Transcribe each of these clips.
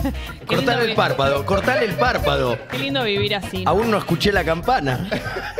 Cortale el párpado, cortale el párpado. Qué lindo vivir así. Aún no escuché la campana.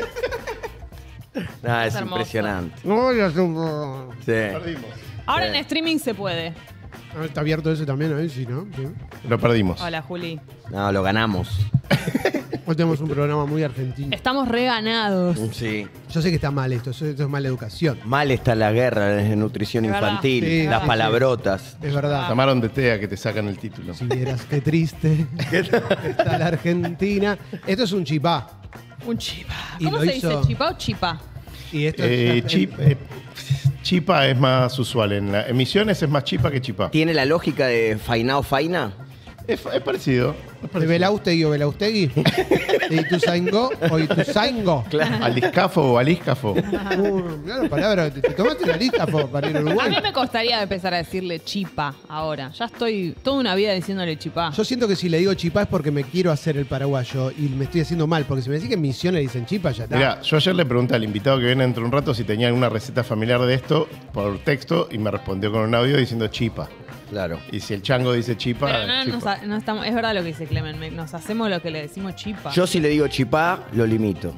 Nah, es hermoso. impresionante. No, ya Sí. Perdimos. Ahora en streaming se puede. está abierto ese también, ahí sí, ¿no? Sí. Lo perdimos. Hola, Juli. No, lo ganamos. Hoy tenemos un programa muy argentino. Estamos reganados. Sí. Yo sé que está mal esto es mala educación. Mal está la guerra de nutrición Es verdad. infantil, Sí, las sí, palabrotas. Es verdad. Llamaron de TEA que te sacan el título. Si vieras qué triste está la Argentina. Esto es un chipá. Un chipa. Y ¿Cómo lo se hizo- dice? ¿Chipa o chipa? Y esto es Chipa es más usual. En Misiones es más chipa que chipá. ¿Tiene la lógica de faina o faina? Es parecido. Es de parecido. Belaustegui o Belaustegui. De Ituzaingó o Ituzaingo. Aliscafo o alíscafo. Claro, palabra. Te tomaste la lista para ir a A Uruguay. mí me costaría empezar a decirle chipa ahora. Ya estoy toda una vida diciéndole chipa. Yo siento que si le digo chipá es porque me quiero hacer el paraguayo y me estoy haciendo mal. Porque si me decís que en Misiones dicen chipa, ya está. Mirá, yo ayer le pregunté al invitado que viene dentro de un rato si tenía alguna receta familiar de esto por texto y me respondió con un audio diciendo chipa. Claro. Y si el chango dice chipa, Pero no, chipa. no estamos, es verdad lo que dice Clemen. Nos hacemos lo que le decimos chipa. Yo si le digo chipá, lo limito.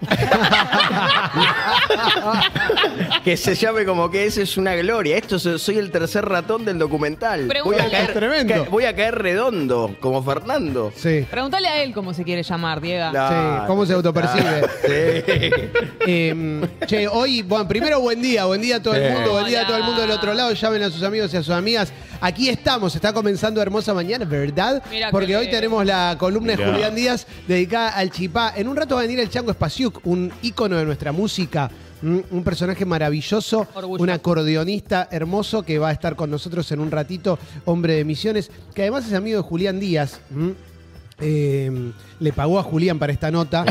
Que se llame como que eso es una gloria. Soy el tercer ratón del documental. Pregúntale. Es tremendo. Voy a caer redondo, como Fernando. Sí. Pregúntale a él cómo se quiere llamar, Diego. Claro, Sí, ¿cómo se autopercibe? Sí. Che, hoy, bueno, primero buen día a todo el Sí. mundo, buen día a todo el mundo del Hola. otro lado, llamen a sus amigos y a sus amigas. Aquí estamos, está comenzando Hermosa Mañana, ¿verdad? Mira Porque que hoy tenemos la columna de Mirá. Julián Díaz dedicada al chipá. En un rato va a venir el Chango Spasiuk, un ícono de nuestra música, un personaje maravilloso, Orgullo. un acordeonista hermoso que va a estar con nosotros en un ratito, hombre de Misiones, que además es amigo de Julián Díaz. Le pagó a Julián para esta nota.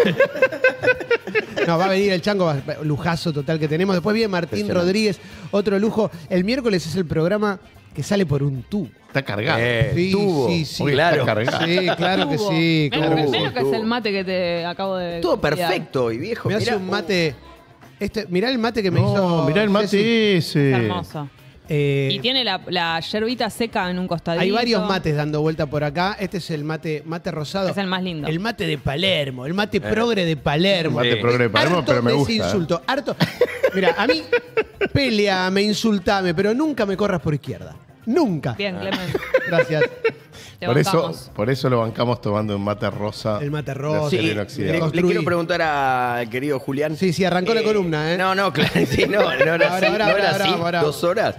No, va a venir el Chango, lujazo total que tenemos. Después viene Martín Impresionante. Rodríguez, otro lujo. El miércoles es el programa que sale por un tubo. Está cargado. Sí, tubo. sí, sí. Hoy Claro. está cargado. Sí, claro que Tubo. sí. Menos, Claro que sí. menos que es el mate que te acabo de. Todo enviar. perfecto y viejo. Me hace Mirá, un mate. Mirá el mate que me hizo. No, mirá el Ceci. mate ese. Es hermoso. Eh, Y tiene la yerbita seca en un costadito. hay varios mates dando vuelta por acá. Este es el mate rosado. Es el más lindo. El mate de Palermo, el mate progre de Palermo. Mate progre de Palermo, Harto pero me de gusta. ese insulto, harto. Mira, a mí, peleame, insultame, pero nunca me corras por izquierda. Nunca. Bien, Clemen. Gracias. Te Por bancamos. eso lo bancamos tomando un mate rosa. El mate de rosa. acero Sí, inoxidable. le Construí. quiero preguntar al querido Julián. Sí, arrancó la columna, ¿eh? No, claro, sí, no era Ahora, así, ahora, no era ahora, así, ahora. 2 horas.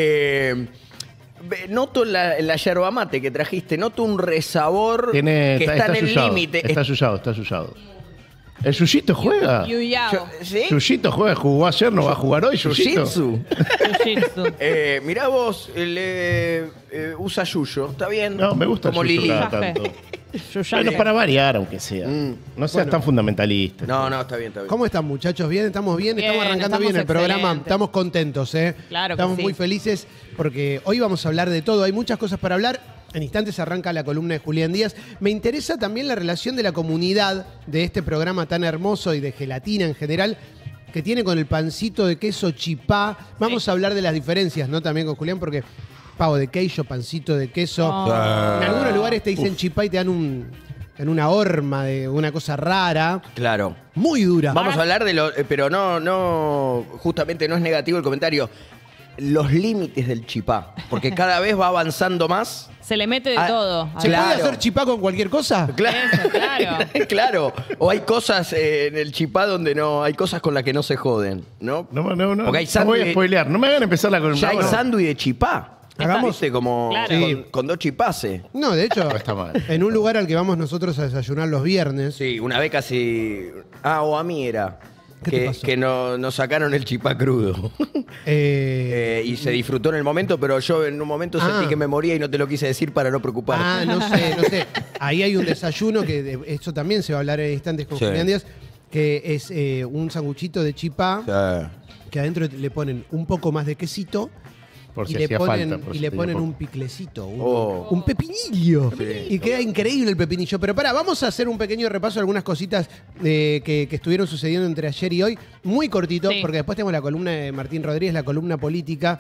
Noto en la yerba mate que trajiste, noto un resabor que está en el yuyado, límite. Está yuyado. ¿El Yuyito juega? Yuyao. ¿Sí? Yuyito juega, jugó ayer, no va a jugar hoy, Yuyito. Jiu-Jitsu. Jiu-jitsu. Mirá vos, usa yuyo, está bien. No, me gusta Como el Yuyo Lili. cada Café. tanto. Yuyaje. Bueno, para variar, aunque sea. Mm. No seas tan fundamentalista. No, está bien. ¿Cómo están, muchachos? ¿Bien? ¿Estamos bien? Bien, Estamos arrancando estamos bien el programa. excelentes. Estamos contentos, ¿eh? Claro que Estamos sí. muy felices porque hoy vamos a hablar de todo. Hay muchas cosas para hablar. En instantes arranca la columna de Julián Díaz. Me interesa también la relación de la comunidad de este programa tan hermoso y de gelatina en general que tiene con el pancito de queso chipá. Vamos a hablar de las diferencias, ¿no? También con Julián porque pavo de queijo, pancito de queso. Oh. En algunos lugares te dicen chipá y te dan en una horma de una cosa rara, Claro. muy dura. Vamos a hablar de lo. Pero no, justamente no es negativo el comentario. Los límites del chipá. Porque cada vez va avanzando más. Se le mete de Ah, todo. ¿Se Claro. puede hacer chipá con cualquier cosa? Eso, claro. Claro. O hay cosas en el chipá donde no. Hay cosas con las que no se joden, ¿no? No. Porque hay No voy a sándwich- spoilear. No me hagan empezar la columna. Ya hay ahora. sándwich de chipá. Hagamos. ¿Viste? Como Claro. con 2 chipases. No, de hecho, No está mal. en un lugar al que vamos nosotros a desayunar los viernes. Sí, una vez casi. O a mí era. ¿Qué te pasó? Que nos sacaron el chipá crudo. Y se disfrutó en el momento, pero yo en un momento sentí que me moría y no te lo quise decir para no preocuparte. no sé. Ahí hay un desayuno que esto también se va a hablar en instantes con Sí. Julián Díaz, que es un sanguchito de chipá, que adentro le ponen un poco más de quesito. Por si y le hacía ponen, falta. por y si le tenía ponen poco. un piclecito, Oh. un pepinillo. Sí. Y queda increíble el pepinillo. Pero vamos a hacer un pequeño repaso de algunas cositas que estuvieron sucediendo entre ayer y hoy. Muy cortito, Sí. porque después tenemos la columna de Martín Rodríguez, la columna política.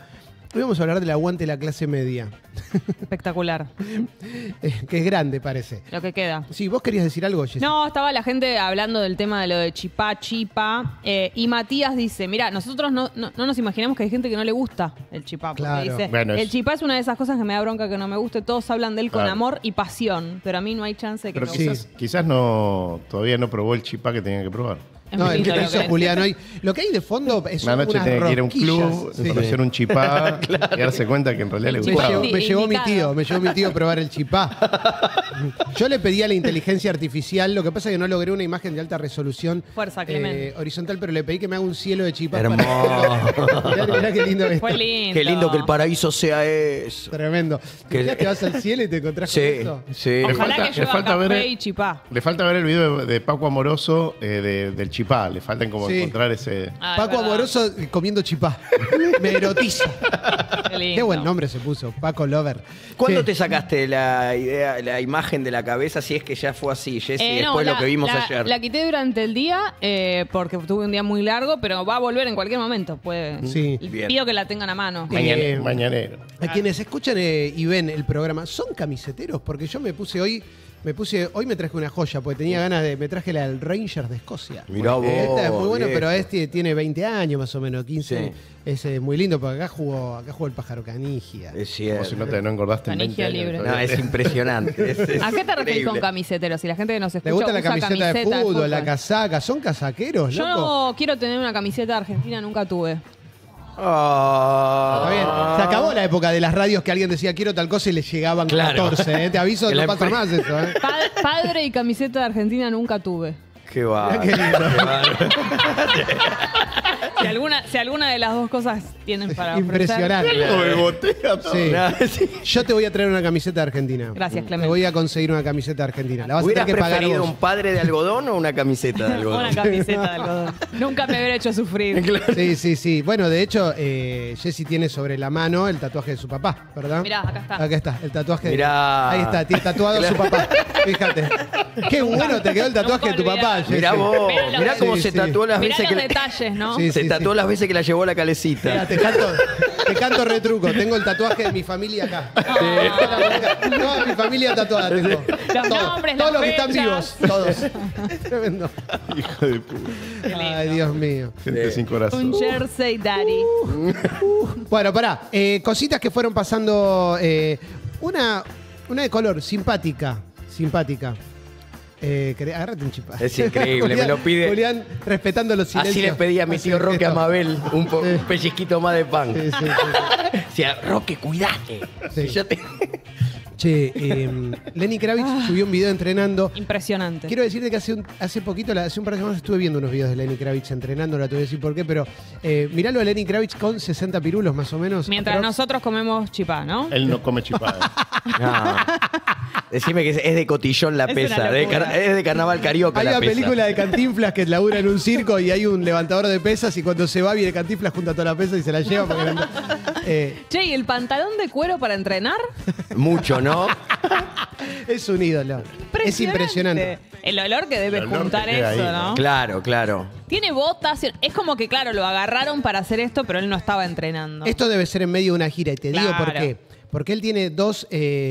Hoy vamos a hablar del aguante de la clase media, Espectacular. que es grande, parece. Lo que queda. Sí, vos querías decir algo, Jessy. No, estaba la gente hablando del tema de lo de chipa. Y Matías dice, mira, nosotros no nos imaginamos que hay gente que no le gusta el chipá. Porque Claro. dice, Bueno, el es- chipá es una de esas cosas que me da bronca que no me guste. Todos hablan de él con Claro. amor y pasión, pero a mí no hay chance de que Pero me Sí. guste. quizás todavía no probó el chipá que tenía que probar. Es No, muy el que lindo te lo hizo que Julián hoy. Lo que hay de fondo es Una noche unas tenía que ir a un rosquillas. club, Sí. ofrecer un chipá y darse cuenta que en realidad le El Me chipá. gustaba. llevó Indicado. me llevó mi tío a probar el chipá. Yo le pedí a la inteligencia artificial, lo que pasa es que no logré una imagen de alta resolución Fuerza, Clemente. horizontal, pero le pedí que me haga un cielo de chipá. Hermoso. Mirá qué lindo esto. Fue lindo. Qué lindo que el paraíso sea eso. Tremendo. Que- ¿Te vas al cielo y te encontrás Sí, con eso? sí. Ojalá falta- que le lleva falta ver café el- y chipá. Le falta ver el video de Paco Amoroso del chipá. Le faltan como Sí. encontrar ese... Ah, es Paco verdad. Amoroso comiendo chipá. Me erotiza. Qué lindo. Qué buen nombre se puso, Paco Lover. ¿Cuándo Sí. te sacaste la idea, la imagen de la cabeza, si es que ya fue así, Jessy, No, después de lo que vimos ayer? La quité durante el día porque tuve un día muy largo, pero va a volver en cualquier momento. Sí. Bien. Pido que la tengan a mano. Mañanero. A quienes escuchan y ven el programa, ¿son camiseteros? Porque yo me traje una joya, porque tenía ganas me traje la del Rangers de Escocia. Mirá vos, Esta es muy buena, viejo. pero tiene 20 años más o menos, 15. Sí. Es muy lindo, porque acá jugó el pájaro Canigia. Es Como si cierto. no engordaste en 20 Canigia años. libre. No, es impresionante. Es ¿A qué te refieres increíble. con camisetero? Si la gente que nos escucha ¿Te gusta la usa camiseta de fútbol, la casaca? ¿Son casaqueros, Yo loco? no quiero tener una camiseta de Argentina, nunca tuve. Ah. Está bien. Se acabó la época de las radios que alguien decía quiero tal cosa y le llegaban Claro. 14. Te aviso, Que no la pasa empre- más eso. Padre y camiseta de Argentina nunca tuve. Qué va. Qué lindo. Si alguna de las dos cosas tienen para ofrecer. Impresionante. Sí. Nada, sí. Yo te voy a traer una camiseta de Argentina. Gracias, Te Clemente. voy a conseguir una camiseta de Argentina. La vas a tener ¿Hubieras que pagar preferido vos. un padre de algodón o una camiseta de algodón? Una camiseta de algodón. Nunca me hubiera hecho sufrir. Sí. Bueno, de hecho, Jessy tiene sobre la mano el tatuaje de su papá, ¿verdad? Mirá, acá está. Acá está, el tatuaje. Mirá. Ahí está, tiene tatuado a su papá. Fíjate. Qué bueno te quedó el tatuaje de tu Nunca papá, olvidar. Jessy. Mirá vos, Mirá mirá lo- cómo Sí, se sí. tatuó las Mirá veces los que detalles, ¿no? Sí. se tatuó las veces que la llevó a la Mirá, calecita. te canto retruco. Tengo el tatuaje de mi familia acá. Toda mi familia tatuada tengo. Los nombres, todos las los que están fechas. vivos, todos. Tremendo. Hijo de puta. Ay, Dios mío. Gente sin corazón. Un jersey daddy. Bueno, pará. Cositas que fueron pasando. Una de color, simpática. Agárrate un chipá. Es increíble, me lo pide. Julián, respetando los silencios. Así le pedí a mi tío Hace Roque a gesto. Mabel un Sí. pellizquito más de pan. Sí. Decía, Roque, cuidate. Sí. Y yo te- Che, Lenny Kravitz subió un video entrenando. Impresionante. Quiero decirte que hace un par de semanas estuve viendo unos videos de Lenny Kravitz entrenando, no te voy a decir por qué, pero miralo a Lenny Kravitz con 60 pirulos más o menos. Mientras Aprox. nosotros comemos chipá, ¿no? Él no come chipá. No. Decime que es de cotillón la Es pesa. una locura. Es de carnaval carioca Hay la una pesa. película de Cantinflas que labura en un circo y hay un levantador de pesas y cuando se va viene Cantinflas junta toda la pesa y se la lleva. Che, ¿y el pantalón de cuero para entrenar? Mucho, ¿no? Es un ídolo. Es impresionante. El olor que debe El olor juntar que queda eso, ahí, ¿no? Claro, claro. Tiene botas. Es como que, claro, lo agarraron para hacer esto, pero él no estaba entrenando. Esto debe ser en medio de una gira y te digo por Claro. qué. Porque él tiene dos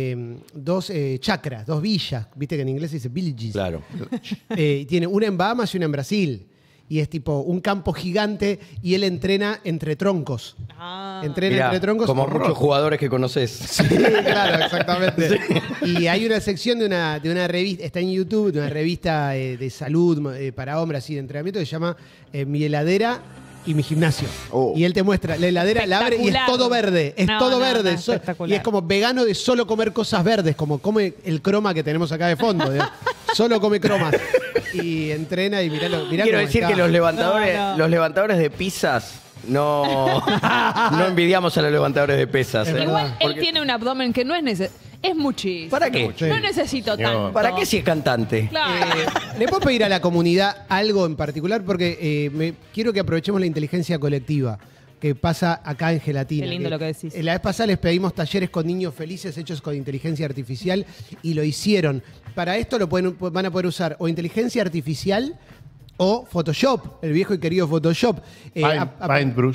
chakras, dos villas. Viste que en inglés se dice villages. Claro. Tiene una en Bahamas y una en Brasil. Y es tipo un campo gigante y él entrena entre troncos. Ah. Entrena Mirá, entre troncos. como muchos jugadores que conoces. Sí, claro, exactamente. Y hay una sección de una revista, está en YouTube, de una revista de salud para hombres, así de entrenamiento, que se llama Mi heladera y mi gimnasio. Oh. Y él te muestra, la heladera la abre y es todo verde. Es No, todo no, verde. no, espectacular. Y es como vegano de solo comer cosas verdes, como come el croma que tenemos acá de fondo. Solo come cromas. Y entrena y mirá Quiero cómo decir está. que los levantadores, No, no. los levantadores de pizzas no envidiamos a los levantadores de pesas. Es ¿eh? Igual verdad. él tiene un abdomen que no es necesario. Es muchísimo. ¿Para qué? Sí. No necesito Señor. tanto. ¿Para qué si es cantante? Claro. ¿Le puedo pedir a la comunidad algo en particular? Porque quiero que aprovechemos la inteligencia colectiva que pasa acá en Gelatina. Qué lindo lo que decís. La vez pasada les pedimos talleres con niños felices hechos con inteligencia artificial y lo hicieron. Para esto van a poder usar o inteligencia artificial o Photoshop, el viejo y querido Photoshop. Paintbrush.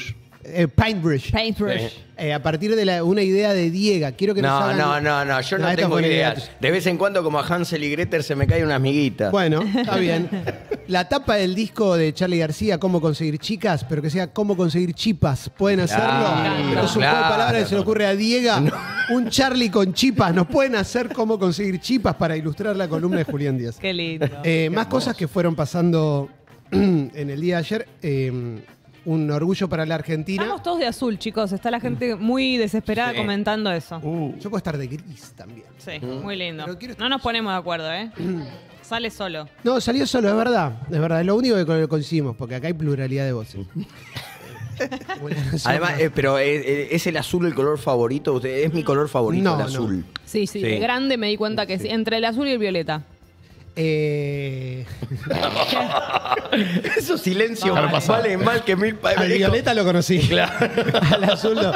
Paintbrush. Paintbrush. A partir de una idea de Diego. Quiero que nos No, hagan... no, yo no esta tengo fue una idea ideas. tuya. De vez en cuando, como a Hansel y Gretel, se me caen unas miguitas. Bueno, está bien. La tapa del disco de Charly García, Cómo conseguir chicas, pero que sea Cómo conseguir chipas. ¿Pueden hacerlo? Claro, Es un juego de palabras que se le claro. ocurre a Diego. Un Charly con chipas. ¿Nos pueden hacer Cómo conseguir chipas para ilustrar la columna de Julián Díaz? Qué lindo. Más cosas que fueron pasando en el día de ayer. Un orgullo para la Argentina. Estamos todos de azul, chicos. Está la gente muy desesperada Sí. comentando eso. Yo puedo estar de gris también. Sí, muy lindo. Pero quiero- No nos ponemos de acuerdo, ¿eh? Sale solo. No, salió solo, es verdad. Es verdad, es lo único que coincidimos, porque acá hay pluralidad de voces. Como la nación Además, más- pero ¿es el azul el color favorito? Es mi color favorito, No, el no. azul. Sí, sí, de grande me di cuenta que sí. Entre el azul y el violeta. Esos silencios Vale. valen mal que mil Al violeta lo conocí. Al azul no.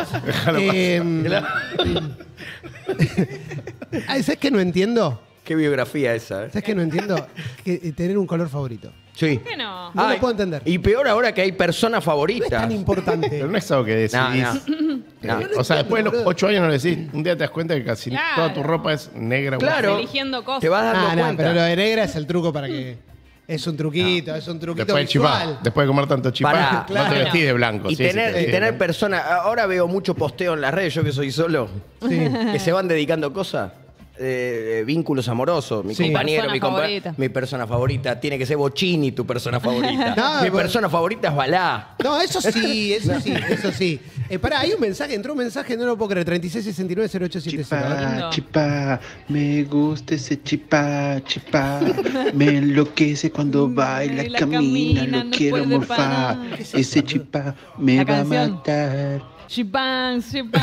¿Sabes qué no entiendo? Qué biografía esa, ¿eh? ¿Sabes qué no entiendo? Que tener un color favorito. Sí. ¿Qué no? No lo puedo entender. Y peor ahora que hay personas No es favoritas. tan importante. Pero no es algo que decidís. No. O sea, después de los boludo. 8 años no decís. Un día te das cuenta que casi Claro. toda tu ropa es negra. Claro. Eligiendo cosas. Te vas dando Ah, no, cuenta. pero lo de negra es el truco para que... Es un truquito, es un truquito Después de chipá. visual. Después de comer tanto chipá, Pará, no claro. te vestís de blanco. Y sí, sí, tener, te y vestís de tener blanco. personas. Ahora veo mucho posteo en las redes, yo que soy solo, Sí. que se van dedicando cosas. Vínculos amorosos. Mi Sí. compañero, Persona favorita. mi persona favorita. Tiene que ser Bocini tu persona favorita. No, mi bueno. persona favorita es Balá. No, eso sí, eso sí, eso sí. Pará, hay un mensaje, entró un mensaje, no lo puedo creer, 3669-0870. Lindo. Chipá, chipá, me gusta ese chipá, chipá. Me enloquece cuando baila, Baila, camina, camina, lo no quiero puede morfar. parar. Ese chipá me La va a canción. matar. Chipán, chipán.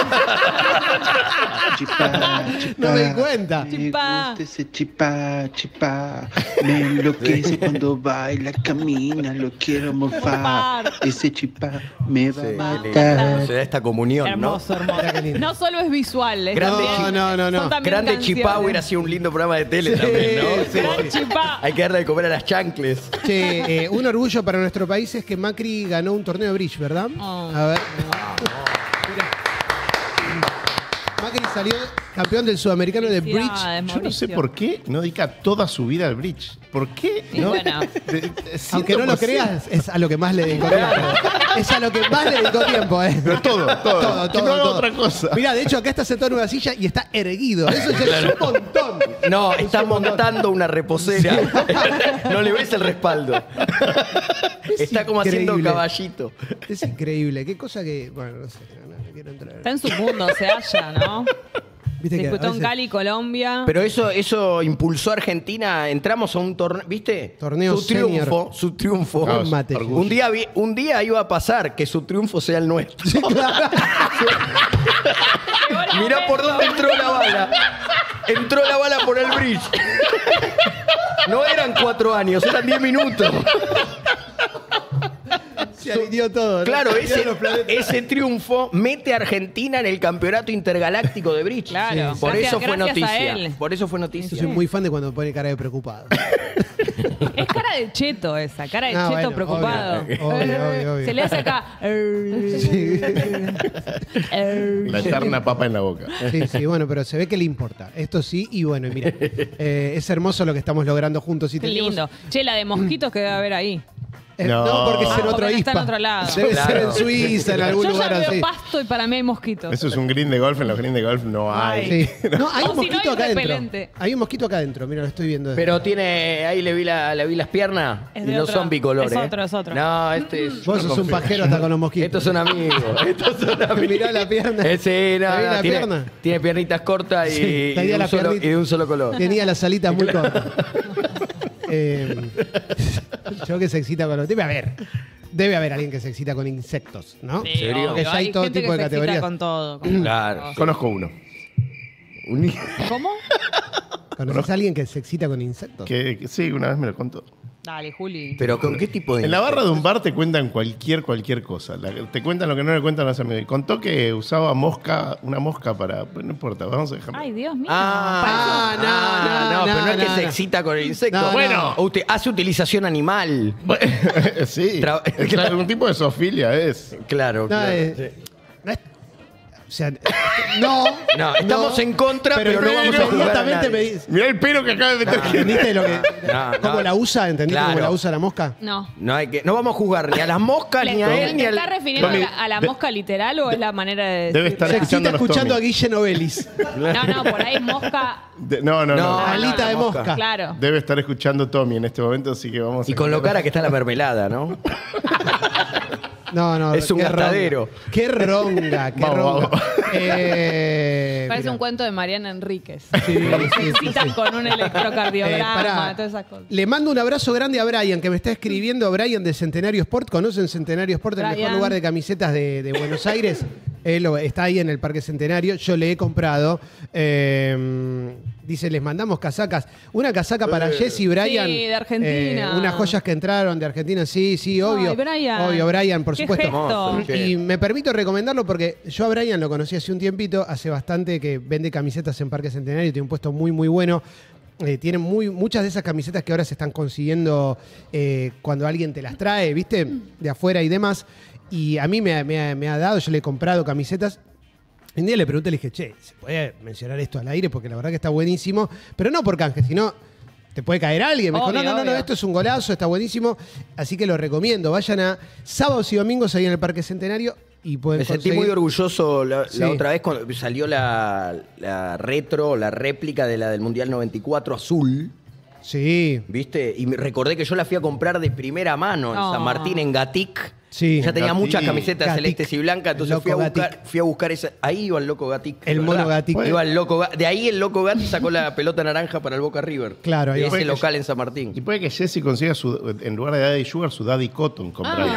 Chipá, chipá. No me di cuenta. Me Chipá. gusta ese chipá, chipá. Me enloquece cuando baila, camina, lo quiero morfar. Morfar. Ese chipá me va Sí, a qué lindo. matar. Se da esta comunión, Hermoso, Mira qué hermoso. lindo. No solo es visual, es Grande también- No, no, no. son ¿no? también Grande canciones. Chipá hubiera sido un lindo programa de tele Sí, también, ¿no? sí. Gran Chipá. Hay que darle de comer a las chancles. Che, un orgullo para nuestro país es que Macri ganó un torneo de bridge, ¿verdad? Oh. A ver. Mira. Macri salió campeón del sudamericano de bridge. Felicidades, Yo no sé Mauricio. por qué no dedica toda su vida al bridge. ¿Por qué? Y no? bueno. Aunque no lo creas, es a lo que más le dedicó tiempo. Es a lo que más le dedicó tiempo, ¿eh? Pero todo. Que no haga otra cosa. Mira, de hecho, acá está sentado en una silla y está erguido. Eso ya es un montón. No, está montando una reposera. No le ves el respaldo. Está como haciendo increíble. caballito. Es increíble. Qué cosa que. Bueno, no sé. No quiero entrar. Está en su mundo, se halla, ¿no? Viste que Disputó a en veces- Cali, Colombia. Pero eso impulsó a Argentina. Entramos a un torneo, ¿viste? Torneo Su triunfo. No, Mate. orgullo. Un día iba a pasar que su triunfo sea el nuestro. Mirá por dónde entró la bala. Entró la bala por el bridge. No eran 4 años, eran 10 minutos. Se alineó todo. ¿no? Claro, Se alinearon los planetas. ese triunfo mete a Argentina en el campeonato intergaláctico de bridge. Claro. Por Gracias- eso fue gracias a noticia. él. Por eso fue Yo noticia. soy muy fan de cuando pone cara de preocupado. Es cara de cheto esa, cara de No, cheto bueno, preocupado. obvio. Se le hace acá. La eterna papa en la boca. Sí, bueno, pero se ve que le importa. Esto sí, y bueno, mira, es hermoso lo que estamos logrando juntos. Y Qué tenemos- lindo. Che, la de mosquitos que debe haber ahí. No, No. porque es en Ah, otro porque está en ISPA. otro lado. Debe ser Claro. en Suiza, en algún Yo lugar ya veo así. pasto y para mí hay mosquitos. Eso es un green de golf. En los green de golf no hay. Sí. No, hay O un si no, mosquito hay un acá adentro. repelente. Hay un mosquito acá adentro, mira, lo estoy viendo. Pero tiene, ahí le vi las piernas Es y de no otro. son bicolores. Es otro, es otro. No, este es. Vos sos un pajero hasta con los mosquitos. Estos son amigos. Estos son amigos. Mirá la pierna. Sí, no, ¿Te vi no, la tiene, pierna? tiene piernitas cortas y, Sí, y tenía de la un solo, piernita. y de un solo color. Tenía las alitas muy cortas. Yo que se excita con los... Debe haber alguien que se excita con insectos, ¿no? Sí, ¿Serio? obvio. Porque ya hay todo gente tipo de que se excita categorías. con todo. con Claro. todo. Conozco uno. ¿Cómo? ¿Conoces a alguien que se excita con insectos? Que sí, una vez me lo contó. Dale, Juli. Pero ¿con qué tipo de En la barra de un bar te cuentan cualquier cosa. Te cuentan lo que no le cuentan a los amigos. Contó que usaba una mosca para... No importa, vamos a dejarlo. Ay, Dios mío. No, pero no es que se excita con el insecto. No, Bueno, hace utilización animal. Sí, Tra- es un tipo de zoofilia es. Claro, No, claro. no es- o sea, no. No, estamos en contra, pero no vamos a juzgar a inmediatamente nadie. me dice. Mirá el pelo que acaba de meter. ¿Entendiste lo que, No, cómo no. la usa? ¿Entendiste Claro. cómo la usa la mosca? No. No vamos a juzgar ni a las moscas, ni a él, ni ¿Te al... estás refiriendo Tommy, a la mosca literal o es la manera de debe decir? estar Se excita escuchándonos, escuchando a Tommy. Guille Novelis. No, por ahí es mosca. No. No. Alita la de mosca. mosca. Claro. Debe estar escuchando Tommy en este momento, así que vamos a... Y con lo cara que está la mermelada, ¿no? No, Es un qué gastadero. ronga. Qué ronga, qué Vamos, ronga. vamos. Parece Mira. un cuento de Mariana Enríquez. Sí, sí, Citan con un electrocardiograma, Pará. todas esas cosas. Le mando un abrazo grande a Brian, que me está escribiendo. Brian de Centenario Sport. ¿Conocen Centenario Sport? El mejor Brian. lugar de camisetas de Buenos Aires. Él está ahí en el Parque Centenario. Yo le he comprado. Dice, les mandamos casacas. Una casaca para Jesse y Brian. Sí, de Argentina. Unas joyas que entraron de Argentina. Sí, obvio. Ay, Brian. Obvio, Brian, por Qué supuesto. gesto. Hermoso. Y me permito recomendarlo porque yo a Brian lo conocí hace un tiempito, hace bastante que vende camisetas en Parque Centenario, tiene un puesto muy, muy bueno. Tienen muchas de esas camisetas que ahora se están consiguiendo cuando alguien te las trae, ¿viste? De afuera y demás. Y a mí me ha dado, yo le he comprado camisetas. Un día le pregunté, le dije, che, ¿se puede mencionar esto al aire? Porque la verdad que está buenísimo. Pero no por canje, sino te puede caer alguien. Me dijo, Obvio, no, obvio. esto es un golazo, está buenísimo. Así que lo recomiendo. Vayan a sábados y domingos ahí en el Parque Centenario y pueden Me sentí conseguir- muy orgulloso la Sí. otra vez cuando salió la retro, la réplica de la del Mundial 94 azul. Sí. ¿Viste? Y me recordé que yo la fui a comprar de primera mano en No. San Martín, en Gatic. Sí. Ya tenía Gatic. muchas camisetas Gatic. celestes y blancas, entonces Loco Gatic. fui a buscar esa. Ahí iba el loco Gatic. El mono ¿verdad? Gatic. Iba el loco De ahí el loco Gatic sacó la pelota naranja para el Boca River. Claro, ahí de va. ese local en San Martín. Y puede que Jesse consiga en lugar de Daddy Sugar su Daddy Cotton con Brian.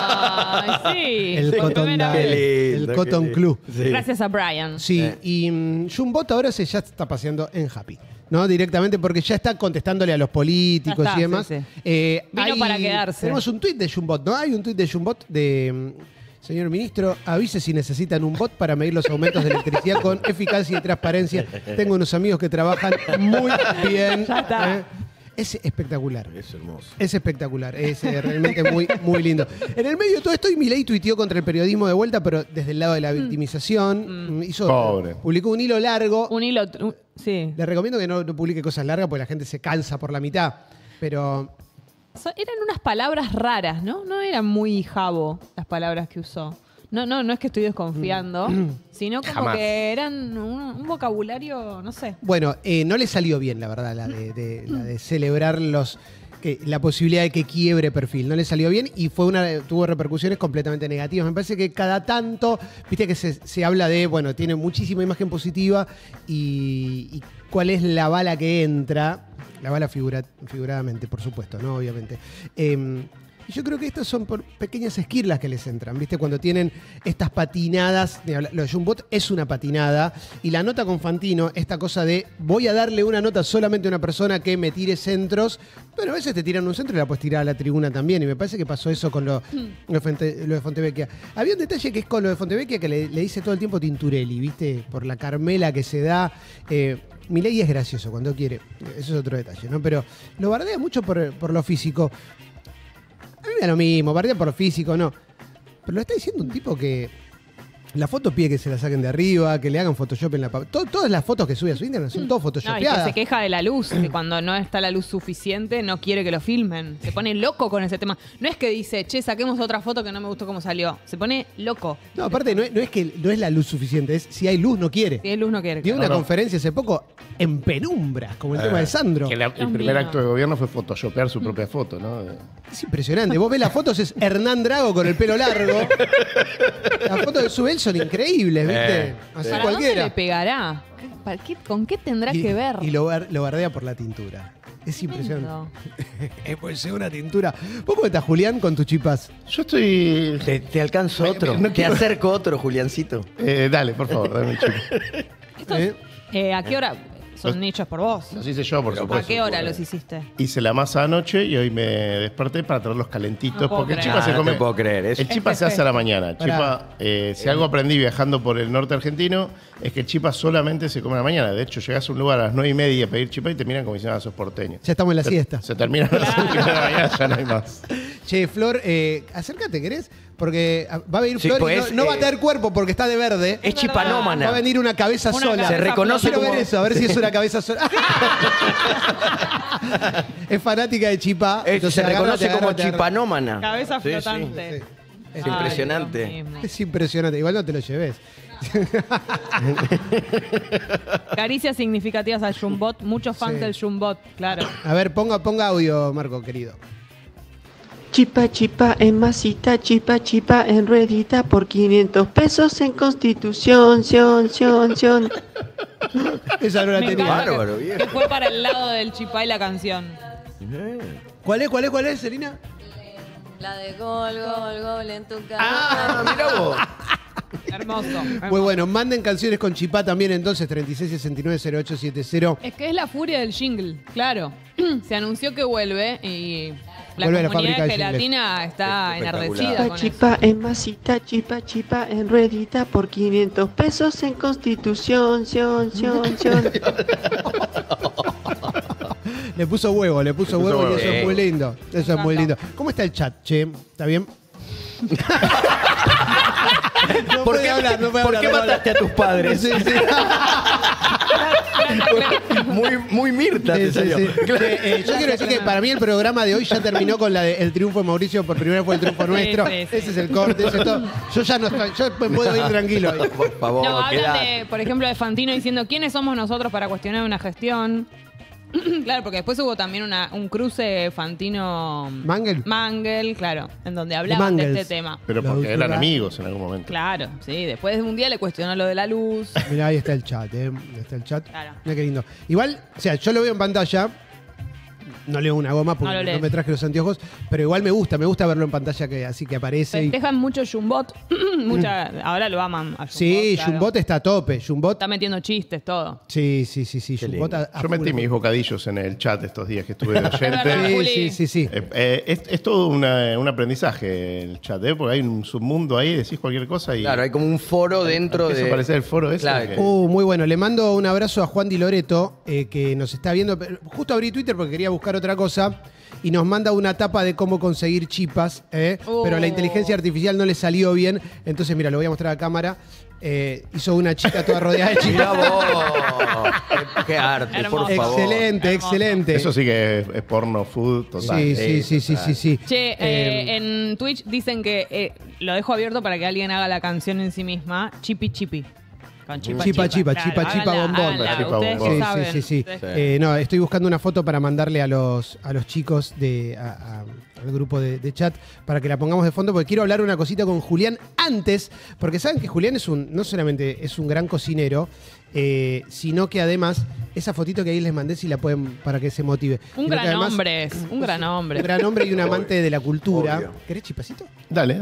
Ay, sí. El Por Cotton primera Daddy. vez. El Cotton Club. Sí. Gracias a Brian. Sí, y Jumbot ahora ya está paseando en Happy, ¿no? Directamente porque ya está contestándole a los políticos Ya está, y demás. sí, sí. Vino para quedarse. Tenemos un tuit de Jumbot, ¿no? Hay un tuit de Jumbot de... Señor ministro, avise si necesitan un bot para medir los aumentos de electricidad con eficacia y transparencia. Tengo unos amigos que trabajan muy bien. Ya está. Es espectacular. Es hermoso. Es espectacular, es realmente muy, muy lindo. En el medio de todo esto, y Milei tuiteó contra el periodismo de vuelta, pero desde el lado de la victimización. Pobre. Publicó un hilo largo. Un hilo. Sí. Le recomiendo que no publique cosas largas porque la gente se cansa por la mitad. Pero Eran unas palabras raras, ¿no? No eran muy jabo las palabras que usó. No es que estoy desconfiando, sino como Jamás. que eran un vocabulario, no sé. bueno, no le salió bien, la verdad, la de celebrar la posibilidad de que quiebre perfil. No le salió bien y tuvo repercusiones completamente negativas. Me parece que cada tanto, viste que se habla de, bueno, tiene muchísima imagen positiva y cuál es la bala que entra. La bala figuradamente, por supuesto, ¿no? Obviamente. Y yo creo que estas son por pequeñas esquirlas que les entran, ¿viste? Cuando tienen estas patinadas. Lo de Jumbot es una patinada. Y la nota con Fantino, esta cosa de voy a darle una nota solamente a una persona que me tire centros. Pero a veces te tiran un centro y la puedes tirar a la tribuna también. Y me parece que pasó eso con lo de Fontevecchia. Había un detalle que es con lo de Fontevecchia que le dice todo el tiempo Tinturelli, ¿viste? Por la carmela que se da. Milei es gracioso cuando quiere. Eso es otro detalle, ¿no? Pero lo bardea mucho por lo físico. A mí me da lo mismo, bardea por lo físico, no. Pero lo está diciendo un tipo que la foto pide que se la saquen de arriba, que le hagan Photoshop en la... Todas las fotos que sube a su Instagram son todas No, y que photoshopeadas. se queja de la luz, que cuando no está la luz suficiente no quiere que lo filmen. Se pone loco con ese tema. No es que dice, che, saquemos otra foto que no me gustó cómo salió. Se pone loco. No, aparte no es que no es la luz suficiente, es si hay luz no quiere. Si hay luz no quiere. Dio una No. conferencia hace poco en penumbras, como el tema de Sandro. Que el Dios primer mío. acto de gobierno fue photoshopear su propia foto, ¿no? Es impresionante. Vos ves las fotos, es Hernán Drago con el pelo largo. Las fotos de su él son increíbles, ¿viste? Así ¿Para dónde cualquiera. le pegará? ¿Con qué tendrá que ver? Y lo bardea por la tintura. Es impresionante. No. Pues es una tintura. ¿Vos cómo estás, Julián, con tus chipas? Yo estoy... Te alcanzo otro. no Te quiero- acerco otro, Juliancito. Dale, por favor, dame un chico. Esto, ¿Eh? ¿A qué hora? son hechos por vos. Los hice yo, por ¿A supuesto. qué hora los hiciste? Hice la masa anoche y hoy me desperté para traerlos calentitos. No puedo porque el creer. chipa se No come. te puedo creer. El chipa se hace a la mañana. El chipa, si algo aprendí viajando por el norte argentino, es que el chipa solamente se come a la mañana. De hecho, llegás a un lugar a las 9:30 a pedir chipa y te miran como diciendo, sos porteño. Ya estamos en la siesta. Se termina a las 5 de la mañana, ya no hay más. Che, Flor, acércate, ¿querés? Porque va a venir Sí, Flor pues, y no va a tener cuerpo porque está de verde. Es chipanómana. Va a venir una cabeza Una sola. cabeza Se reconoce Quiero como... ver eso, a ver si es una cabeza sola. Es fanática de Chipá. Se entonces reconoce agárrate, como agárrate. Ah, chipanómana. Cabeza Sí, sí. flotante. Es Ay, impresionante. Dios mismo. Es impresionante. Igual no te lo lleves. Caricias significativas al Jumbot. Muchos fans Sí. del Jumbot, claro. A ver, ponga audio, Marco, querido. Chipa chipa en masita, chipa chipa en ruedita por 500 pesos en Constitución, sion. Esa no la Me tenía. encanta Bárbaro, que viejo. fue para el lado del Chipá y la canción. ¿Cuál es, Selina? La de gol en tu cara. Ah, mira vos. Hermoso. Muy bueno, manden canciones con Chipá también entonces, 36690870. Es que es la furia del jingle, claro. Se anunció que vuelve y la Vuelve a la comunidad fábrica de de jingles. gelatina está Es enardecida espectacular. con Chipa eso. chipa en masita, chipa chipa en ruedita por 500 pesos en Constitución, sion. Le puso huevo y eso huevo. es muy lindo. Eso es muy lindo. ¿Cómo está el chat, che? ¿Está bien? No ¿Por puede qué, hablar, no puede ¿por hablar, qué no puede mataste a tus padres? Sí, sí. Muy Mirta te Sí, sí, salió. sí. Yo quiero decir que para mí el programa de hoy ya terminó con el triunfo de Mauricio, por primera vez fue el triunfo nuestro. sí, sí. Ese es el corte, eso es todo. Yo ya no estoy, yo me puedo ir tranquilo. Por favor, No, hablan quedate. de, por ejemplo, de Fantino diciendo quiénes somos nosotros para cuestionar una gestión. Claro, porque después hubo también un cruce Fantino ¿Mangel? claro, en donde hablaban de Mangels. este tema. Pero La porque eran dulzura. amigos en algún momento. Claro, sí, después de un día le cuestionó lo de la luz. Mirá, ahí está el chat, está el chat. Claro. Mirá qué lindo. Igual, o sea, yo lo veo en pantalla. No leo una goma porque No lo no, lees. me traje los anteojos, pero igual me gusta verlo en pantalla así que aparece. Festejan mucho Jumbot. Ahora lo aman a Jumbot. Sí, claro. Jumbot está a tope. Jumbot. Está metiendo chistes, todo. Sí. Qué Jumbot lindo. a Yo metí full. mis bocadillos en el chat estos días que estuve de verdad. oyente. Sí. Es todo un aprendizaje el chat, porque hay un submundo ahí, decís cualquier cosa y Claro, hay como un foro dentro eso de... parece el foro ese. Claro. que- Muy bueno. Le mando un abrazo a Juan Di Loreto, que nos está viendo. Pero justo abrí Twitter porque quería buscar otra cosa. Y nos manda una tapa de cómo conseguir chipas, pero la inteligencia artificial no le salió bien. Entonces, mira, lo voy a mostrar a cámara. Hizo una chica toda rodeada de Mirá chipas. vos. Qué arte, Hermoso. por favor. Excelente, Hermoso. excelente. Eso sí que es porno food total. Sí. Che, en Twitch dicen que lo dejo abierto para que alguien haga la canción en sí misma. Chipi Chipi. Con Chipa, chipa, chipa, claro, chipa, chipa, háganla, bombón. háganla. Chipa, Ustedes bombón. que saben. Sí. Ustedes- No, estoy buscando una foto para mandarle a los chicos al grupo de chat para que la pongamos de fondo, porque quiero hablar una cosita con Julián antes, porque saben que Julián no solamente es un gran cocinero, sino que además, esa fotito que ahí les mandé, si la pueden, para que se motive. Un Sino que gran además hombre es, un gran hombre. Un gran hombre y un amante de la cultura. Obvio. ¿Querés chipacito? Dale.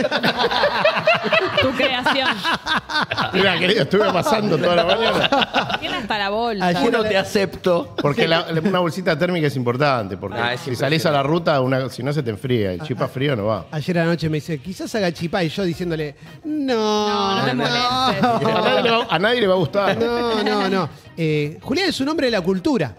Tu creación. Mira, querido, estuve pasando toda la mañana. Tiene hasta la bolsa. Ayer Uno te acepto. Porque una bolsita térmica es importante. Porque Ah, es si salís a la ruta, si no se te enfría. El chipa frío no va. Ayer anoche me dice, quizás haga chipá, y yo diciéndole, No te molestes. A nadie le va a gustar. No. Julián es un hombre de la cultura.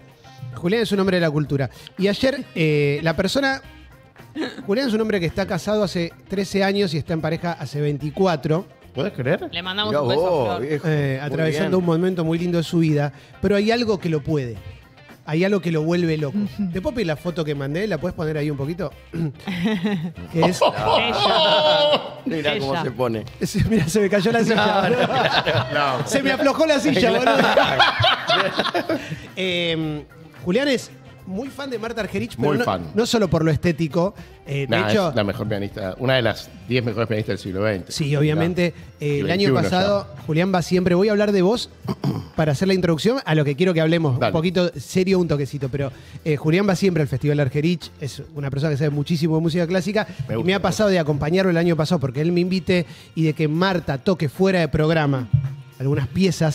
Y ayer la persona... Julián es un hombre que está casado hace 13 años y está en pareja hace 24, ¿Podés creer? Le mandamos Mirá un beso, vos, Flor. viejo. Muy atravesando bien. un momento muy lindo de su vida, pero hay algo que lo puede. Hay algo que lo vuelve loco. ¿Te puedo pedir la foto que mandé? ¿La puedes poner ahí un poquito? Que es... Mirá cómo Ella. se pone. Mira, se me cayó la silla. boludo. Se me aflojó la silla, boludo. Julián es muy fan de Marta Argerich, pero Muy fan. no solo por lo estético. De hecho, Es la mejor pianista, una de las 10 mejores pianistas del siglo XX. sí, obviamente. El El año 21 pasado, Julián va siempre. Voy a hablar de vos para hacer la introducción a lo que quiero que hablemos. Dale. Un poquito serio, un toquecito. Pero Julián va siempre al Festival Argerich. Es una persona que sabe muchísimo de música clásica. Me Y gusta, me ha me pasado de acompañarlo el año pasado porque él me invite y de que Marta toque fuera de programa algunas piezas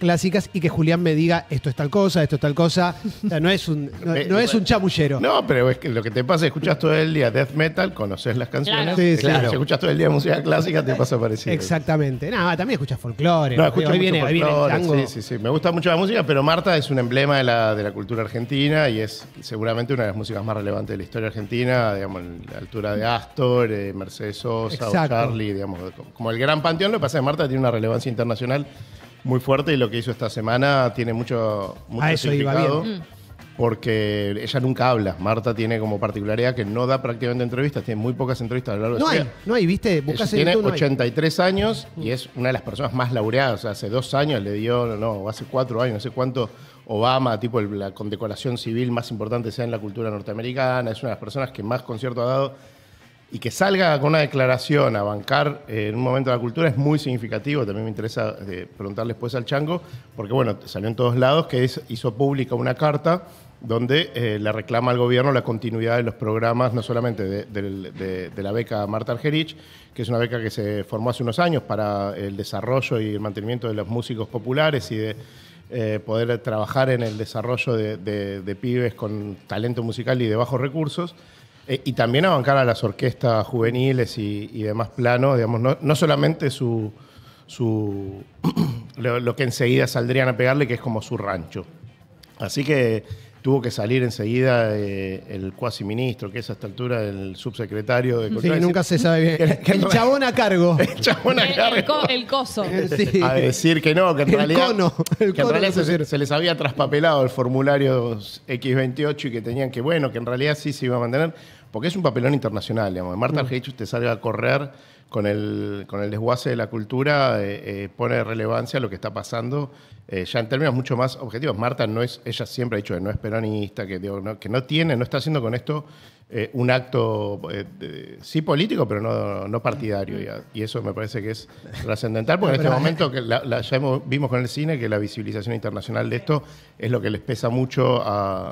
clásicas y que Julián me diga esto es tal cosa, esto es tal cosa. O sea, no es un chamullero. No, pero es que lo que te pasa es que escuchas todo el día death metal, conoces las canciones. Claro. Sí, claro. Si escuchas todo el día música clásica, te pasa parecido. Exactamente. No, también escuchas folclore. No, escucho hoy mucho viene el folclore, tango. sí. Me gusta mucho la música, pero Marta es un emblema de la cultura argentina y es seguramente una de las músicas más relevantes de la historia argentina, digamos, a la altura de Astor, Mercedes Sosa Exacto. o Charlie, digamos, como el gran panteón. Lo que pasa es que Marta tiene una relevancia internacional muy fuerte y lo que hizo esta semana tiene mucho A eso iba significado. bien. Porque ella nunca habla. Marta tiene como particularidad que no da prácticamente entrevistas, tiene muy pocas entrevistas a lo largo de su vida. No hay, ¿viste? Ella Buscás en tiene YouTube, no hay. 83 años y es una de las personas más laureadas. O sea, hace 2 años le dio, no, hace 4 años, no sé cuánto, Obama, tipo la condecoración civil más importante sea en la cultura norteamericana. Es una de las personas que más conciertos ha dado. Y que salga con una declaración a bancar en un momento de la cultura es muy significativo. También me interesa preguntarle después al Chango, porque bueno, salió en todos lados que hizo pública una carta donde le reclama al gobierno la continuidad de los programas, no solamente de la beca Marta Argerich, que es una beca que se formó hace unos años para el desarrollo y el mantenimiento de los músicos populares y de poder trabajar en el desarrollo de pibes con talento musical y de bajos recursos. Y también a bancar a las orquestas juveniles y demás planos, digamos, no solamente lo que enseguida saldrían a pegarle, que es como su rancho. Así que tuvo que salir enseguida el cuasi ministro, que es a esta altura el subsecretario de Sí, Cultura. nunca se sabe bien. El chabón a cargo. El chabón a cargo. El coso. Sí. A decir que no, que en El realidad, cono, el que en cono realidad que pusieron. se les había traspapelado el formulario X28 y que tenían que, bueno, que en realidad sí se iba a mantener, porque es un papelón internacional, digamos. Marta Argerich, usted salga a correr con el desguace de la cultura, pone relevancia a lo que está pasando, ya en términos mucho más objetivos. Marta ella siempre ha dicho que no es peronista, que no está haciendo con esto un acto sí político, pero no partidario. Y eso me parece que es trascendental, porque en este momento que vimos con el cine que la visibilización internacional de esto es lo que les pesa mucho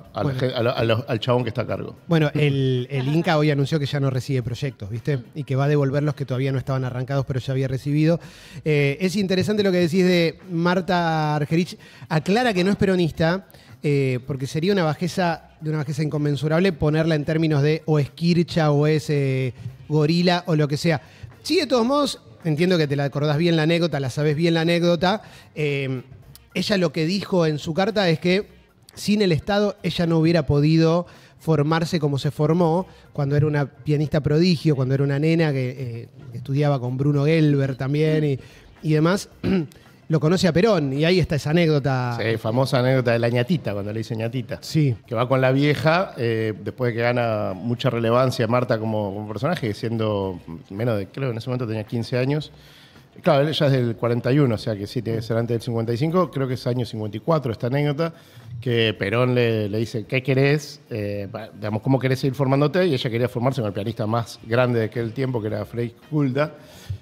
al chabón que está a cargo. Bueno, el Inca hoy anunció que ya no recibe proyectos, ¿viste? Y que va a devolver los que todavía no estaban arrancados, pero ya había recibido. Es interesante lo que decís de Marta Argerich. Aclara que no es peronista, porque sería una bajeza inconmensurable ponerla en términos de o es Kirchner o es gorila o lo que sea. Sí, de todos modos, entiendo que te la acordás bien la anécdota, la sabés bien la anécdota. Ella lo que dijo en su carta es que sin el Estado ella no hubiera podido formarse como se formó cuando era una pianista prodigio, cuando era una nena que estudiaba con Bruno Gelber también y demás. Lo conoce a Perón y ahí está esa anécdota. Sí, famosa anécdota de la ñatita, cuando le dice ñatita. Sí. Que va con la vieja, después de que gana mucha relevancia Marta como personaje, siendo menos de, creo que en ese momento tenía 15 años. Claro, ella es del 41, o sea que sí, tiene que ser antes del 55, creo que es año 54 esta anécdota, que Perón le dice, ¿qué querés? Digamos, ¿cómo querés seguir formándote? Y ella quería formarse con el pianista más grande de aquel tiempo, que era Frei Hulda.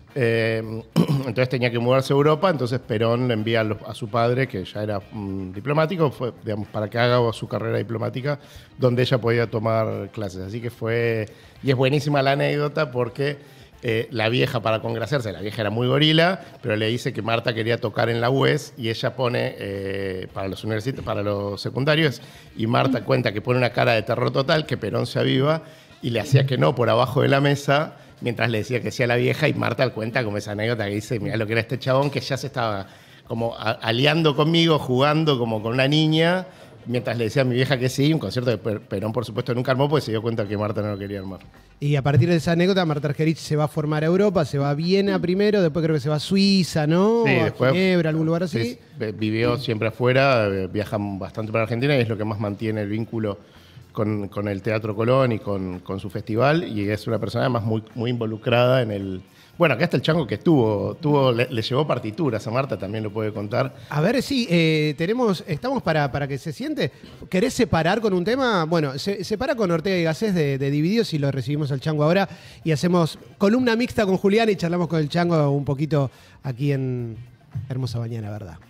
Entonces tenía que mudarse a Europa, entonces Perón le envía a su padre, que ya era diplomático, digamos, para que haga su carrera diplomática, donde ella podía tomar clases. Así que y es buenísima la anécdota porque la vieja, para congraciarse, la vieja era muy gorila, pero le dice que Marta quería tocar en la UES y ella pone para los secundarios, y Marta cuenta que pone una cara de terror total, que Perón se aviva y le hacía que no por abajo de la mesa, mientras le decía que sí a la vieja, y Marta cuenta como esa anécdota que dice, mirá lo que era este chabón, que ya se estaba como aliando conmigo, jugando como con una niña, mientras le decía a mi vieja que sí. Un concierto de Perón, por supuesto, nunca armó, porque se dio cuenta que Marta no lo quería armar. Y a partir de esa anécdota, Marta Argerich se va a formar a Europa, se va a Viena primero, después creo que se va a Suiza, ¿no? Sí, a después Ginebra, algún lugar así. Sí, vivió siempre afuera, viajan bastante para Argentina y es lo que más mantiene el vínculo con el Teatro Colón y con su festival, y es una persona además muy, muy involucrada en el... Bueno, acá está el Chango que le llevó partituras a Marta, también lo puede contar. A ver, sí, estamos para que se siente. ¿Querés separar con un tema? Bueno, separa con Ortega y Gasset de Divididos y lo recibimos al Chango ahora y hacemos columna mixta con Julián y charlamos con el Chango un poquito aquí en Hermosa Mañana, ¿verdad?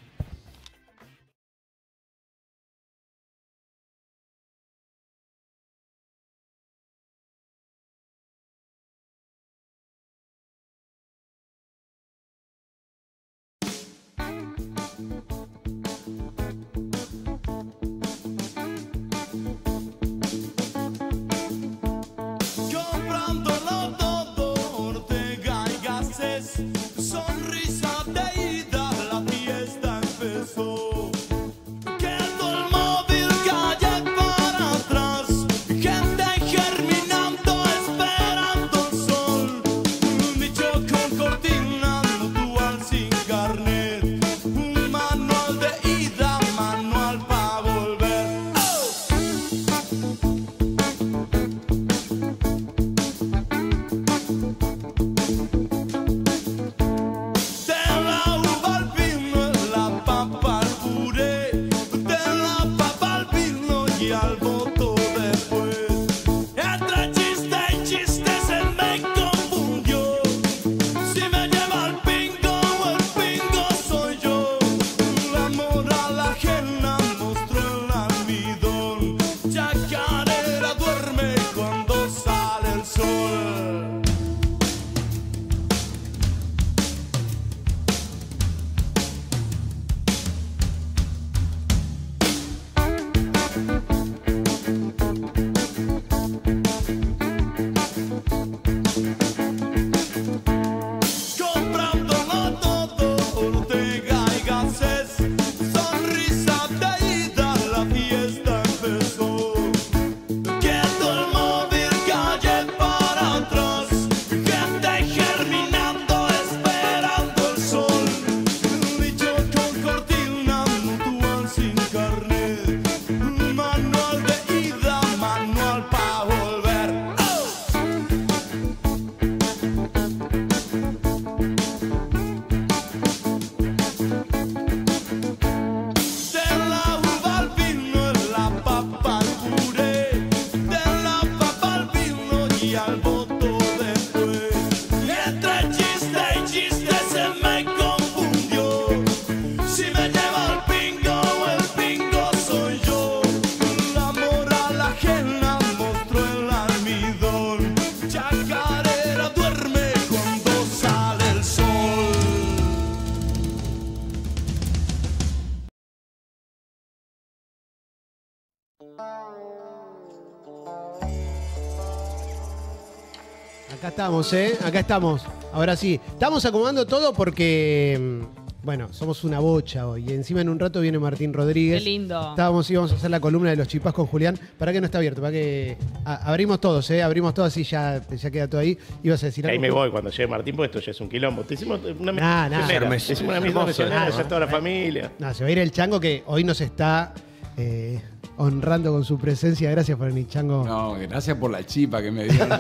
Acá estamos, ¿eh? Acá estamos. Ahora sí. Estamos acomodando todo porque, bueno, somos una bocha hoy. Y encima en un rato viene Martín Rodríguez. Qué lindo. Íbamos a hacer la columna de los chipás con Julián. ¿Para qué no está abierto? Para que abrimos todos, ¿eh? Abrimos todos así ya queda todo ahí. Ibas a decir Ahí algo. me voy cuando llegue Martín, porque esto ya es un quilombo. Te hicimos una Nah, primera. Te hicimos una misa misionera, ya toda la familia. No, se va a ir el Chango que hoy nos está honrando con su presencia. Gracias por venir, Chango. No, gracias por la chipa que me dieron.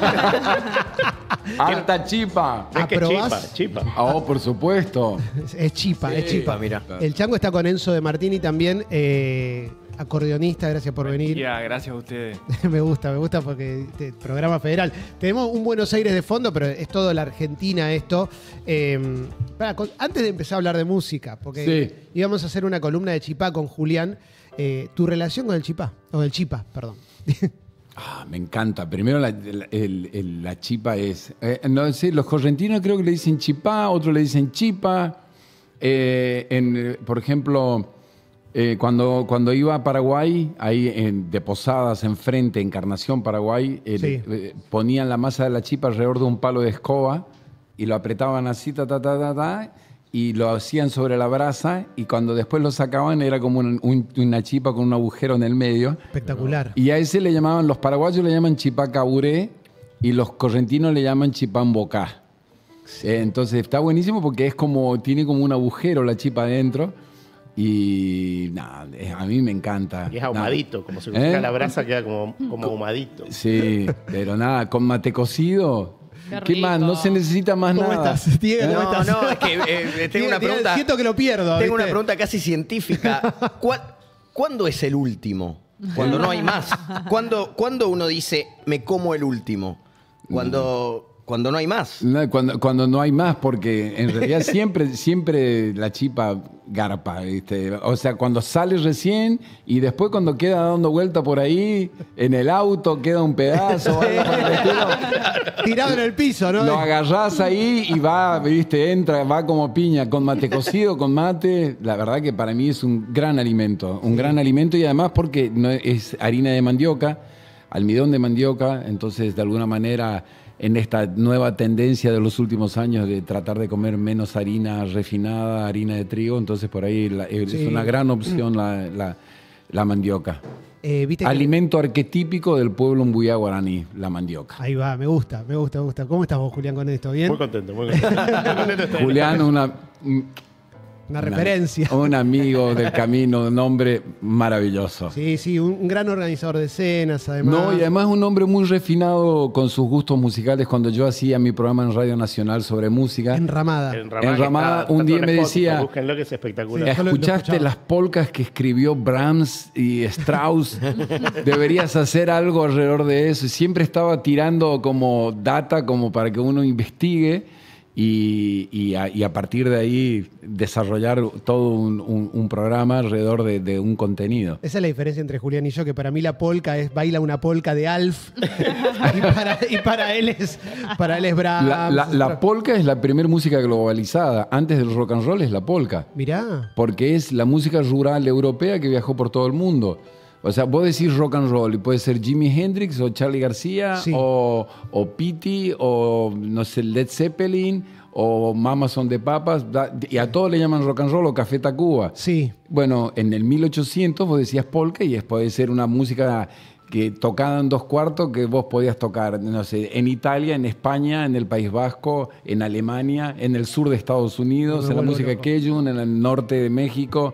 ¡Harta chipa! ¿Ves que ¿Aprobás? chipa? Oh, por supuesto. Es chipa, es chipa. mira. El Chango está con Enzo de Martini también, acordeonista. Gracias por venir. Gracias a ustedes. Me gusta porque programa federal. Tenemos un Buenos Aires de fondo, pero es todo la Argentina esto. Antes de empezar a hablar de música, porque Sí. íbamos a hacer una columna de chipá con Julián. Tu relación con el chipá, o el chipa, perdón. Me encanta. Primero la chipa es... no sé, los correntinos creo que le dicen chipá, otros le dicen chipa. Por ejemplo, cuando iba a Paraguay, ahí de Posadas, enfrente, Encarnación, Paraguay, Sí. ponían la masa de la chipa alrededor de un palo de escoba y lo apretaban así, y lo hacían sobre la brasa, y cuando después lo sacaban era como una chipa con un agujero en el medio. Espectacular. Y a ese le llamaban, los paraguayos le llaman chipá caburé y los correntinos le llaman chipán bocá. Entonces está buenísimo porque tiene como un agujero la chipa adentro y nada, a mí me encanta. Y es ahumadito, como si cocinar la brasa queda como ahumadito. Sí, pero nada, con mate cocido. Qué ¿Qué más? No se necesita más ¿Cómo nada. estás, Diego? ¿Cómo estás? No, es que tengo una pregunta. Siento que lo pierdo. Tengo una ¿viste? pregunta casi científica. ¿Cuándo es el último? Cuando no hay más. ¿Cuándo uno dice, me como el último? Cuando no hay más. No, cuando no hay más, porque en realidad siempre la chipa garpa, ¿viste? O sea, cuando sale recién y después cuando queda dando vuelta por ahí, en el auto queda un pedazo, o algo por el estilo, Tirado en el piso, ¿no? lo agarrás ahí y va, ¿viste? Va como piña, con mate cocido, con mate. La verdad que para mí es un gran alimento, y además porque no es harina de mandioca, almidón de mandioca, entonces de alguna manera en esta nueva tendencia de los últimos años de tratar de comer menos harina refinada, harina de trigo, entonces por ahí es una gran opción la mandioca. ¿Viste que- Alimento arquetípico del pueblo mbuyá guaraní, la mandioca. Ahí va, me gusta. ¿Cómo estás vos, Julián, con esto? ¿Bien? Muy contento, muy contento. Julián, Una referencia. Un amigo del camino, un hombre maravilloso. Sí, un gran organizador de escenas, además. No, y además un hombre muy refinado con sus gustos musicales. Cuando yo hacía mi programa en Radio Nacional sobre música, Enramada. Enramada, un día me decía, Búsquenlo, que es espectacular. Sí, lo ¿escuchaste escuchaba. las polcas que escribió Brahms y Strauss? Deberías hacer algo alrededor de eso. Y siempre estaba tirando como data como para que uno investigue y a partir de ahí desarrollar todo un programa alrededor de un contenido. Esa es la diferencia entre Julián y yo, que para mí la polka es baila una polka de Alf y para él es Brahms. La polka es la primera música globalizada. Antes del rock and roll es la polka. Mirá. Porque es la música rural europea que viajó por todo el mundo. O sea, vos decís rock and roll y puede ser Jimi Hendrix o Charly García Sí. o Pity o, no sé, Led Zeppelin o Mamas Son de Papas. Y a todos le llaman rock and roll o Café Tacuba. Sí. Bueno, en el 1800 vos decías polka y puede ser una música que tocada en 2/4 que vos podías tocar, no sé, en Italia, en España, en el País Vasco, en Alemania, en el sur de Estados Unidos, Me en la vuelvo música loco. Cajun, en el norte de México,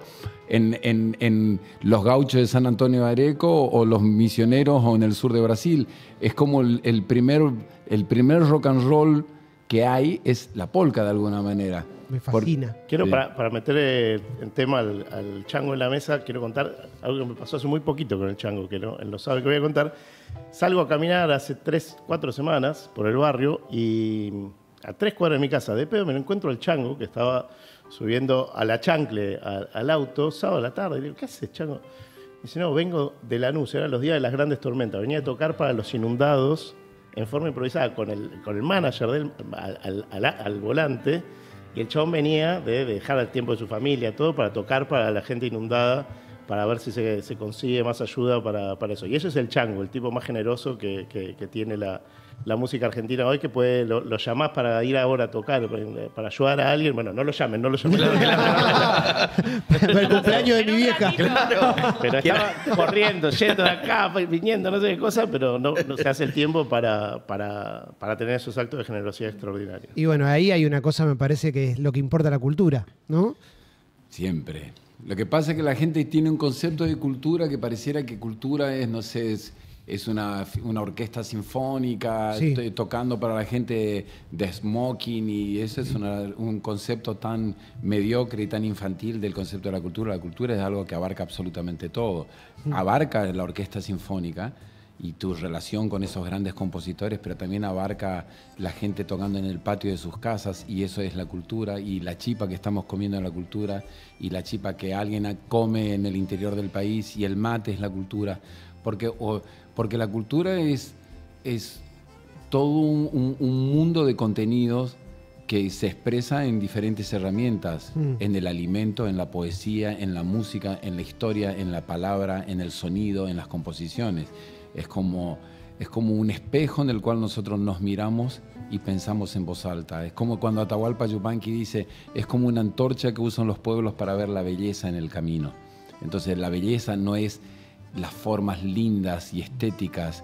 en los gauchos de San Antonio de Areco o los misioneros o en el sur de Brasil. Es como el primer rock and roll que hay es la polka de alguna manera. Me fascina. Quiero, Sí. para meter en tema al chango en la mesa, quiero contar algo que me pasó hace muy poquito con el chango, que no, él no sabe que voy a contar. Salgo a caminar hace 3, 4 semanas por el barrio y a 3 cuadras de mi casa, de pedo, me lo encuentro al chango que estaba subiendo a la chancle al auto, sábado a la tarde. Y le digo, ¿qué haces, chango? Me dice, no, vengo de Lanús, eran los días de las grandes tormentas. Venía a tocar para los inundados en forma improvisada con el manager del, al volante. Y el chabón venía de dejar el tiempo de su familia, todo para tocar para la gente inundada para ver si se consigue más ayuda para eso. Y ese es el chango, el tipo más generoso que tiene la música argentina hoy, que lo llamás para ir ahora a tocar, para ayudar a alguien. Bueno, no lo llamen. Para el cumpleaños de mi vieja. Pero estaba corriendo, yendo de acá, viniendo, no sé qué cosa, pero no se hace el tiempo para tener esos actos de generosidad extraordinarios. Y bueno, ahí hay una cosa, me parece, que es lo que importa la cultura, ¿no? Siempre. Lo que pasa es que la gente tiene un concepto de cultura que pareciera que cultura es, no sé, es una orquesta sinfónica, Sí. tocando para la gente de smoking, y eso es un concepto tan mediocre y tan infantil del concepto de la cultura. La cultura es algo que abarca absolutamente todo. Abarca la orquesta sinfónica y tu relación con esos grandes compositores, pero también abarca la gente tocando en el patio de sus casas, y eso es la cultura, y la chipa que estamos comiendo en la cultura, y la chipa que alguien come en el interior del país, y el mate es la cultura, porque la cultura es todo un mundo de contenidos que se expresa en diferentes herramientas, en el alimento, en la poesía, en la música, en la historia, en la palabra, en el sonido, en las composiciones. Es como un espejo en el cual nosotros nos miramos y pensamos en voz alta. Es como cuando Atahualpa Yupanqui dice, es como una antorcha que usan los pueblos para ver la belleza en el camino. Entonces la belleza no es las formas lindas y estéticas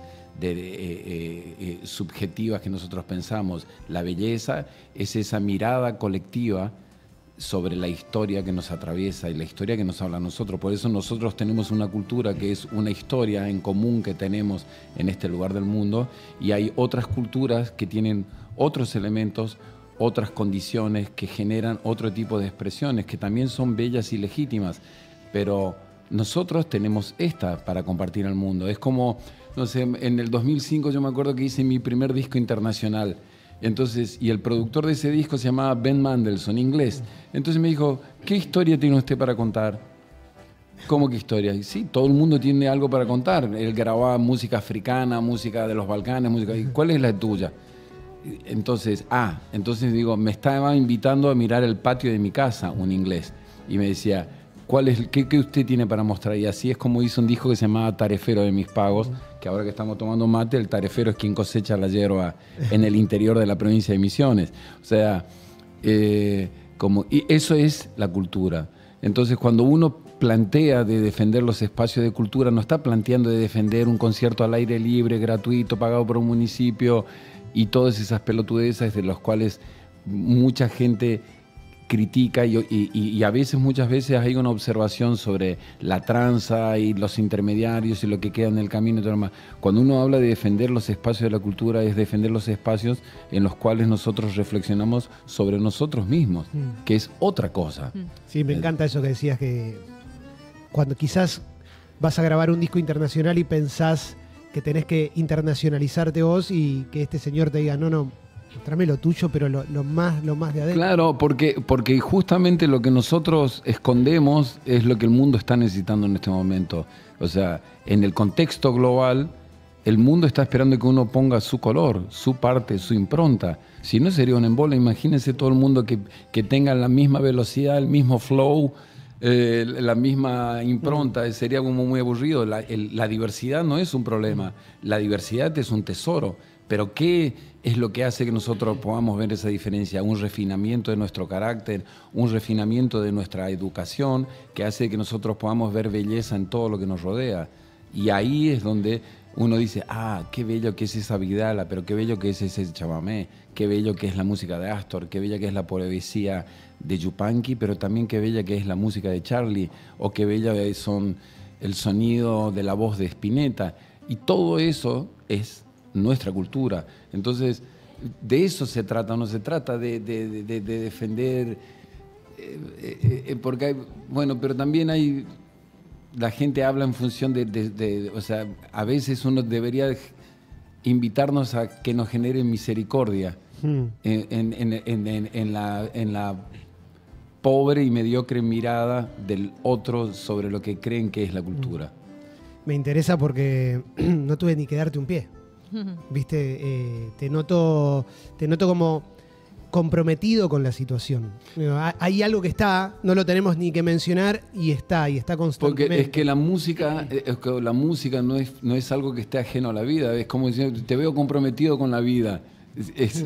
subjetivas que nosotros pensamos. La belleza es esa mirada colectiva sobre la historia que nos atraviesa y la historia que nos habla a nosotros. Por eso nosotros tenemos una cultura que es una historia en común que tenemos en este lugar del mundo, y hay otras culturas que tienen otros elementos, otras condiciones que generan otro tipo de expresiones que también son bellas y legítimas, pero nosotros tenemos esta para compartir al mundo. Es como, no sé, en el 2005 yo me acuerdo que hice mi primer disco internacional. Entonces, y el productor de ese disco se llamaba Ben Mandelson, inglés. Entonces me dijo, ¿qué historia tiene usted para contar? ¿Cómo qué historia? Y sí, todo el mundo tiene algo para contar. Él grababa música africana, música de los Balcanes, música. ¿Y cuál es la tuya? Entonces digo, me estaba invitando a mirar el patio de mi casa, un inglés. Y me decía, ¿qué usted tiene para mostrar? Y así es como hizo un disco que se llamaba Tarefero de mis pagos, que ahora que estamos tomando mate, el tarefero es quien cosecha la yerba en el interior de la provincia de Misiones. O sea, y eso es la cultura. Entonces, cuando uno plantea de defender los espacios de cultura, no está planteando de defender un concierto al aire libre, gratuito, pagado por un municipio, y todas esas pelotudezas de las cuales mucha gente critica, y a veces, muchas veces hay una observación sobre la tranza y los intermediarios y lo que queda en el camino y todo lo demás. Cuando uno habla de defender los espacios de la cultura, es defender los espacios en los cuales nosotros reflexionamos sobre nosotros mismos, que es otra cosa. Sí, me encanta eso que decías, que cuando quizás vas a grabar un disco internacional y pensás que tenés que internacionalizarte vos, y que este señor te diga, no, mostrame lo tuyo, pero lo más de adentro. Claro, porque justamente lo que nosotros escondemos es lo que el mundo está necesitando en este momento. O sea, en el contexto global, el mundo está esperando que uno ponga su color, su parte, su impronta. Si no, sería un embole. Imagínense todo el mundo que tenga la misma velocidad, el mismo flow, la misma impronta. Sería como muy aburrido. La diversidad no es un problema. La diversidad es un tesoro. Pero ¿qué es lo que hace que nosotros podamos ver esa diferencia? Un refinamiento de nuestro carácter, un refinamiento de nuestra educación, que hace que nosotros podamos ver belleza en todo lo que nos rodea. Y ahí es donde uno dice, qué bello que es esa Vidala, pero qué bello que es ese chamamé, qué bello que es la música de Astor, qué bella que es la poesía de Yupanqui, pero también qué bella que es la música de Charlie, o qué bella son el sonido de la voz de Spinetta. Y todo eso es nuestra cultura. Entonces, de eso se trata, no se trata de defender, porque hay, pero también hay, la gente habla en función o sea, a veces uno debería invitarnos a que nos genere misericordia en la pobre y mediocre mirada del otro sobre lo que creen que es la cultura. Me interesa porque no tuve ni que darte un pie. Viste, te noto como comprometido con la situación. Hay algo que está, no lo tenemos ni que mencionar y está constantemente. Porque es que la música no es algo que esté ajeno a la vida. Es como decir, te veo comprometido con la vida. Es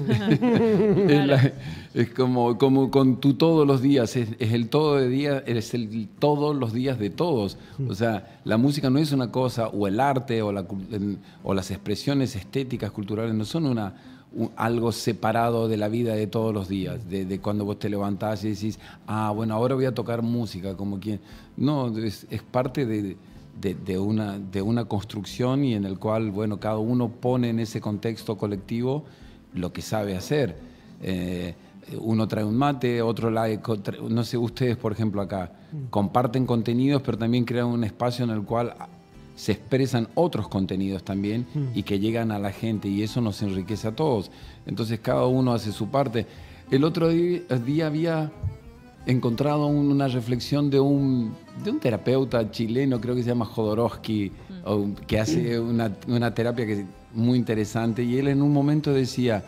como con tu todos los días, es el todo de día, eres el todos los días de todos. O sea, la música no es una cosa, o el arte, o las expresiones estéticas, culturales, no son algo separado de la vida de todos los días, de cuando vos te levantás y decís, bueno, ahora voy a tocar música, como quien... No, es parte de una construcción y en el cual, bueno, cada uno pone en ese contexto colectivo lo que sabe hacer. Uno trae un mate, otro no sé, ustedes, por ejemplo, acá comparten contenidos, pero también crean un espacio en el cual se expresan otros contenidos también y que llegan a la gente, y eso nos enriquece a todos. Entonces cada uno hace su parte. El otro día había encontrado una reflexión de un terapeuta chileno, creo que se llama Jodorowsky, que hace una terapia que es muy interesante, y él en un momento decía: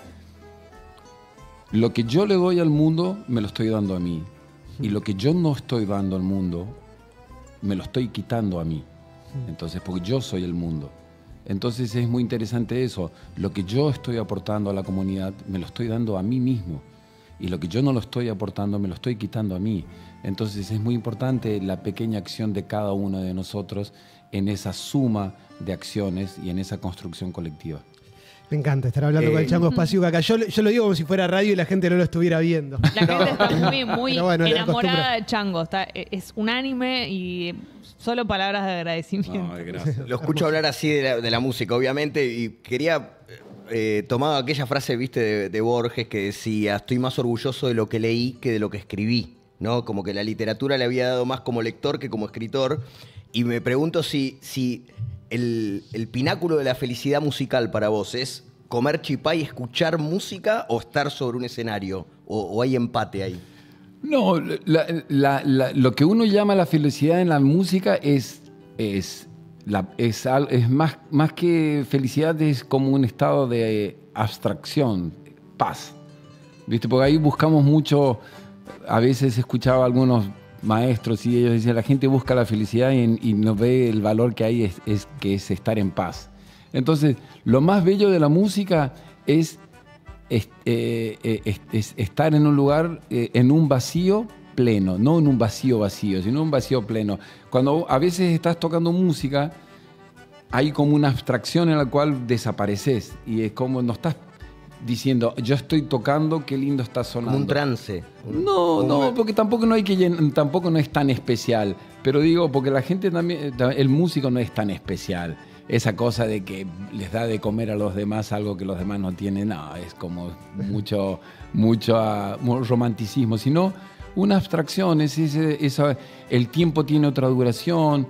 lo que yo le doy al mundo me lo estoy dando a mí, y lo que yo no estoy dando al mundo me lo estoy quitando a mí. Entonces, porque yo soy el mundo. Entonces es muy interesante eso. Lo que yo estoy aportando a la comunidad me lo estoy dando a mí mismo, y lo que yo no lo estoy aportando me lo estoy quitando a mí. Entonces es muy importante la pequeña acción de cada uno de nosotros en esa suma de acciones y en esa construcción colectiva. Me encanta estar hablando con el Chango Spasiuk acá. Yo lo digo como si fuera radio y la gente no lo estuviera viendo. La gente está muy bueno, enamorada de Chango. Es unánime y solo palabras de agradecimiento. Gracias. Lo escucho hablar así de la música, obviamente, y quería... tomado aquella frase, viste, de Borges, que decía: estoy más orgulloso de lo que leí que de lo que escribí, ¿no? Como que la literatura le había dado más como lector que como escritor. Y me pregunto si el pináculo de la felicidad musical para vos es comer chipá y escuchar música, o estar sobre un escenario, o hay empate ahí. No, lo que uno llama la felicidad en la música es más que felicidad, es como un estado de abstracción, paz. ¿Viste? Porque ahí buscamos mucho. A veces escuchaba a algunos maestros y ellos decían: la gente busca la felicidad y no ve el valor que hay, que es estar en paz. Entonces, lo más bello de la música es estar en un lugar, en un vacío pleno, no en un vacío, sino un vacío pleno. Cuando a veces estás tocando música, hay como una abstracción en la cual desapareces, y es como no estás diciendo: yo estoy tocando, qué lindo está sonando. Como un trance. No, porque tampoco no es tan especial. Pero digo, porque la gente también, el músico no es tan especial. Esa cosa de que les da de comer a los demás algo que los demás no tienen, no, es como mucho romanticismo, sino una abstracción. El tiempo tiene otra duración,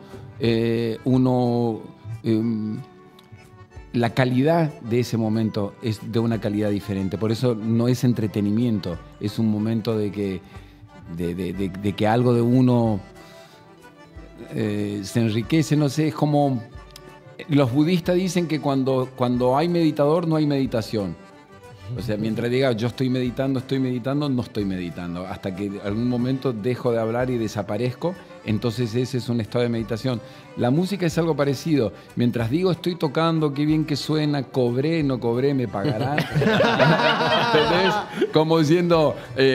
la calidad de ese momento es de una calidad diferente. Por eso no es entretenimiento, es un momento de que algo de uno se enriquece. No sé, es como los budistas dicen que cuando hay meditador no hay meditación. O sea, mientras diga yo estoy meditando, no estoy meditando. Hasta que en algún momento dejo de hablar y desaparezco, entonces ese es un estado de meditación. La música es algo parecido. Mientras digo estoy tocando, qué bien que suena, cobré, no cobré, me pagarán. ¿Entendés? Como diciendo...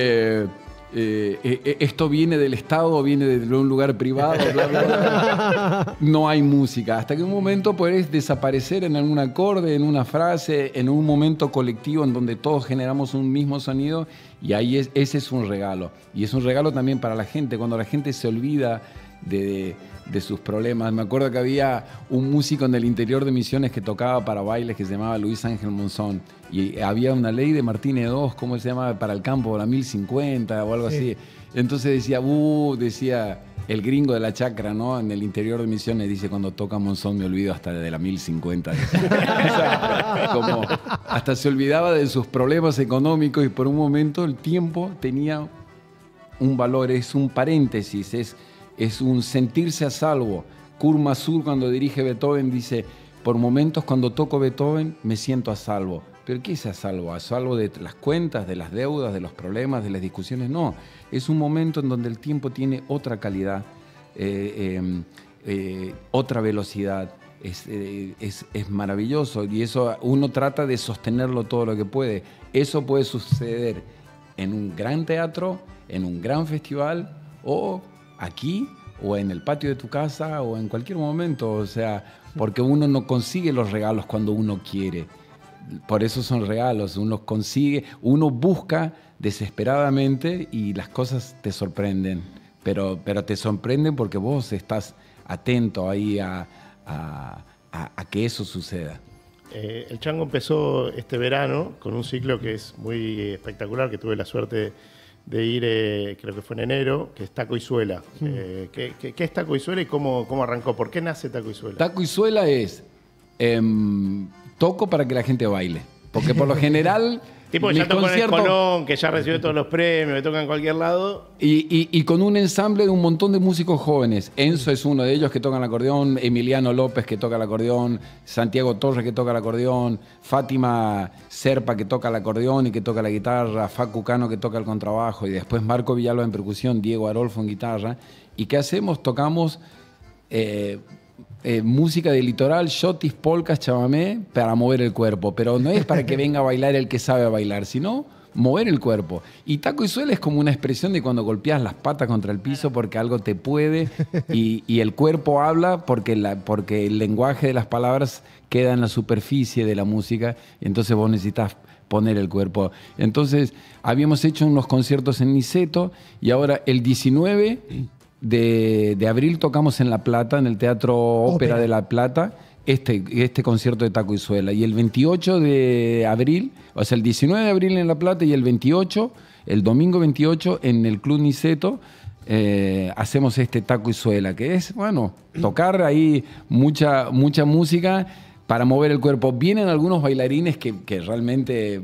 esto viene del Estado, viene de un lugar privado, bla, bla, bla. No hay música. Hasta que un momento puedes desaparecer en algún acorde, en una frase, en un momento colectivo en donde todos generamos un mismo sonido, y ahí ese es un regalo. Y es un regalo también para la gente, cuando la gente se olvida de sus problemas. Me acuerdo que había un músico en el interior de Misiones que tocaba para bailes que se llamaba Luis Ángel Monzón, y había una ley de Martínez II, ¿cómo se llama? Para el campo, la 1050 o algo así. Entonces decía el gringo de la chacra, ¿no? En el interior de Misiones dice: cuando toca Monzón me olvido hasta de la 1050. O sea, como hasta se olvidaba de sus problemas económicos, y por un momento el tiempo tenía un valor, es un paréntesis, es un sentirse a salvo. Kurt Masur, cuando dirige Beethoven, dice: por momentos cuando toco Beethoven me siento a salvo, ¿Pero qué es a salvo? ¿A salvo de las cuentas, de las deudas, de los problemas, de las discusiones? No, es un momento en donde el tiempo tiene otra calidad, otra velocidad. Es maravilloso y eso uno trata de sostenerlo todo lo que puede. Eso puede suceder en un gran teatro, en un gran festival o aquí o en el patio de tu casa o en cualquier momento. O sea, porque uno no consigue los regalos cuando uno quiere. Por eso son regalos. Uno consigue, uno busca desesperadamente y las cosas te sorprenden. Pero te sorprenden porque vos estás atento ahí a que eso suceda. El Chango empezó este verano con un ciclo que es muy espectacular, que tuve la suerte de ir, creo que fue en enero, que es Taco y Suela. ¿Qué es Taco y Suela y cómo arrancó? ¿Por qué nace Taco y Suela? Taco y Suela es toco para que la gente baile. Porque por lo general... Tipo que ya tocó en el Colón, que ya recibió todos los premios, que toca en cualquier lado. Y con un ensamble de un montón de músicos jóvenes. Enzo es uno de ellos que toca el acordeón, Emiliano López que toca el acordeón, Santiago Torres que toca el acordeón, Fátima Serpa que toca el acordeón y que toca la guitarra, Facu Cano que toca el contrabajo y después Marco Villalba en percusión, Diego Arolfo en guitarra. ¿Y qué hacemos? Tocamos... música de litoral, shotis, polcas, chamamé, para mover el cuerpo. Pero no es para que venga a bailar el que sabe bailar, sino mover el cuerpo. Y Taco y Suela es como una expresión de cuando golpeas las patas contra el piso porque algo te puede y el cuerpo habla porque el lenguaje de las palabras queda en la superficie de la música. Entonces vos necesitas poner el cuerpo. Entonces habíamos hecho unos conciertos en Niceto y ahora el 19... De abril tocamos en La Plata, en el Teatro Ópera de La Plata, este concierto de Taco y Suela. Y el 28 de abril, o sea, el 19 de abril en La Plata y el 28, el domingo 28, en el Club Niceto, hacemos este Taco y Suela, que es, bueno, tocar ahí mucha música para mover el cuerpo. Vienen algunos bailarines que realmente...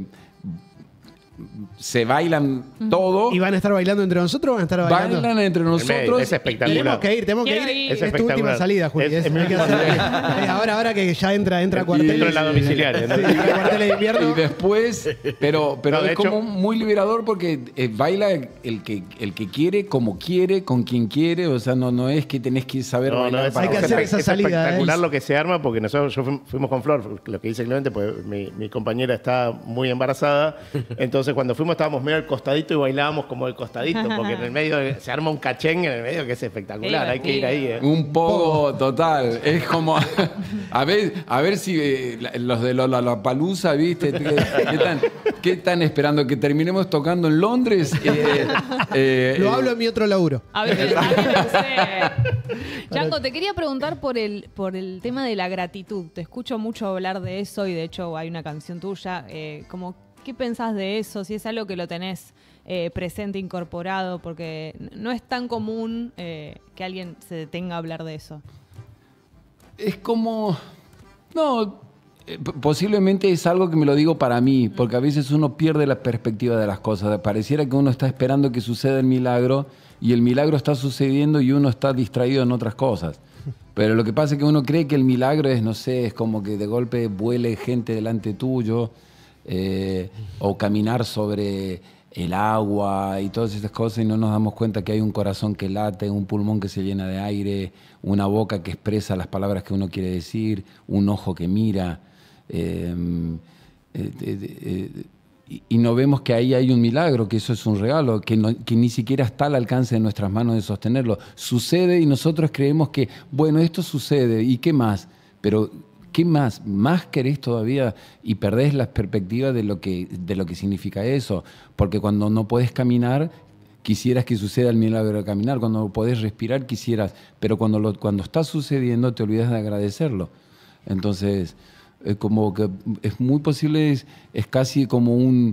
se bailan todo. ¿Y van a estar bailando entre nosotros o van a estar bailando? Bailan entre nosotros. Es espectacular. Tenemos que ir. Es Es tu última salida, Juli. Ahora que ya entra Cuartel. Dentro de la domiciliaria. Sí, entra Cuartel de invierno. Y después, pero No, de es como hecho, muy liberador porque baila el que quiere, como quiere, con quien quiere. O sea, no es que tenés que saber bailar. hay que hacer esa salida. Espectacular lo que se arma porque nosotros fuimos con Flor, lo que dice Clemente, pues mi compañera está muy embarazada. Entonces, cuando fuimos estábamos medio al costadito y bailábamos como al costadito, porque en el medio se arma un cachengue en el medio que es espectacular. Hay que ir ahí. Un poco total. Es como a ver si los de Lollapalooza, ¿viste? ¿Qué están esperando? ¿Que terminemos tocando en Londres? Lo hablo en mi otro laburo. A ver, Chango, te quería preguntar por el tema de la gratitud. Te escucho mucho hablar de eso y de hecho hay una canción tuya. ¿Qué pensás de eso? Si es algo que lo tenés presente, incorporado, porque no es tan común que alguien se detenga a hablar de eso. Es como... No, posiblemente es algo que me lo digo para mí, porque a veces uno pierde la perspectiva de las cosas. Pareciera que uno está esperando que suceda el milagro y el milagro está sucediendo y uno está distraído en otras cosas. Pero lo que pasa es que uno cree que el milagro es, no sé, es como que de golpe vuele gente delante tuyo, o caminar sobre el agua y todas esas cosas y no nos damos cuenta que hay un corazón que late, un pulmón que se llena de aire, una boca que expresa las palabras que uno quiere decir, un ojo que mira, y no vemos que ahí hay un milagro, que eso es un regalo, que ni siquiera está al alcance de nuestras manos de sostenerlo. Sucede y nosotros creemos que, bueno, esto sucede, ¿y qué más? Pero ¿qué más? ¿Más querés todavía? Y perdés la perspectiva de lo que significa eso. Porque cuando no podés caminar, quisieras que suceda el milagro de caminar. Cuando podés respirar, quisieras. Pero cuando está sucediendo, te olvidas de agradecerlo. Entonces, como que es muy posible, es casi como un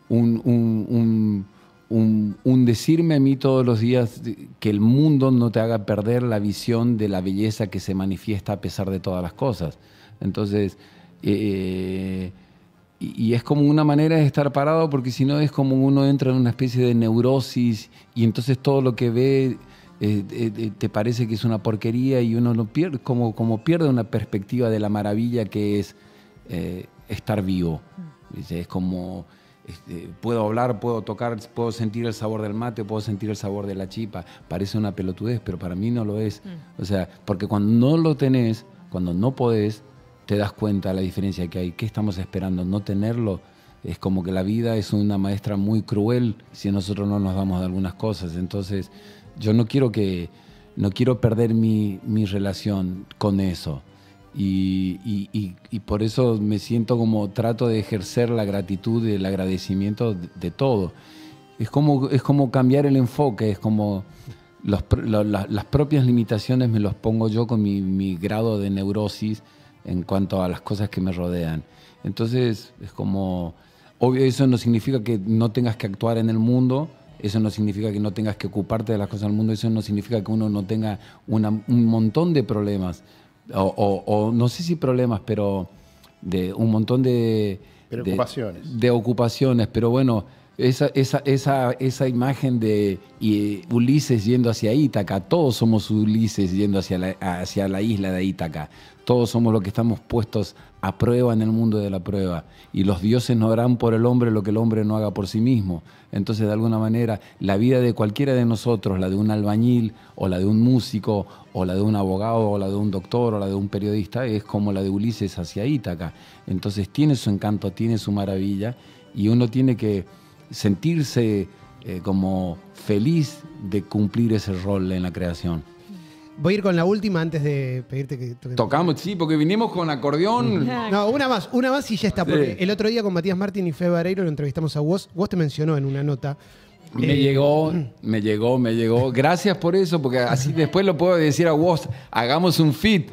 decirme a mí todos los días que el mundo no te haga perder la visión de la belleza que se manifiesta a pesar de todas las cosas. Entonces, y es como una manera de estar parado, porque si no es como uno entra en una especie de neurosis y entonces todo lo que ve te parece que es una porquería y uno lo pierde, como pierde una perspectiva de la maravilla que es estar vivo. ¿viste? Es como, puedo hablar, puedo tocar, puedo sentir el sabor del mate, puedo sentir el sabor de la chipa. Parece una pelotudez, pero para mí no lo es. O sea, porque cuando no lo tenés, cuando no podés, te das cuenta de la diferencia que hay. ¿Qué estamos esperando? No tenerlo. Es como que la vida es una maestra muy cruel si nosotros no nos damos de algunas cosas. Entonces, yo no quiero perder mi relación con eso. Y por eso me siento como trato de ejercer la gratitud y el agradecimiento de todo. Es como cambiar el enfoque, es como las propias limitaciones me los pongo yo con mi grado de neurosis en cuanto a las cosas que me rodean. Entonces, es como, obvio, eso no significa que no tengas que actuar en el mundo, eso no significa que no tengas que ocuparte de las cosas del mundo, eso no significa que uno no tenga un montón de problemas, o no sé si problemas, pero de un montón de ocupaciones, pero bueno, esa imagen de Ulises yendo hacia Ítaca, todos somos Ulises yendo hacia la isla de Ítaca, todos somos los que estamos puestos a prueba en el mundo de la prueba, y los dioses no harán por el hombre lo que el hombre no haga por sí mismo. Entonces, de alguna manera, la vida de cualquiera de nosotros, la de un albañil, o la de un músico, o la de un abogado, o la de un doctor, o la de un periodista, es como la de Ulises hacia Ítaca. Entonces, tiene su encanto, tiene su maravilla, y uno tiene que sentirse como feliz de cumplir ese rol en la creación. Voy a ir con la última antes de pedirte que toques. Tocamos, sí, porque vinimos con acordeón. No, una más y ya está. Porque el otro día con Matías Martín y Fede Vareiro lo entrevistamos a vos. Vos te mencionó en una nota. Me llegó. Gracias por eso, porque así después lo puedo decir a vos, hagamos un feat.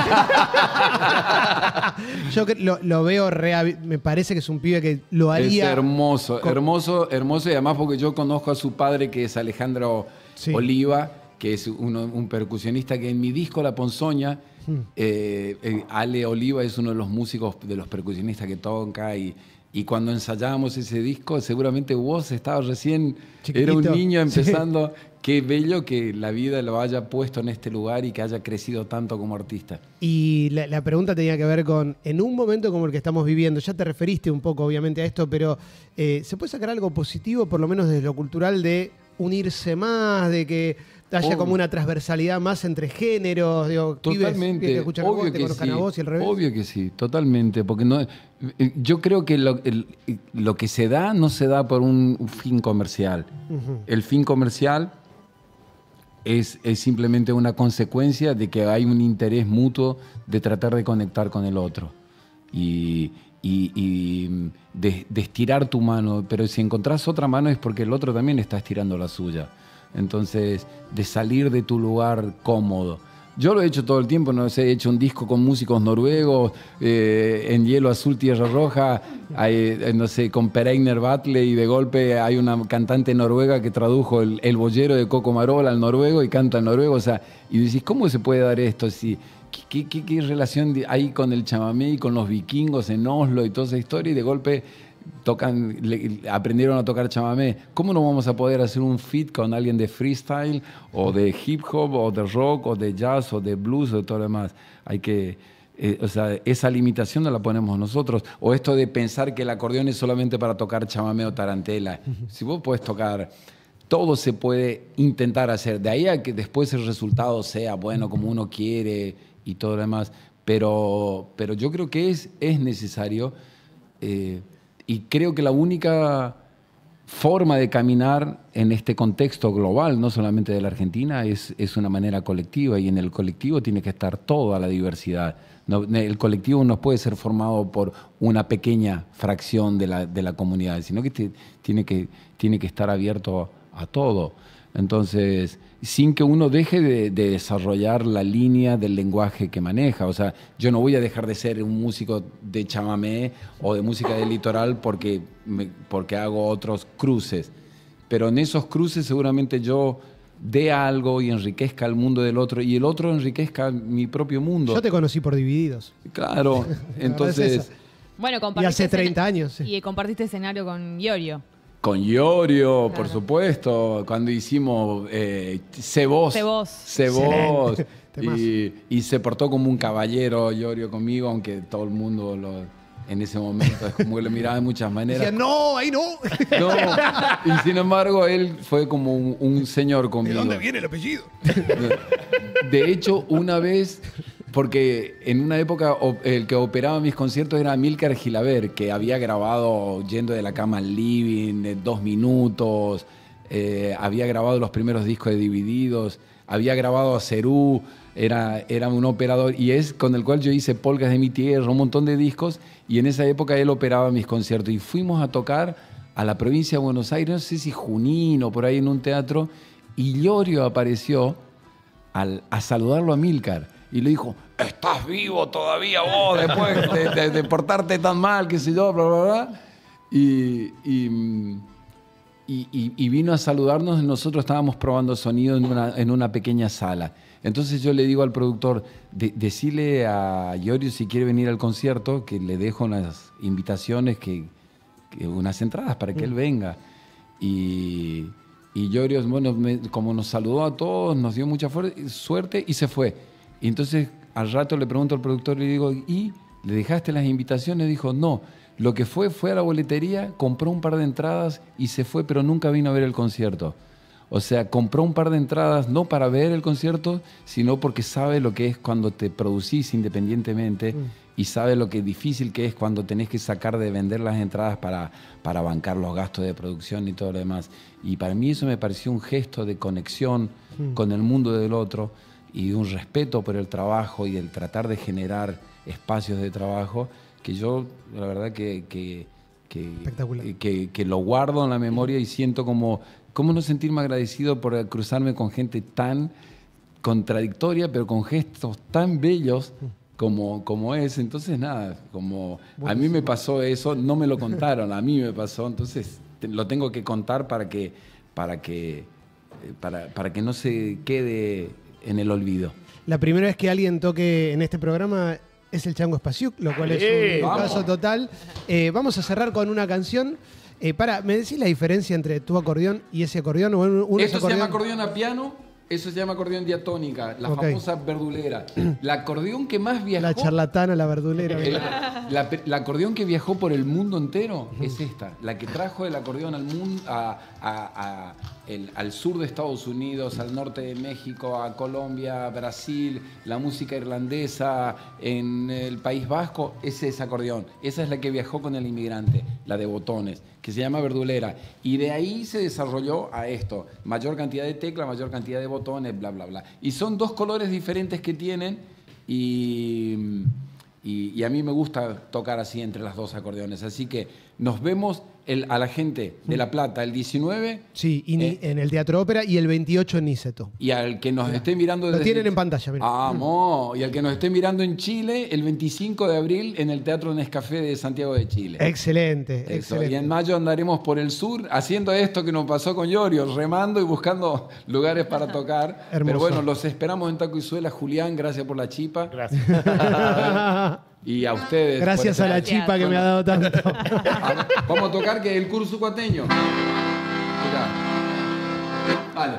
Yo lo veo me parece que es un pibe que lo haría. Es hermoso, hermoso, y además porque yo conozco a su padre, que es Alejandro Oliva, que es un percusionista que en mi disco La Ponzoña, Ale Oliva es uno de los músicos, de los percusionistas que toca, y cuando ensayábamos ese disco, seguramente vos estabas recién, chiquitito, era un niño empezando. Sí. Qué bello que la vida lo haya puesto en este lugar y que haya crecido tanto como artista. Y la pregunta tenía que ver con, en un momento como el que estamos viviendo, ya te referiste un poco obviamente a esto, pero ¿se puede sacar algo positivo, por lo menos desde lo cultural, de unirse más, de que haya como una transversalidad más entre géneros? Digo, totalmente. Pibes que escuchan obvio a vos, te conozcan a vos y al revés. Obvio que sí, totalmente. Porque yo creo que lo que se da no se da por un fin comercial. El fin comercial es simplemente una consecuencia de que hay un interés mutuo de tratar de conectar con el otro. Y de estirar tu mano, pero si encontrás otra mano es porque el otro también está estirando la suya. Entonces, de salir de tu lugar cómodo. Yo lo he hecho todo el tiempo, no sé, he hecho un disco con músicos noruegos, en Hielo Azul, Tierra Roja, no sé, con Pereiner Batle, y de golpe hay una cantante noruega que tradujo el boyero de Coco Marola al noruego y canta en noruego, o sea, y decís, ¿cómo se puede dar esto? Si, ¿qué relación hay con el chamamé y con los vikingos en Oslo y toda esa historia? Y de golpe aprendieron a tocar chamamé. ¿Cómo no vamos a poder hacer un feat con alguien de freestyle o de hip hop o de rock o de jazz o de blues o de todo lo demás? Hay que, o sea, esa limitación no la ponemos nosotros. O esto de pensar que el acordeón es solamente para tocar chamamé o tarantela. Si vos podés tocar, todo se puede intentar hacer. De ahí a que después el resultado sea bueno como uno quiere y todo lo demás. Pero yo creo que es necesario. Y creo que la única forma de caminar en este contexto global, no solamente de la Argentina, es una manera colectiva, y en el colectivo tiene que estar toda la diversidad. No, el colectivo no puede ser formado por una pequeña fracción de la comunidad, sino que tiene que estar abierto a todo. Entonces, sin que uno deje de desarrollar la línea del lenguaje que maneja. O sea, yo no voy a dejar de ser un músico de chamamé o de música del litoral porque hago otros cruces. Pero en esos cruces seguramente yo dé algo y enriquezca el mundo del otro, y el otro enriquezca mi propio mundo. Yo te conocí por Divididos. Claro, entonces... Bueno, y hace 30 años. Sí. Y compartiste escenario con Iorio. Con Iorio, claro, por supuesto, cuando hicimos Sé Vos. Y se portó como un caballero Iorio conmigo, aunque todo el mundo en ese momento. Es como que lo miraba de muchas maneras. Decía, no, ahí no. No, y sin embargo, él fue como un señor conmigo. ¿De dónde viene el apellido? De hecho, una vez, porque en una época el que operaba mis conciertos era Amílcar Gilaber, que había grabado Yendo de la cama al living, 2 minutos, había grabado los primeros discos de Divididos, había grabado a Cerú, era un operador, y es con el cual yo hice Polcas de mi tierra, un montón de discos, y en esa época él operaba mis conciertos. Y fuimos a tocar a la provincia de Buenos Aires, no sé si Junín o por ahí en un teatro, y Llorio apareció a saludarlo a Amílcar. Y le dijo, ¿estás vivo todavía vos después de portarte tan mal, qué sé yo, bla, bla, bla? Y vino a saludarnos. Nosotros estábamos probando sonido en una pequeña sala. Entonces yo le digo al productor, decirle a Llorio si quiere venir al concierto, que le dejo unas invitaciones, unas entradas para que él venga. Y Llorio, bueno, como nos saludó a todos, nos dio mucha suerte y se fue. Y entonces al rato le pregunto al productor y le digo, ¿y le dejaste las invitaciones? Dijo, no, lo que fue a la boletería, compró un par de entradas y se fue, pero nunca vino a ver el concierto. O sea, compró un par de entradas no para ver el concierto, sino porque sabe lo que es cuando te producís independientemente y sabe lo que difícil que es cuando tenés que sacar de vender las entradas para bancar los gastos de producción y todo lo demás. Y para mí eso me pareció un gesto de conexión con el mundo del otro y de un respeto por el trabajo y el tratar de generar espacios de trabajo que yo, la verdad, que lo guardo en la memoria y siento como... ¿Cómo no sentirme agradecido por cruzarme con gente tan contradictoria, pero con gestos tan bellos como es? Entonces, nada, como a mí me pasó eso, no me lo contaron, a mí me pasó, entonces lo tengo que contar para que no se quede en el olvido. La primera vez que alguien toque en este programa es el Chango Spasiuk, lo cual es un caso total. Vamos a cerrar con una canción. ¿Me decís la diferencia entre tu acordeón y ese acordeón? Esto se llama acordeón a piano, eso se llama acordeón diatónica, la famosa verdulera. La acordeón que más viajó... La charlatana, la verdulera. La acordeón que viajó por el mundo entero es esta, la que trajo el acordeón al mundo, al sur de Estados Unidos, al norte de México, a Colombia, Brasil, la música irlandesa, en el País Vasco, ese es acordeón. Esa es la que viajó con el inmigrante, la de botones, que se llama verdulera. Y de ahí se desarrolló a esto, mayor cantidad de tecla, mayor cantidad de botones, bla, bla, bla. Y son 2 colores diferentes que tienen y a mí me gusta tocar así entre las 2 acordeones. Así que nos vemos a la gente de La Plata el 19. Sí, en el Teatro Ópera y el 28 en Niceto. Y al que nos esté mirando... Lo tienen en pantalla. Mira. ¡Vamos! Y al que nos esté mirando en Chile el 25 de abril en el Teatro Nescafé de Santiago de Chile. Excelente, Eso. excelente. Y en mayo andaremos por el sur haciendo esto que nos pasó con Llorio, remando y buscando lugares para tocar. Hermoso. Pero bueno, los esperamos en Taco y Suela. Julián, gracias por la chipa. Gracias. Y a ustedes. Gracias a la chipa que me ha dado tanto. Vamos a tocar que el curso cuateño. Mirá. Vale.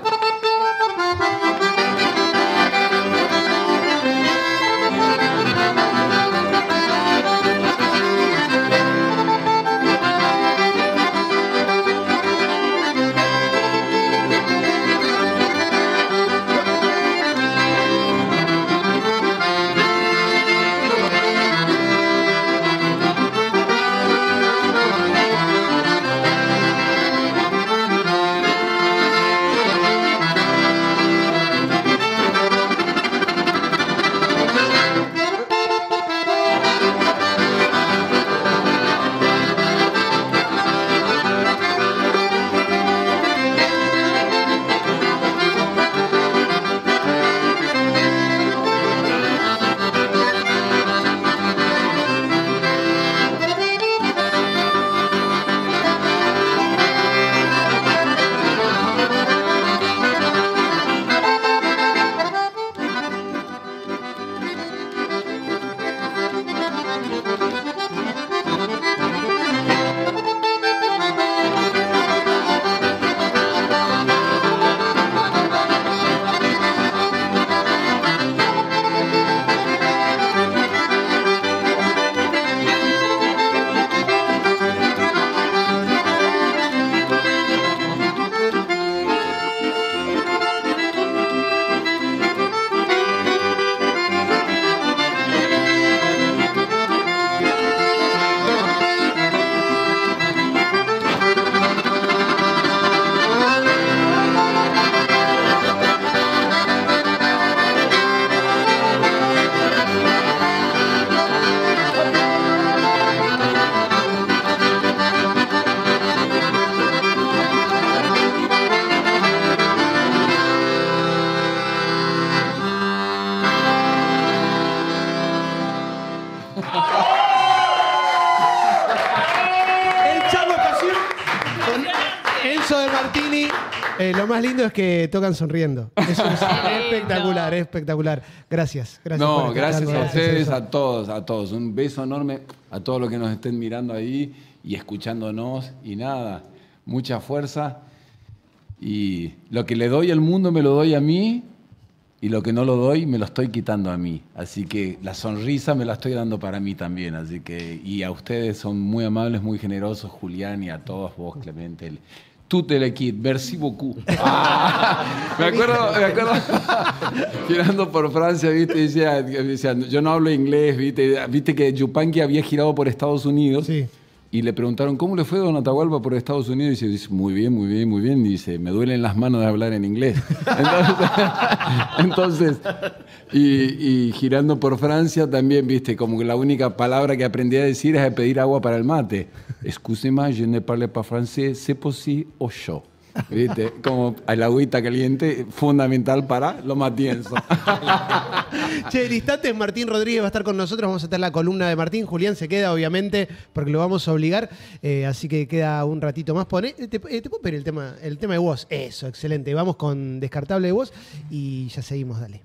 Lo más lindo es que tocan sonriendo. Eso es espectacular, es espectacular. Gracias. No, por gracias escucharnos, a ustedes, eso. a todos. Un beso enorme a todos los que nos estén mirando ahí y escuchándonos. Y nada, mucha fuerza. Y lo que le doy al mundo me lo doy a mí. Y lo que no lo doy me lo estoy quitando a mí. Así que la sonrisa me la estoy dando para mí también. Así que, y a ustedes son muy amables, muy generosos, Julián, y a todos vos, Clemente. Tout l'équipe, merci beaucoup. Me acuerdo, girando por Francia, ¿viste? Decía, yo no hablo inglés, ¿viste que Yupanqui había girado por Estados Unidos. Sí. Y le preguntaron, ¿cómo le fue Don Atahualpa por Estados Unidos? Y dice, muy bien, muy bien, muy bien. Dice, me duelen las manos de hablar en inglés. Entonces y girando por Francia también, viste, como que la única palabra que aprendí a decir es de pedir agua para el mate. Excusez-moi, je ne parle pas français, c'est possible au chaud. ¿Viste? Como el agüita caliente, fundamental para lo matienzo. Che, en instantes Martín Rodríguez va a estar con nosotros. Vamos a tener la columna de Martín. Julián se queda, obviamente, porque lo vamos a obligar. Así que queda un ratito más. ¿Te puedo pedir el tema de voz? Eso, excelente. Vamos con Descartable de voz y ya seguimos, dale.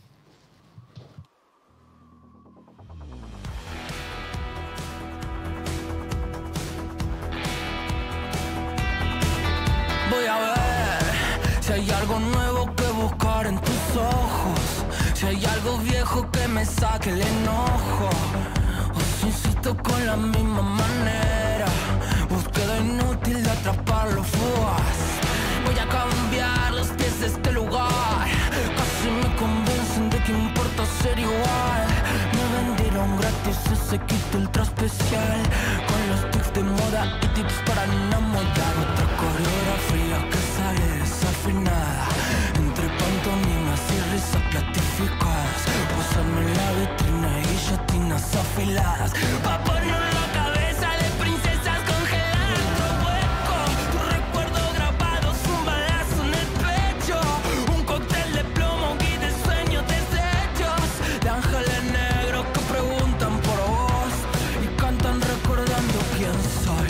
Voy a ver si hay algo nuevo que buscar en tus ojos, si hay algo viejo que me saque el enojo, o si insisto con la misma manera, búsqueda inútil de atrapar lo fugaz. Voy a cambiar los pies de este lugar, casi me convencen de que importa ser igual. Me vendieron gratis ese kit ultra especial, con los tips de moda y tips para enamorar. Otra coreografía que sale desafinada, entre pantomimas y risas platificadas. Posarme en la vitrina y guillotinas afiladas, pa' poner la cabeza de princesas congeladas. Otro hueco, tu recuerdo grabado, un balazo en el pecho, un cóctel de plomo y de sueños deshechos, de ángeles negros que preguntan por vos y cantan recordando quién soy.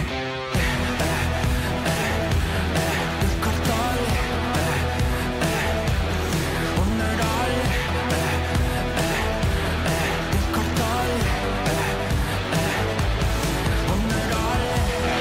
Descartable, vulnerable, descartable, vulnerable.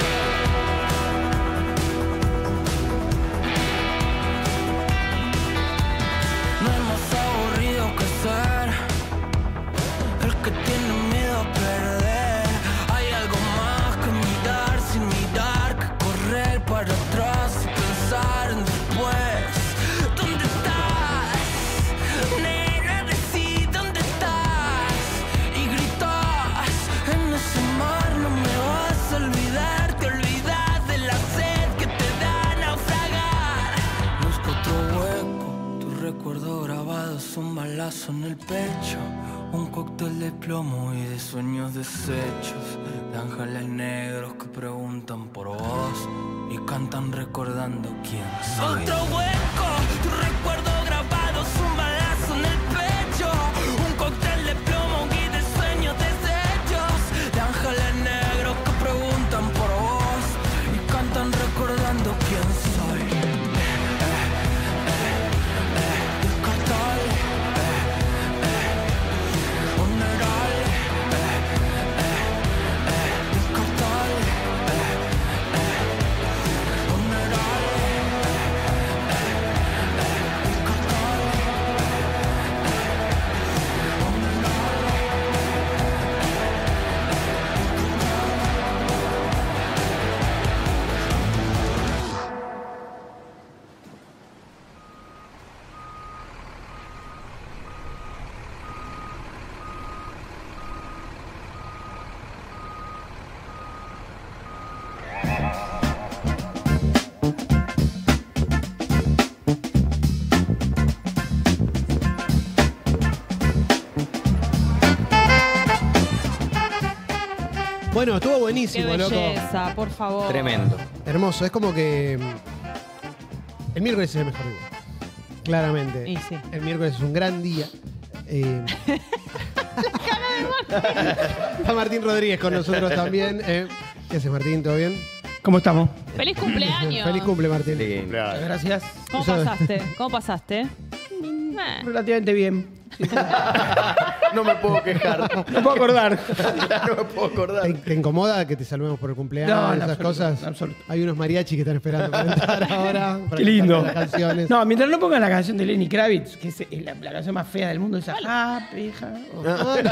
No hay más aburrido que ser el que tiene miedo a perder. Hay algo más que mirar sin mirar, que correr para atrás y pensar en después. ¿Dónde estás? Nena, decí dónde estás. Y gritas en ese mar, no me vas a olvidar. Te olvidas de la sed que te da naufragar. Busco otro hueco, tu recuerdo grabado es un balazo en el pecho, un cóctel de plomo y de sueños deshechos, de ángeles negros que preguntan por vos y cantan recordando quién soy. Otro hueco, tu recuerdo grabado es un balazo en el pecho, un cóctel de plomo y de sueños deshechos, de ángeles negros que preguntan por vos y cantan recordando quién soy. Descartable, vulnerable, descartable, vulnerable, Bueno, estuvo Qué buenísimo, loco. belleza, por favor. Tremendo. Hermoso. Es como que el miércoles es el mejor día. Claramente. Y sí. El miércoles es un gran día. Está Martín Rodríguez con nosotros también. ¿Qué haces, Martín? ¿Todo bien? ¿Cómo estamos? ¡Feliz cumpleaños! Feliz cumple, Martín. Sí. Cumpleaños. Gracias. ¿Cómo pasaste? ¿Cómo pasaste? Relativamente bien. No me puedo quejar. No puedo acordar. No me puedo acordar. ¿Te incomoda que te saludemos por el cumpleaños? No, en esas absoluto, cosas. en absoluto. Hay unos mariachis que están esperando para entrar ahora. Para Qué que lindo. canten las canciones. No, mientras no pongan la canción de Lenny Kravitz, que es la canción más fea del mundo, esa peja. No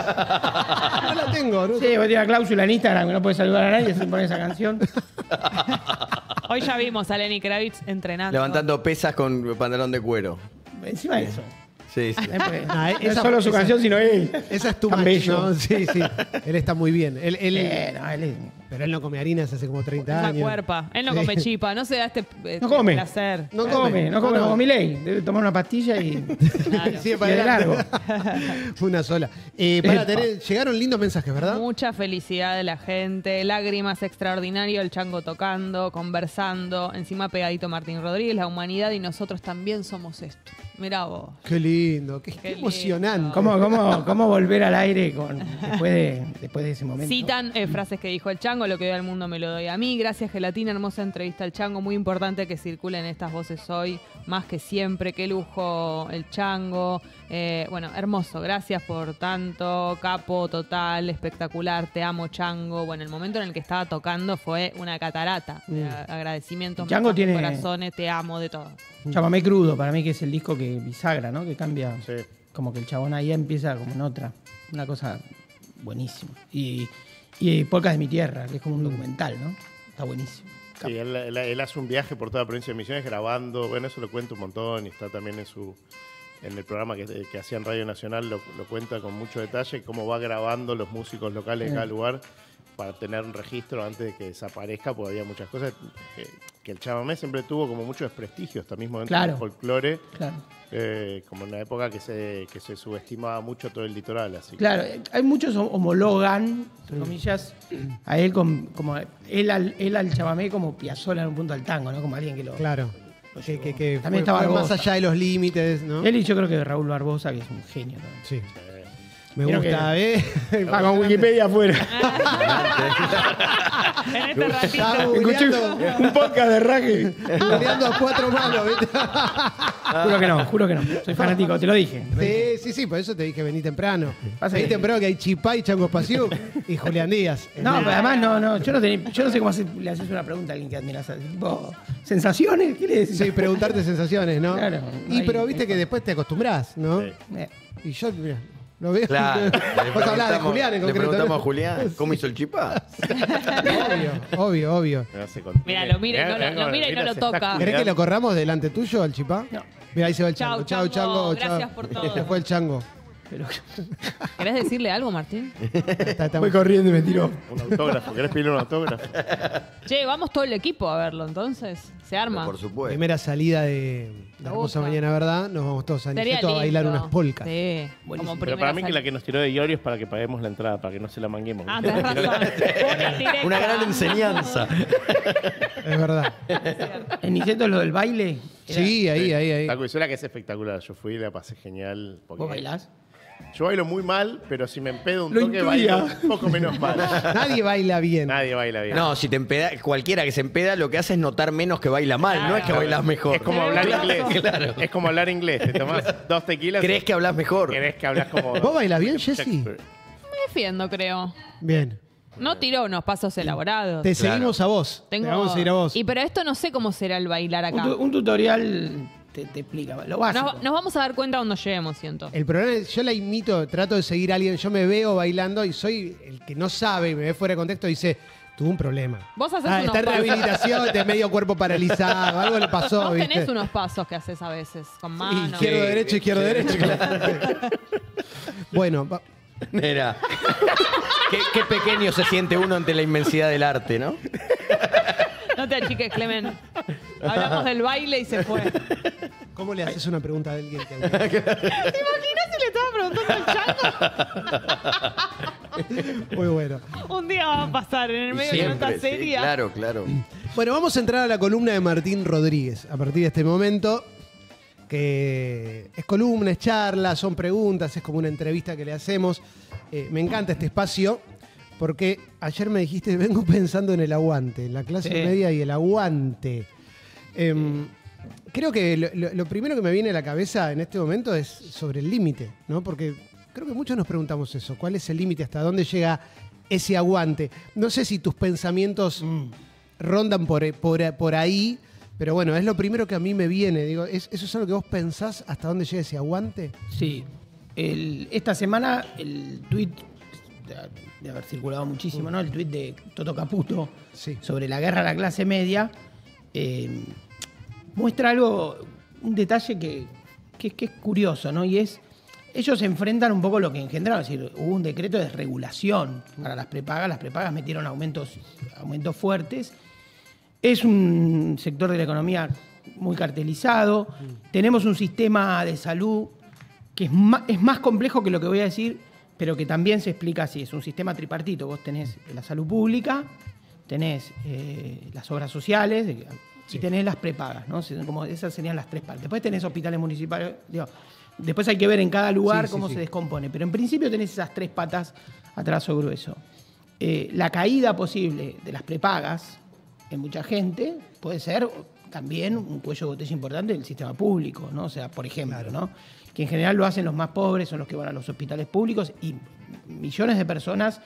la tengo, ¿no? Sí, vos tenés la cláusula en Instagram que no puedes saludar a nadie sin poner esa canción. Hoy ya vimos a Lenny Kravitz entrenando. Levantando pesas con pantalón de cuero. Encima de eso. Sí, sí. Ah, No es solo su canción, sino él. Esa es tu Tan match, bello. ¿no? Sí, sí. Él está muy bien. No, él es... Pero él no come harinas hace como 30 Esa años. cuerpa. Él no Sí. come chipa, no se da este No come. placer. No No come. come como Milei. Debe tomar una pastilla y... Claro. Sigue y para de largo. adelante. Una sola. Llegaron lindos mensajes, ¿verdad? Mucha felicidad de la gente, lágrimas extraordinario, el chango tocando, conversando, encima pegadito Martín Rodríguez, la humanidad y nosotros también somos esto. Mirá vos. Qué lindo, qué Qué emocionante. lindo. ¿Cómo volver al aire después de ese momento? Citan frases que dijo el chango, lo que doy al mundo me lo doy a mí. Gracias, Gelatina, hermosa entrevista al chango. Muy importante que circulen estas voces hoy, más que siempre. Qué lujo el chango. Bueno, hermoso. Gracias por tanto. Capo, total, espectacular. Te amo, chango. Bueno, el momento en el que estaba tocando fue una catarata de agradecimientos. Chango mensajes, tiene- corazones, te amo, de todo. Chamamé Crudo, para mí que es el disco que bisagra, ¿no? Que cambia, Sí. como que el chabón ahí empieza como en otra. Una cosa buenísima. Y Polcas de mi tierra, que es como un documental, ¿no? Está buenísimo. Sí, él hace un viaje por toda la provincia de Misiones grabando, bueno, eso lo cuenta un montón y está también en el programa que hacía en Radio Nacional, lo cuenta con mucho detalle, cómo va grabando los músicos locales de cada lugar para tener un registro antes de que desaparezca, porque había muchas cosas que el chamamé siempre tuvo como mucho desprestigio, hasta mismo dentro Claro. del folclore, Claro. como en una época que se subestimaba mucho todo el litoral. Así que- Claro, hay muchos homologan, entre comillas, a él como él al chamamé como Piazzolla en un punto al tango, ¿no? Como alguien que lo... Claro. lo Que, llevó. que También fue está más Barbosa. allá de los límites, ¿no? Él y yo creo que Raúl Barbosa, que es un genio también. Sí. Me Creo gusta, que- ¿eh? Ah, con Wikipedia afuera. En este ratito. Estaba Escuché googleando, un podcast de Raje. googleando a 4 manos, ¿viste? Juro que no. Soy fanático, te lo dije. Sí, por eso te dije vení temprano. Pasa Vení que- temprano que hay Chipá y Chango Espaciú y Julián Díaz. No, pero además no. Yo no sé cómo le haces una pregunta a alguien que admiras. Tipo, ¿sensaciones? ¿Qué le decís? Sí, preguntarte sensaciones, ¿no? Claro. Y Ahí- pero viste que después te acostumbrás, ¿no? Sí. Eh, Y yo, mira, lo veo. Claro. Vos hablás de Julián en Le concreto. preguntamos a Julián cómo hizo el chipá. Obvio. Me hace con- Mira, lo mira y no lo se toca. está ¿Querés que cuidando. lo corramos delante tuyo al Chipá? No. Mira, ahí se va el Chango. Chau, Chau, Chango. Chango. Gracias por todo. Se fue el Chango. pero ¿Querés decirle algo, Martín? Está voy corriendo y me tiró. Un autógrafo, ¿querés pedirle un autógrafo? Che, vamos todo el equipo a verlo entonces. Se arma. Por supuesto. Primera salida de La Hermosa gusta. Mañana, ¿verdad? Nos vamos todos a Sería Niceto a bailar lindo. unas polcas. Sí, Buenísimo. como Pero primera para mí que salida. la que nos tiró de Iorio es para que paguemos la entrada, para que no se la manguemos. Ah, tenés razón. Una directa. Una gran enseñanza. Es verdad. En Niceto lo del baile. Sí, ahí. La cuestión que es espectacular. Yo fui y la pasé genial. Porque ¿Vos bailás? Yo bailo muy mal, pero si me empedo un Lo toque, intuía. bailo un poco menos mal. Nadie baila bien. Nadie baila bien. No, si te empeda, cualquiera que se empeda lo que hace es notar menos que baila mal, no es que bailas mejor. Es como hablar Claro. inglés. Claro. Es como hablar inglés. Te tomás 2 tequilas. ¿Crees que hablas mejor? ¿Crees que hablas como. ¿Vos bailás bien, Jessy? Shakespeare. Me defiendo, creo. Bien. No tiró unos pasos elaborados. Te seguimos a vos. Te vamos a seguir a vos. Pero esto no sé cómo será el bailar acá. Un tutorial te explica lo básico. Nos vamos a dar cuenta cuando lleguemos, siento. El problema es, yo la imito, trato de seguir a alguien, yo me veo bailando y soy el que no sabe, me ve fuera de contexto y dice, tuvo un problema. Vos haces unos está en pasos. rehabilitación, de medio cuerpo paralizado, algo le pasó, Vos ¿viste? tenés unos pasos que haces a veces, con manos. Izquierdo, derecho, izquierdo, derecho. Bueno, Mira, qué pequeño se siente uno ante la inmensidad del arte, ¿no? No te achiques, Clemen. Hablamos del baile y se fue. ¿Te ¿cómo le haces una pregunta a alguien que imaginas si le estaba preguntando al chango? Muy bueno. Un día va a pasar en el medio de Siempre, una sí, seria. claro. Bueno, vamos a entrar a la columna de Martín Rodríguez a partir de este momento, que es columna, es charla, son preguntas, es como una entrevista que le hacemos. Me encanta este espacio porque ayer me dijiste, vengo pensando en el aguante, en la clase Sí. media y el aguante. Creo que lo primero que me viene a la cabeza en este momento es sobre el límite, ¿no? Porque creo que muchos nos preguntamos eso, ¿cuál es el límite? ¿Hasta dónde llega ese aguante? No sé si tus pensamientos rondan por ahí, pero bueno, es lo primero que a mí me viene. Digo, ¿eso es algo que vos pensás hasta dónde llega ese aguante? Sí. Esta semana el tuit, de haber circulado muchísimo, ¿no? El tuit de Toto Caputo Sí. sobre la guerra a la clase media, muestra un detalle que es curioso, ¿no? Y es, ellos enfrentan un poco lo que engendraron, es decir, hubo un decreto de regulación para las prepagas metieron aumentos fuertes. Es un sector de la economía muy cartelizado, tenemos un sistema de salud que es más complejo que lo que voy a decir, pero que también se explica así, es un sistema tripartito, vos tenés la salud pública, tenés las obras sociales y tenés las prepagas, ¿no? Como esas serían las tres partes. Después tenés hospitales municipales, digo, después hay que ver en cada lugar cómo se descompone, pero en principio tenés esas tres patas a trazo grueso. La caída posible de las prepagas en mucha gente puede ser también un cuello de botella importante del sistema público, ¿no? O sea, por ejemplo, ¿no? Que en general lo hacen los más pobres, son los que van a los hospitales públicos y millones de personas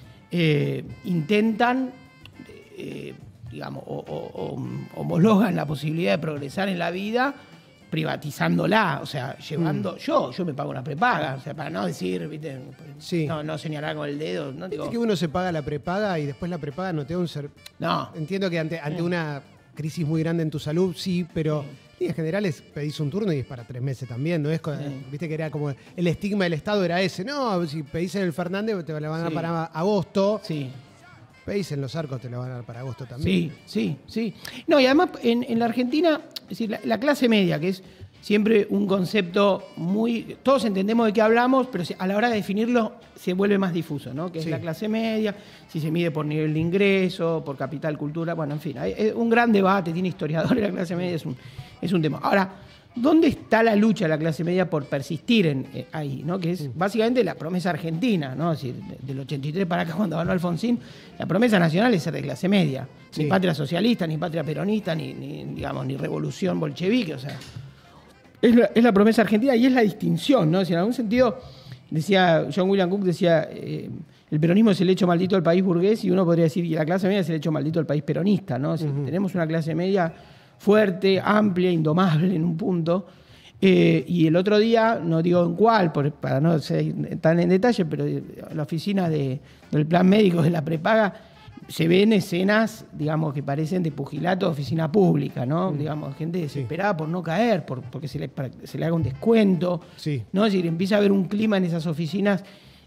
intentan, digamos, homologan la posibilidad de progresar en la vida privatizándola, o sea, llevando... Yo me pago una prepaga, o sea, para no decir, ¿viste? Sí. No señalar con el dedo, ¿no? Digo, Es que uno se paga la prepaga y después la prepaga no te da un no. Entiendo que ante una crisis muy grande en tu salud, sí, pero en general pedís un turno y es para 3 meses también, ¿no es? Viste que era como el estigma del Estado era ese, no, si pedís en el Fernández te la van a dar para agosto. Sí. Pedís en Los Arcos te la van a dar para agosto también. Sí. No, y además en la Argentina, es decir, la clase media, que es siempre un concepto muy... Todos entendemos de qué hablamos, pero a la hora de definirlo se vuelve más difuso, ¿no? Que es la clase media, si se mide por nivel de ingreso, por capital, cultura, bueno, en fin, hay un gran debate, tiene historiadores la clase media, es un tema. Ahora, ¿dónde está la lucha de la clase media por persistir ahí? ¿No? Que es básicamente la promesa argentina, ¿no? Es decir, del 83 para acá, cuando ganó Alfonsín, la promesa nacional es ser de clase media. Ni patria socialista, ni patria peronista, ni revolución bolchevique, o sea... Es la promesa argentina y es la distinción, ¿no? Es decir, en algún sentido, decía John William Cook, decía, el peronismo es el hecho maldito del país burgués y uno podría decir, y la clase media es el hecho maldito del país peronista, ¿no? Es decir, tenemos una clase media fuerte, amplia, indomable en un punto. Y el otro día, no digo en cuál, para no ser tan en detalle, pero la oficina del plan médico de la prepaga, se ven escenas, digamos, que parecen de pugilato de oficina pública, ¿no? Digamos, gente desesperada por no caer, porque se le haga un descuento, ¿no? Es decir, empieza a haber un clima en esas oficinas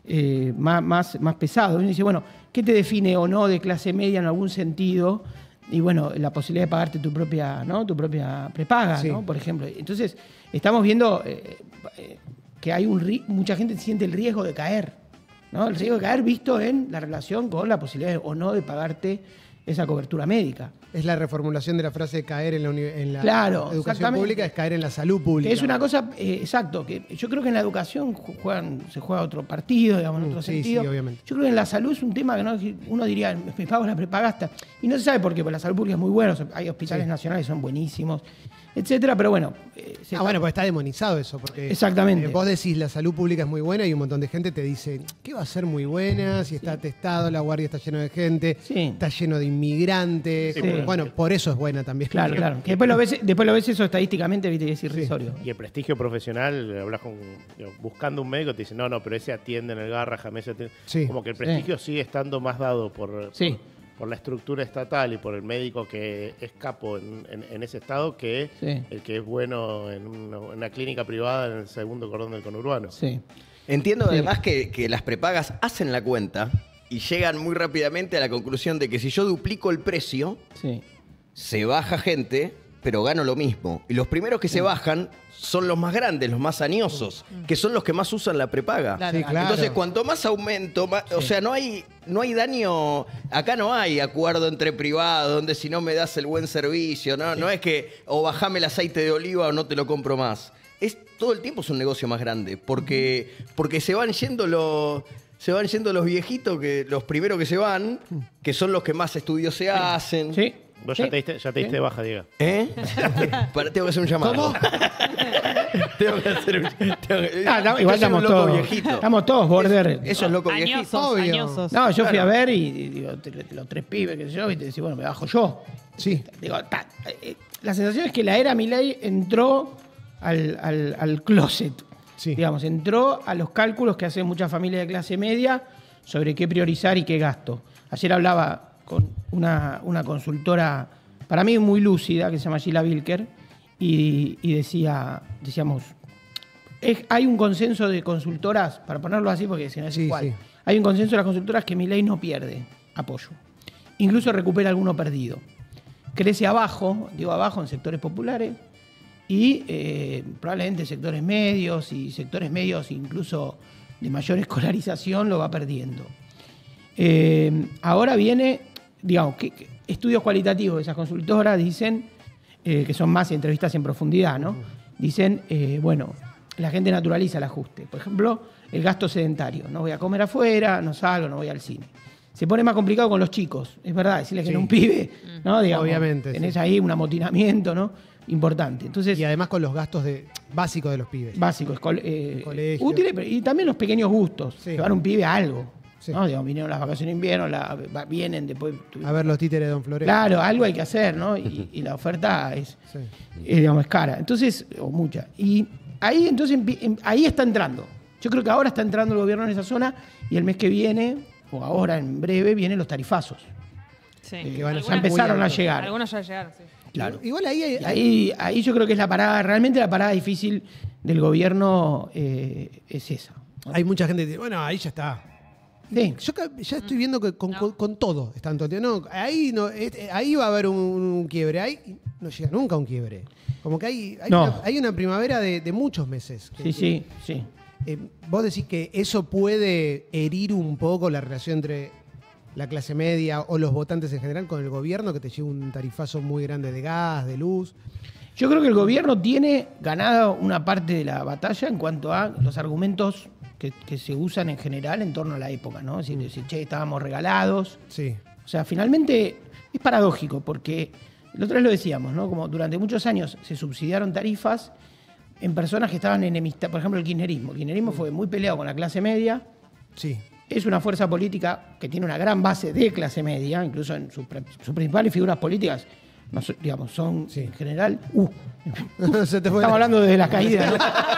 más pesado. Uno dice, bueno, ¿qué te define o no de clase media en algún sentido? Y bueno, la posibilidad de pagarte tu propia prepaga, ¿no? Por ejemplo. Entonces, estamos viendo que hay mucha gente siente el riesgo de caer, ¿no? El riesgo de caer visto en la relación con la posibilidad o no de pagarte esa cobertura médica. Es la reformulación de la frase de caer en la educación pública, es caer en la salud pública. Que es una cosa, exacto, que yo creo que en la educación se juega otro partido, digamos, en otro sentido. Sí, obviamente. Yo creo que en la salud es un tema que uno diría, me pago la prepaga hasta... Y no se sabe por qué, porque la salud pública es muy buena, hay hospitales nacionales que son buenísimos, etcétera, pero bueno... bueno, pues está demonizado eso, porque exactamente. Vos decís la salud pública es muy buena y un montón de gente te dice, ¿qué va a ser muy buena? Si está atestado, la guardia está lleno de gente, está lleno de inmigrantes. Bueno, por eso es buena también. Claro. Que después lo ves eso estadísticamente, viste, y es irrisorio. Y el prestigio profesional, hablas buscando un médico, te dicen, no, pero ese atiende en el Garrahan, ese atiende. Como que el prestigio sigue estando más dado por la estructura estatal y por el médico que es capo en ese estado que el que es bueno en una clínica privada en el segundo cordón del conurbano. Entiendo además que las prepagas hacen la cuenta y llegan muy rápidamente a la conclusión de que si yo duplico el precio, se baja gente, pero gano lo mismo. Y los primeros que se bajan son los más grandes, los más añosos, que son los que más usan la prepaga. Entonces, cuanto más aumento, o sea, no hay daño, acá no hay acuerdo entre privados, donde si no me das el buen servicio, no es que o bajame el aceite de oliva o no te lo compro más. Todo el tiempo es un negocio más grande, porque se van yendo se van yendo los viejitos, que los primeros que se van, que son los que más estudios se hacen. Sí. Vos ya te diste de baja, Diego. ¿Eh? Tengo que hacer un llamado. ¿Cómo? Tengo que hacer un Igual Yo soy estamos un loco todos. viejito. Estamos todos border. Eso es loco viejito. Añosos, obvio. añosos. No, yo fui a ver y digo, los 3 pibes, qué sé yo, y te decía, bueno, me bajo yo. Sí. Digo, la sensación es que la era Milei entró al closet. Sí. Digamos, entró a los cálculos que hacen muchas familias de clase media sobre qué priorizar y qué gasto. Ayer hablaba con una consultora, para mí muy lúcida, que se llama Sheila Wilker, y decíamos, hay un consenso de consultoras, para ponerlo así porque si no es Sí, igual, sí. hay un consenso de las consultoras que Milei no pierde apoyo. Incluso recupera alguno perdido. Crece abajo, digo abajo en sectores populares, y probablemente sectores medios y sectores medios incluso de mayor escolarización lo va perdiendo. Ahora viene, digamos, que estudios cualitativos de esas consultoras dicen, que son más entrevistas en profundidad, ¿no? Dicen, bueno, la gente naturaliza el ajuste. Por ejemplo, el gasto sedentario. No voy a comer afuera, no salgo, no voy al cine. Se pone más complicado con los chicos. Es verdad, decirle que Sí. no un pibe, ¿no? Digamos, Obviamente, tenés sí. ahí un amotinamiento, ¿no? Importante. Entonces, Y además con los gastos básicos de los pibes. básicos, Colegio. útiles, y también los pequeños gustos. Sí. Llevar un pibe a algo. Sí. ¿No? Digamos, vinieron las vacaciones de invierno, vienen después. A ver los títeres de Don Flores. Claro, algo hay que hacer, ¿no? Y la oferta es, Sí. digamos, es cara. Entonces, o mucha. Y ahí entonces ahí está entrando. Yo creo que ahora está entrando el gobierno en esa zona y el mes que viene, o ahora en breve, vienen los tarifazos. Sí. Que van a Ya ser muy empezaron a altos. llegar. Algunos ya llegaron, sí. Claro. Igual ahí hay, Y ahí yo creo que es la parada, realmente la parada difícil del gobierno es esa. hay mucha gente que dice, bueno, ahí ya está. Sí. Yo ya estoy viendo que con todo están todo. No, ahí, no, ahí va a haber un quiebre. Ahí no llega nunca un quiebre. Como que hay No. hay una primavera de muchos meses. Sí. Vos decís que eso puede herir un poco la relación entre la clase media o los votantes en general con el gobierno, que te lleva un tarifazo muy grande de gas, de luz. Yo creo que el gobierno tiene ganado una parte de la batalla en cuanto a los argumentos que se usan en general en torno a la época, ¿no? Es decir, che, estábamos regalados. Sí. O sea, finalmente es paradójico porque la otra vez lo decíamos, ¿no? Como durante muchos años se subsidiaron tarifas en personas que estaban enemistadas. Por ejemplo, el kirchnerismo. El kirchnerismo fue muy peleado con la clase media. Sí. Es una fuerza política que tiene una gran base de clase media, incluso en sus principales figuras políticas, no son, digamos, son en general. Se te fue Estamos hablando de la caída, ¿no?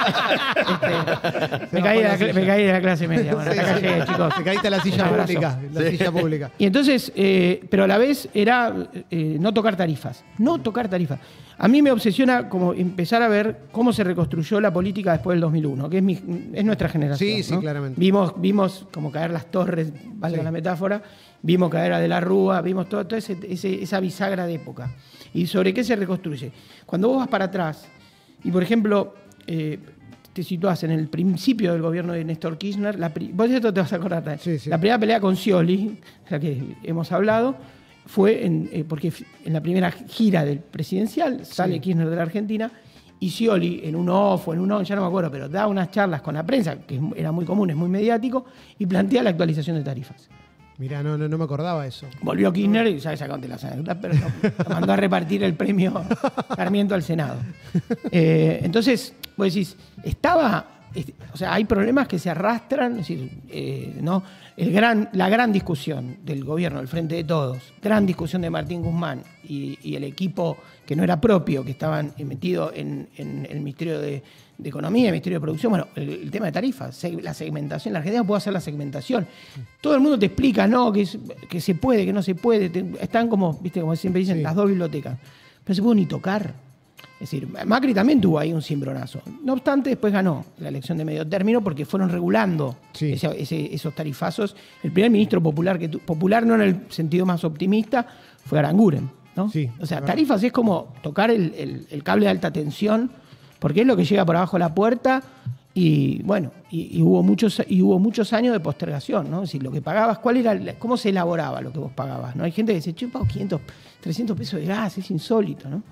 Me caí de la clase media. Bueno, hasta acá Sí, sí. llegué, chicos. Te caíste a la Un silla abrazo. pública. La silla pública. Y entonces, pero a la vez era no tocar tarifas. No tocar tarifas. A mí me obsesiona como empezar a ver cómo se reconstruyó la política después del 2001, que es nuestra generación. Sí, sí, ¿no? claramente. Vimos como caer las torres, valga Sí. la metáfora, vimos caer a De la Rúa, vimos toda esa bisagra de época. ¿Y sobre qué se reconstruye? Cuando vos vas para atrás, y por ejemplo, te situás en el principio del gobierno de Néstor Kirchner, vos de esto te vas a acordar también. Sí, sí. La primera pelea con Scioli, la que hemos hablado, fue porque en la primera gira del presidencial sale Kirchner de la Argentina y Scioli en un off o en un on, ya no me acuerdo, pero da unas charlas con la prensa, que era muy común, es muy mediático, y plantea la actualización de tarifas. Mirá, no me acordaba eso. Volvió Kirchner y ya conté las anécdotas, pero no, mandó a repartir el premio Sarmiento al Senado. Entonces, vos decís, o sea, hay problemas que se arrastran, es decir, ¿no? La gran discusión del gobierno, del Frente de Todos, gran discusión de Martín Guzmán y el equipo que no era propio, que estaban metidos en el Ministerio de Economía, el Ministerio de Producción, bueno, el tema de tarifas, la segmentación, la Argentina puede hacer la segmentación. Todo el mundo te explica, ¿no? Que se puede, que no se puede. Están como, viste, como siempre dicen, las dos bibliotecas. Pero no se puede ni tocar. Es decir, Macri también tuvo ahí un cimbronazo. No obstante, después ganó la elección de medio término porque fueron regulando esos tarifazos. El primer ministro popular, popular no en el sentido más optimista, fue Aranguren, ¿no? Sí, o sea, claro. tarifas es como tocar el cable de alta tensión, porque es lo que llega por abajo de la puerta y bueno, y hubo muchos años de postergación, ¿no? Es decir, lo que pagabas, ¿cómo se elaboraba lo que vos pagabas? ¿No? Hay gente que dice, yo pago 500, 300 pesos de gas, es insólito, ¿no?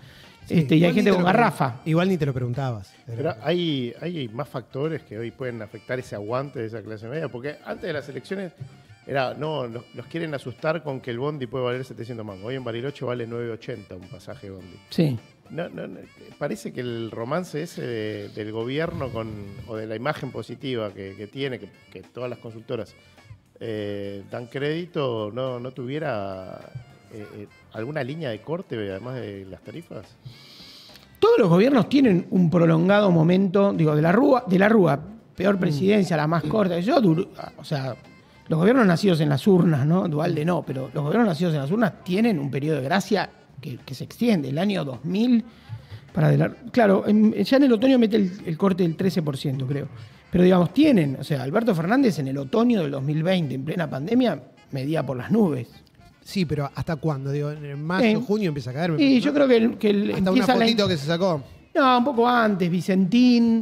Sí, y hay igual gente ni te con lo garrafa. Igual ni te lo preguntabas. Pero hay más factores que hoy pueden afectar ese aguante de esa clase media, porque antes de las elecciones los quieren asustar con que el bondi puede valer 700 mangos. Hoy en Bariloche vale 9.80 un pasaje bondi. Sí. No, parece que el romance ese del gobierno o de la imagen positiva que tiene, que todas las consultoras dan crédito, no tuviera alguna línea de corte además de las tarifas. Todos los gobiernos tienen un prolongado momento, digo, de la Rúa, peor presidencia, la más corta. O sea, los gobiernos nacidos en las urnas, ¿no? Duhalde no, pero los gobiernos nacidos en las urnas tienen un periodo de gracia que se extiende. El año 2000 claro, ya en el otoño mete el corte del 13%, creo. Pero digamos, o sea, Alberto Fernández en el otoño del 2020, en plena pandemia, medía por las nubes. Sí, pero ¿hasta cuándo? Digo, en mayo, junio empieza a caer. Y yo creo que hasta una fotito que se sacó. No, un poco antes, Vicentín,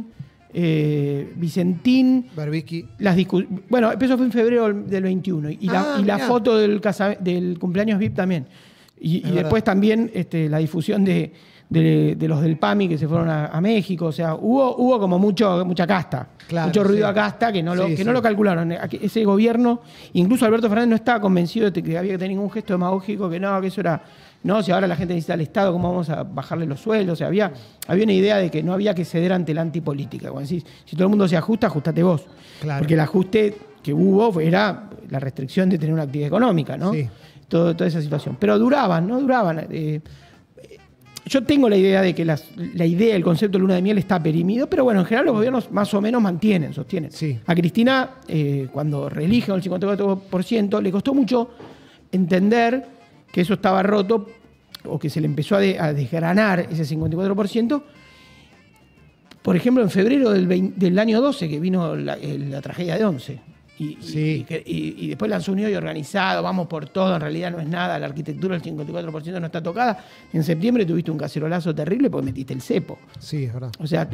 Berbisky. Bueno, eso fue en febrero del 21. Y la foto del cumpleaños VIP también. Y después también la difusión de los del PAMI que se fueron a México. O sea, hubo como mucha casta. Claro, mucho ruido a casta que no lo calcularon. Ese gobierno, incluso Alberto Fernández no estaba convencido de que había que tener ningún gesto demagógico, que eso era... No, si ahora la gente necesita al Estado, ¿cómo vamos a bajarle los sueldos? O sea, había una idea de que no había que ceder ante la antipolítica. Cuando decís, si todo el mundo se ajusta, ajustate vos. Claro. Porque el ajuste que hubo era la restricción de tener una actividad económica, ¿no? Sí. Toda esa situación. Pero duraban. Yo tengo la idea de que el concepto de luna de miel está perimido, pero bueno, en general los gobiernos más o menos sostienen. Sí. A Cristina, cuando reelige el 54%, le costó mucho entender que eso estaba roto o que se le empezó a desgranar ese 54%. Por ejemplo, en febrero del año 12, que vino la tragedia de Once. Y después lanzó Unido y Organizado, vamos por todo, en realidad no es nada, la arquitectura del 54% no está tocada. En septiembre tuviste un cacerolazo terrible porque metiste el cepo. Sí, es verdad. O sea,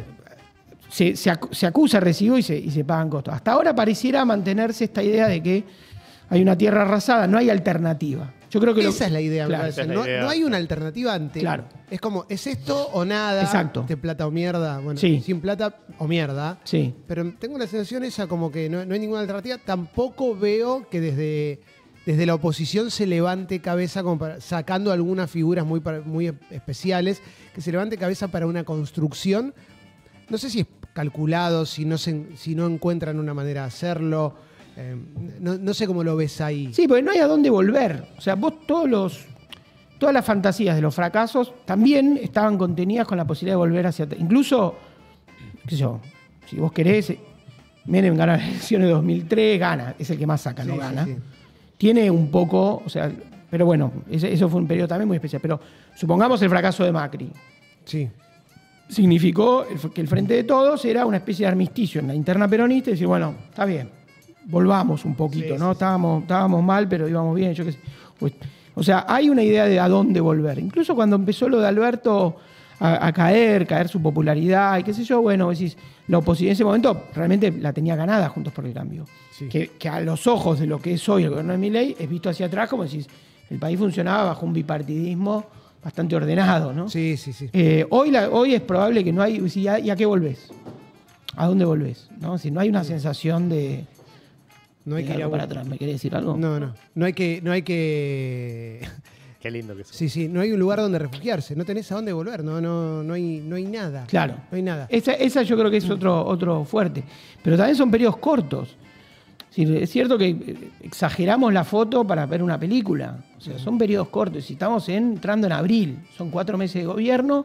se acusa recibo y se pagan costos. Hasta ahora pareciera mantenerse esta idea de que hay una tierra arrasada, no hay alternativa. Yo creo que esa es la idea, claro, no hay una alternativa ante. Claro. Es como, ¿es esto o nada? Exacto. ¿De plata o mierda? Bueno, sí. Sin plata o mierda. Sí. Pero tengo la sensación esa como que no hay ninguna alternativa. Tampoco veo que desde la oposición se levante cabeza, como sacando algunas figuras muy especiales, que se levante cabeza para una construcción. No sé si es calculado, si no encuentran una manera de hacerlo. No sé cómo lo ves ahí. Sí, porque no hay a dónde volver. O sea, vos todas las fantasías de los fracasos también estaban contenidas con la posibilidad de volver hacia atrás. Incluso, qué sé yo, si vos querés, Menem gana las elecciones de 2003, gana, es el que más saca, no gana. Sí. Tiene un poco, o sea, pero bueno, eso fue un periodo también muy especial. Pero supongamos el fracaso de Macri. Sí. Significó que el Frente de Todos era una especie de armisticio en la interna peronista y decir, bueno, está bien. Volvamos un poquito, ¿no? Estábamos mal, pero íbamos bien, yo qué sé. O sea, hay una idea de a dónde volver. Incluso cuando empezó lo de Alberto a caer su popularidad y qué sé yo, bueno, decís, la oposición en ese momento realmente la tenía ganada Juntos por el Cambio. Sí. Que a los ojos de lo que es hoy el gobierno de Milei, es visto hacia atrás como decís, el país funcionaba bajo un bipartidismo bastante ordenado, ¿no? Sí. Hoy es probable que no hay... ¿Y a qué volvés? ¿A dónde volvés? ¿No? Si no hay una sensación de... No hay que ir para atrás. ¿Me querés decir algo? No. No hay que... Qué lindo que es. Sí. No hay un lugar donde refugiarse. No tenés a dónde volver. No hay nada. Claro. No hay nada. Esa yo creo que es otro fuerte. Pero también son periodos cortos. Es cierto que exageramos la foto para ver una película. O sea, son periodos cortos. Estamos entrando en abril. Son 4 meses de gobierno.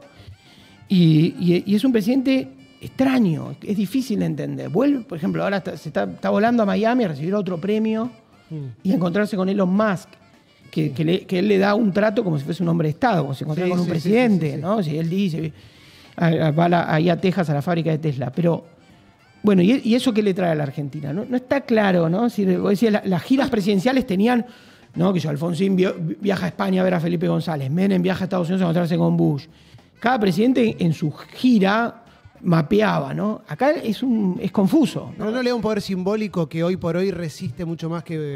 Y es un presidente... extraño, es difícil de entender. Vuelve, por ejemplo, ahora está volando a Miami a recibir otro premio y a encontrarse con Elon Musk, que él le da un trato como si fuese un hombre de Estado, como si se encontrara con un presidente, ¿no? Si él dice, va ahí a Texas a la fábrica de Tesla. Pero, bueno, ¿y eso qué le trae a la Argentina? No está claro, ¿no? Si vos decías, las giras presidenciales tenían, ¿no? Que Alfonsín viaja a España a ver a Felipe González, Menem viaja a Estados Unidos a encontrarse con Bush. Cada presidente en su gira mapeaba, ¿no? Acá es confuso, ¿no? No le da un poder simbólico que hoy por hoy resiste mucho más que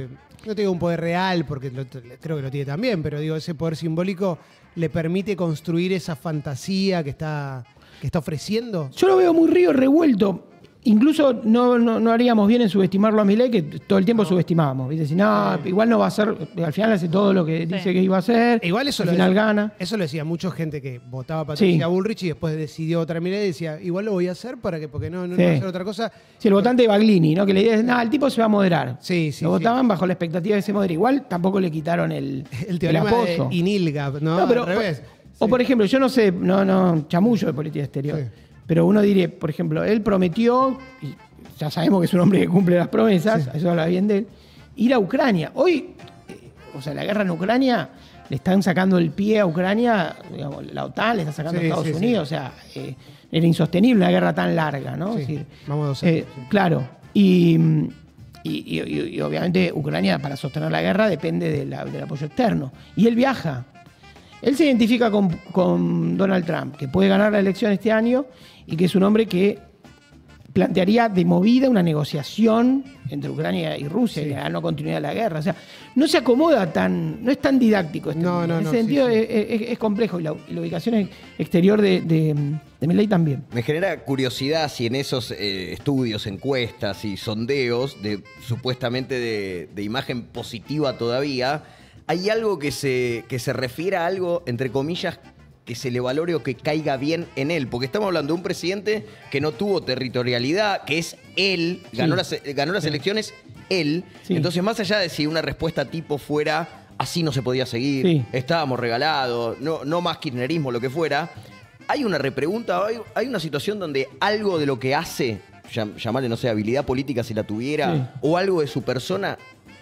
no te digo un poder real, porque creo que lo tiene también, pero digo, ese poder simbólico le permite construir esa fantasía que está ofreciendo. Yo lo veo muy río revuelto. Incluso no haríamos bien en subestimarlo a Milei, que todo el tiempo subestimábamos. ¿Viste? Si no, igual no va a hacer, al final hace todo lo que dice que iba a hacer, igual eso al final gana. Eso lo decía mucha gente que votaba Patricia Bullrich y después decidió votar a Milei y decía, igual lo voy a hacer porque no va a hacer otra cosa. Sí, el votante de Baglini, ¿no? Que le dicen, el tipo se va a moderar. Sí. Lo votaban bajo la expectativa de que se modere. Igual tampoco le quitaron el teorema apoyo. de Inilga, ¿no? Pero, al revés. O por ejemplo, yo no sé, chamullo de política exterior. Sí. Pero uno diría, por ejemplo, él prometió, y ya sabemos que es un hombre que cumple las promesas, eso habla bien de él, ir a Ucrania. Hoy, la guerra en Ucrania, le están sacando el pie a Ucrania, digamos, la OTAN le está sacando a Estados Unidos, o sea, era insostenible una guerra tan larga, ¿no? Sí. Es decir, vamos a 2 años. Claro, y obviamente Ucrania para sostener la guerra depende del apoyo externo. Y él viaja. Él se identifica con Donald Trump, que puede ganar la elección este año y que es un hombre que plantearía de movida una negociación entre Ucrania y Rusia y la no continuidad de la guerra. O sea, no se acomoda no es tan didáctico. En ese sentido es complejo y la ubicación exterior de Milei también. Me genera curiosidad si en esos estudios, encuestas y sondeos supuestamente de imagen positiva todavía, hay algo que se refiere a algo, entre comillas, que se le valore o que caiga bien en él. Porque estamos hablando de un presidente que no tuvo territorialidad, que es él, ganó las elecciones él. Sí. Entonces, más allá de si una respuesta tipo fuera así no se podía seguir, estábamos regalados, no más kirchnerismo, lo que fuera, hay una repregunta, hay una situación donde algo de lo que hace, llamarle, no sé, habilidad política si la tuviera, o algo de su persona,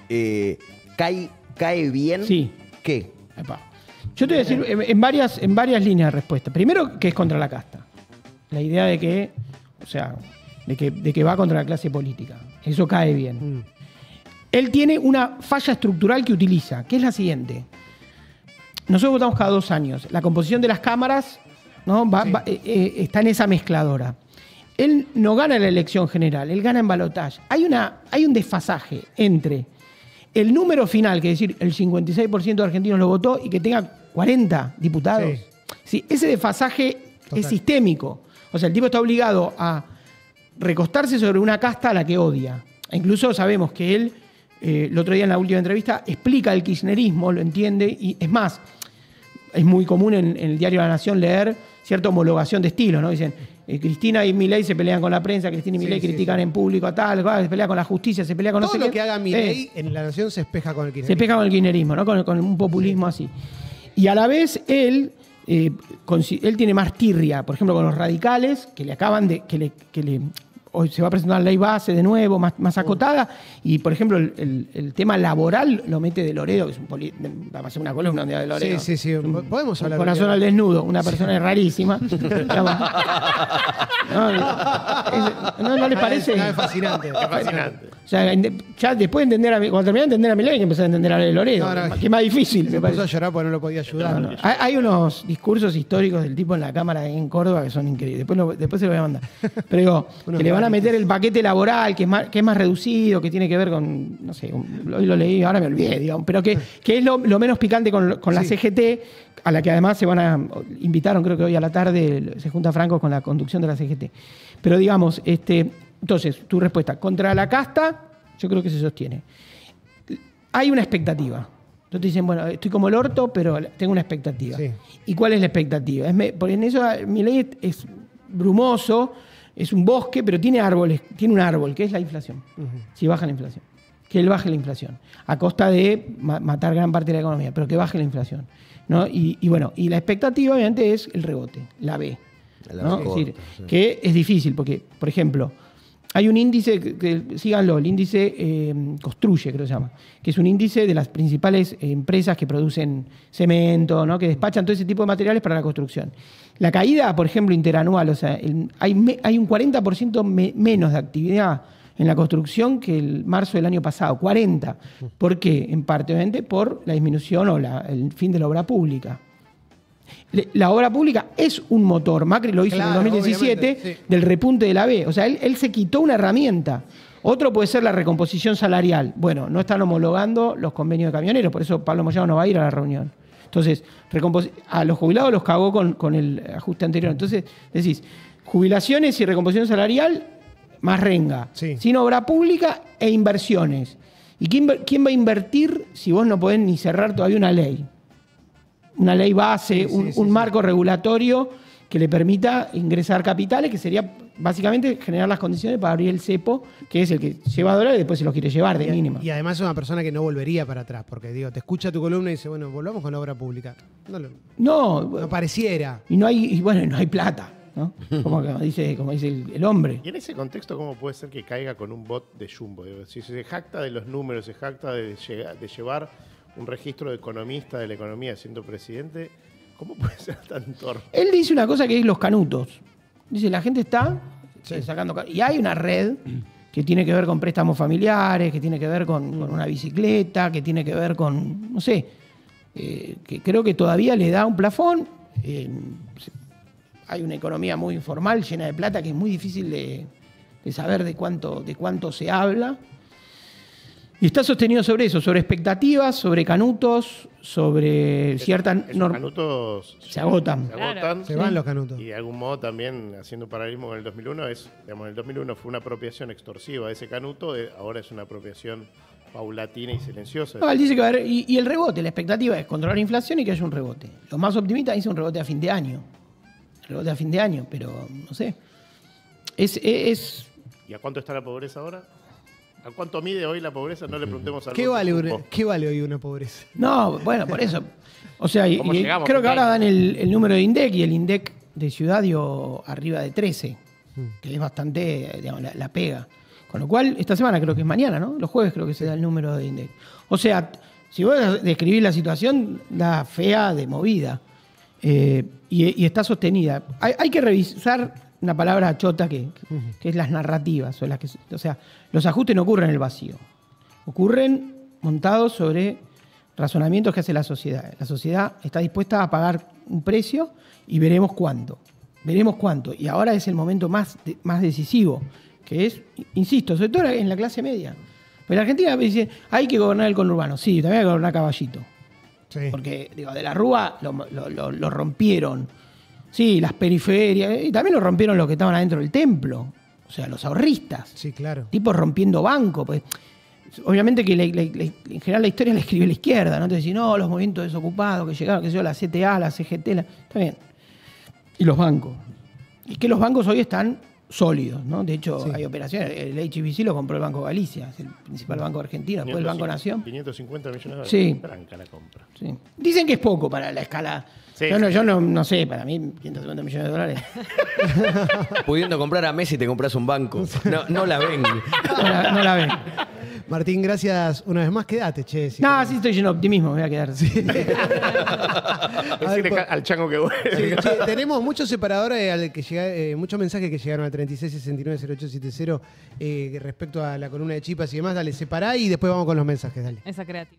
cae bien. Sí. ¿Qué? Yo te voy a decir en varias líneas de respuesta. Primero, que es contra la casta. La idea de que, de que va contra la clase política. Eso cae bien. Él tiene una falla estructural que utiliza, que es la siguiente. Nosotros votamos cada 2 años. La composición de las cámaras, ¿no? Está en esa mezcladora. Él no gana la elección general, él gana en balotaje. Hay un desfasaje entre el número final, que es decir, el 56% de argentinos lo votó y que tenga 40 diputados. Sí, ese desfasaje es sistémico. O sea, el tipo está obligado a recostarse sobre una casta a la que odia. E incluso sabemos que él, el otro día en la última entrevista, explica el kirchnerismo, lo entiende, y es más, es muy común en el diario La Nación leer cierta homologación de estilo, ¿no? Dicen, Cristina y Milei se pelean con la prensa, Cristina y Milei critican en público a tal, se pelea con la justicia, se pelea con todo no sé lo qué. que haga Milei en La Nación se espeja con el kirchnerismo. Se espeja con el kirchnerismo, ¿no? Con un populismo así. Y a la vez él tiene más tirria, por ejemplo, con los radicales, que le acaban de... Hoy se va a presentar la ley base de nuevo, más acotada, y por ejemplo el tema laboral lo mete de Loredo, que es va a ser una columna un día de Loredo. Sí. Podemos hablar. Un corazón al desnudo, una persona rarísima. ¿No les parece? Es fascinante. Es fascinante. O sea, ya después de entender cuando terminé de entender a Milei, hay que empezar a entender a la de Loredo, que es más difícil. Se puso a llorar porque no lo podía ayudar. Hay unos discursos históricos del tipo en la Cámara en Córdoba que son increíbles. Después se lo voy a mandar. Pero digo, que le van a meter el paquete laboral, que es más reducido, que tiene que ver con, no sé, hoy lo leí, ahora me olvidé, digamos, pero que es lo menos picante con la CGT, a la que además invitaron, creo que hoy a la tarde, se junta Franco con la conducción de la CGT. Pero digamos, entonces, tu respuesta, contra la casta, yo creo que se sostiene. Hay una expectativa. Entonces dicen, bueno, estoy como el orto, pero tengo una expectativa. Sí. ¿Y cuál es la expectativa? Porque en eso Milei es brumoso, es un bosque, pero tiene árboles, tiene un árbol, que es la inflación. Si baja la inflación. Que él baje la inflación. A costa de matar gran parte de la economía, pero que baje la inflación, ¿no? Y bueno, y la expectativa, obviamente, es el rebote, la B. ¿no? Es decir, que es difícil, porque, por ejemplo, hay un índice, síganlo, el índice Construye, creo que se llama, que es un índice de las principales empresas que producen cemento, ¿no? Que despachan todo ese tipo de materiales para la construcción. La caída, por ejemplo, interanual, o sea, hay un 40% menos de actividad en la construcción que el marzo del año pasado, 40%. ¿Por qué? En parte, obviamente, por la disminución o el fin de la obra pública. La obra pública es un motor. Macri lo hizo en el 2017 del repunte de la B. O sea, él se quitó una herramienta. Otro puede ser la recomposición salarial. Bueno, no están homologando los convenios de camioneros, por eso Pablo Moyano no va a ir a la reunión. Entonces, a los jubilados los cagó con el ajuste anterior. Entonces, decís, jubilaciones y recomposición salarial, más renga. Sí. Sin obra pública e inversiones. ¿Y quién va a invertir si vos no podés ni cerrar todavía una ley? Una ley base, un marco regulatorio que le permita ingresar capitales, que sería básicamente generar las condiciones para abrir el cepo, que es el que lleva dólares y después se los quiere llevar de mínima. Y además es una persona que no volvería para atrás, porque digo, te escucha tu columna y dice, bueno, volvamos con la obra pública. No pareciera. Y no hay plata, ¿no? Como dice el hombre. Y en ese contexto, ¿cómo puede ser que caiga con un bot de Jumbo? Digo, si se jacta de los números, se jacta de llevar un registro de economista de la economía siendo presidente, ¿cómo puede ser tan torpe? Él dice una cosa que es los canutos. Dice, la gente está sacando canutos. Y hay una red que tiene que ver con préstamos familiares, que tiene que ver con una bicicleta, que tiene que ver con, no sé, que creo que todavía le da un plafón. Hay una economía muy informal, llena de plata, que es muy difícil de saber de cuánto se habla. Y está sostenido sobre eso, sobre expectativas, sobre canutos, sobre ciertas normas. Canutos se agotan. Se van los canutos. Y de algún modo también, haciendo paralelismo con el 2001, digamos, en el 2001 fue una apropiación extorsiva de ese canuto, ahora es una apropiación paulatina y silenciosa. No, él dice que va a haber, y el rebote, la expectativa es controlar la inflación y que haya un rebote. Los más optimistas dicen un rebote a fin de año. Rebote a fin de año, pero no sé. ¿Y a cuánto está la pobreza ahora? ¿A cuánto mide hoy la pobreza? No le preguntemos al ¿Qué vale hoy una pobreza? No, bueno, por eso. O sea, creo que ahora dan el número de INDEC y el INDEC de ciudad dio arriba de 13, que es bastante, digamos, la pega. Con lo cual, esta semana creo que es mañana, ¿no? Los jueves creo que se da el número de INDEC. O sea, si vos describís la situación, da fea de movida. Y está sostenida. Hay que revisar una palabra chota que es las narrativas. O sea, los ajustes no ocurren en el vacío. Ocurren montados sobre razonamientos que hace la sociedad. La sociedad está dispuesta a pagar un precio y veremos cuánto. Veremos cuánto. Y ahora es el momento más decisivo, que es, insisto, sobre todo en la clase media. Pero en Argentina dice, hay que gobernar el conurbano. Sí, también hay que gobernar Caballito. Sí. Porque, digo, de la Rúa lo rompieron. Sí, las periferias. Y también lo rompieron los que estaban adentro del templo. O sea, los ahorristas. Sí, claro. Tipos rompiendo bancos. Pues, obviamente que en general la historia la escribe la izquierda, ¿no? Entonces, no, los movimientos desocupados que llegaron, que sé yo, la CTA, la CGT, está bien. Y los bancos. Y que los bancos hoy están sólidos, ¿no? De hecho, hay operaciones. El HSBC lo compró el Banco Galicia, es el principal banco argentino, después el Banco Nación. 550 millones de dólares. Sí. Franca la compra. Sí. Dicen que es poco para la escala. Sí. Yo no sé, para mí 550 millones de dólares. Pudiendo comprar a Messi te compras un banco. No la ven. No la ven. Martín, gracias una vez más. Quédate, che. Sí, estoy lleno de optimismo, me voy a quedar. Sí. Decirle al chango que vuelve. Sí, tenemos muchos separadores, muchos mensajes que llegaron al 36690870 respecto a la columna de Chipas y demás. Dale, separá y después vamos con los mensajes. Dale. Esa creativa.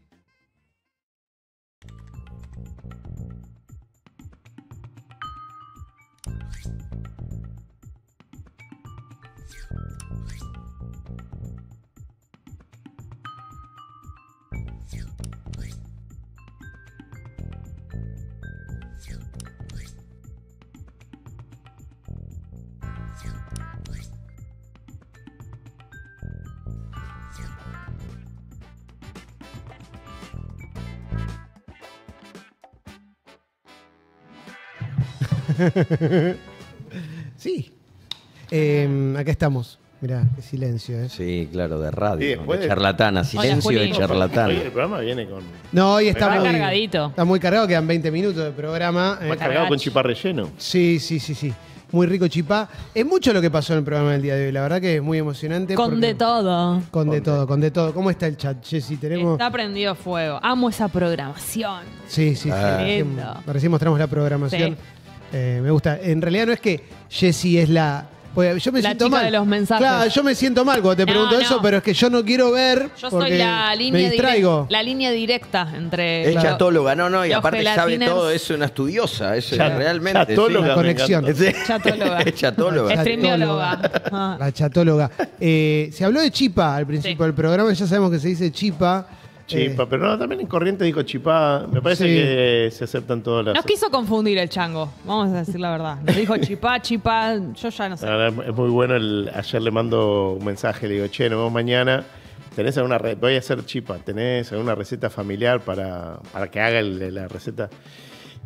Sí. Acá estamos. Mirá, qué silencio, ¿eh? Sí, claro, de radio. Y después de charlatana. Silencio Hola, de Juli. charlatana. Hoy el programa viene con... No, hoy está Está cargadito. Está muy cargado, quedan 20 minutos de programa. Más cargado con chipá relleno. Sí. Muy rico chipá. Es mucho lo que pasó en el programa del día de hoy. La verdad que es muy emocionante. Con de todo. Con de todo. ¿Cómo está el chat, Jessy? Tenemos... Está prendido fuego. Amo esa programación. Sí. Lindo. Recién mostramos la programación. Me gusta. En realidad no es que Jessy es la Pues yo me La siento chica mal. de los mensajes. Claro, yo me siento mal cuando te No, pregunto no. eso, pero es que yo no quiero ver Yo porque soy la me línea, distraigo. la línea directa entre. Es chatóloga, no, y los aparte sabe gelatiners. todo, es una estudiosa, es Chat- realmente. chatóloga, La me conexión. encanta. Sí. Chatóloga. Es chatóloga. Streamióloga. Ah. La chatóloga. Se habló de chipa al principio Sí. del programa, ya sabemos que se dice chipa. Chipa, pero no, también en Corriente dijo chipá. Me parece Sí. que se aceptan todas las... Nos quiso confundir el chango, vamos a decir la verdad. Nos dijo chipá, yo ya no sé. La verdad, es muy bueno. Ayer le mando un mensaje, le digo, che, nos vemos mañana. ¿Tenés alguna voy a hacer chipa? ¿Tenés alguna receta familiar para que haga la receta? Y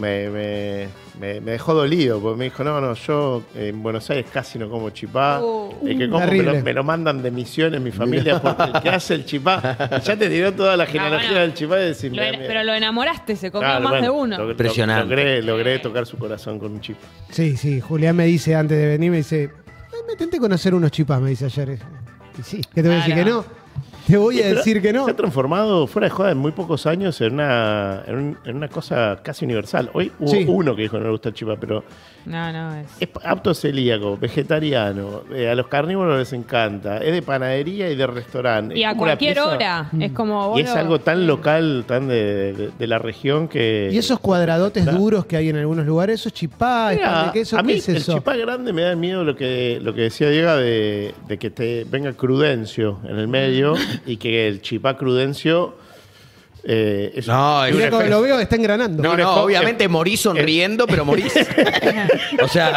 me dejó dolido, porque me dijo, no, yo en Buenos Aires casi no como chipá. El que como terrible. me lo mandan de misiones mi familia, porque el que hace el chipá, ya te tiró toda la genealogía bueno. del chipá y decís, Pero lo enamoraste, se comió claro, más bueno, de uno. Impresionante. Logré tocar su corazón con un chipá. Sí, Julián me dice antes de venir, me dice, me intenté conocer unos chipas, me dice ayer. Y sí, ¿qué te voy a decir que Claro. no? Te voy a decir que no. Se ha transformado, fuera de joda, en muy pocos años en una cosa casi universal. Hoy hubo Sí. uno que dijo no le gusta el chipá, pero No, es apto celíaco, vegetariano, a los carnívoros les encanta, es de panadería y de restaurante. Y Es a como una cualquier pieza- hora. Es como. Y es boludo, algo tan local, tan de la región que... Y esos cuadradotes duros que hay en algunos lugares, esos chipá, Mira, pan de queso, a ¿qué mí es el eso? chipá grande me da miedo lo que decía Diego de que te venga Crudencio en el medio y que el chipá Crudencio es No, es Mirá un cómo efecto- lo veo, está engranando. No, obviamente morís sonriendo, pero morís. O sea,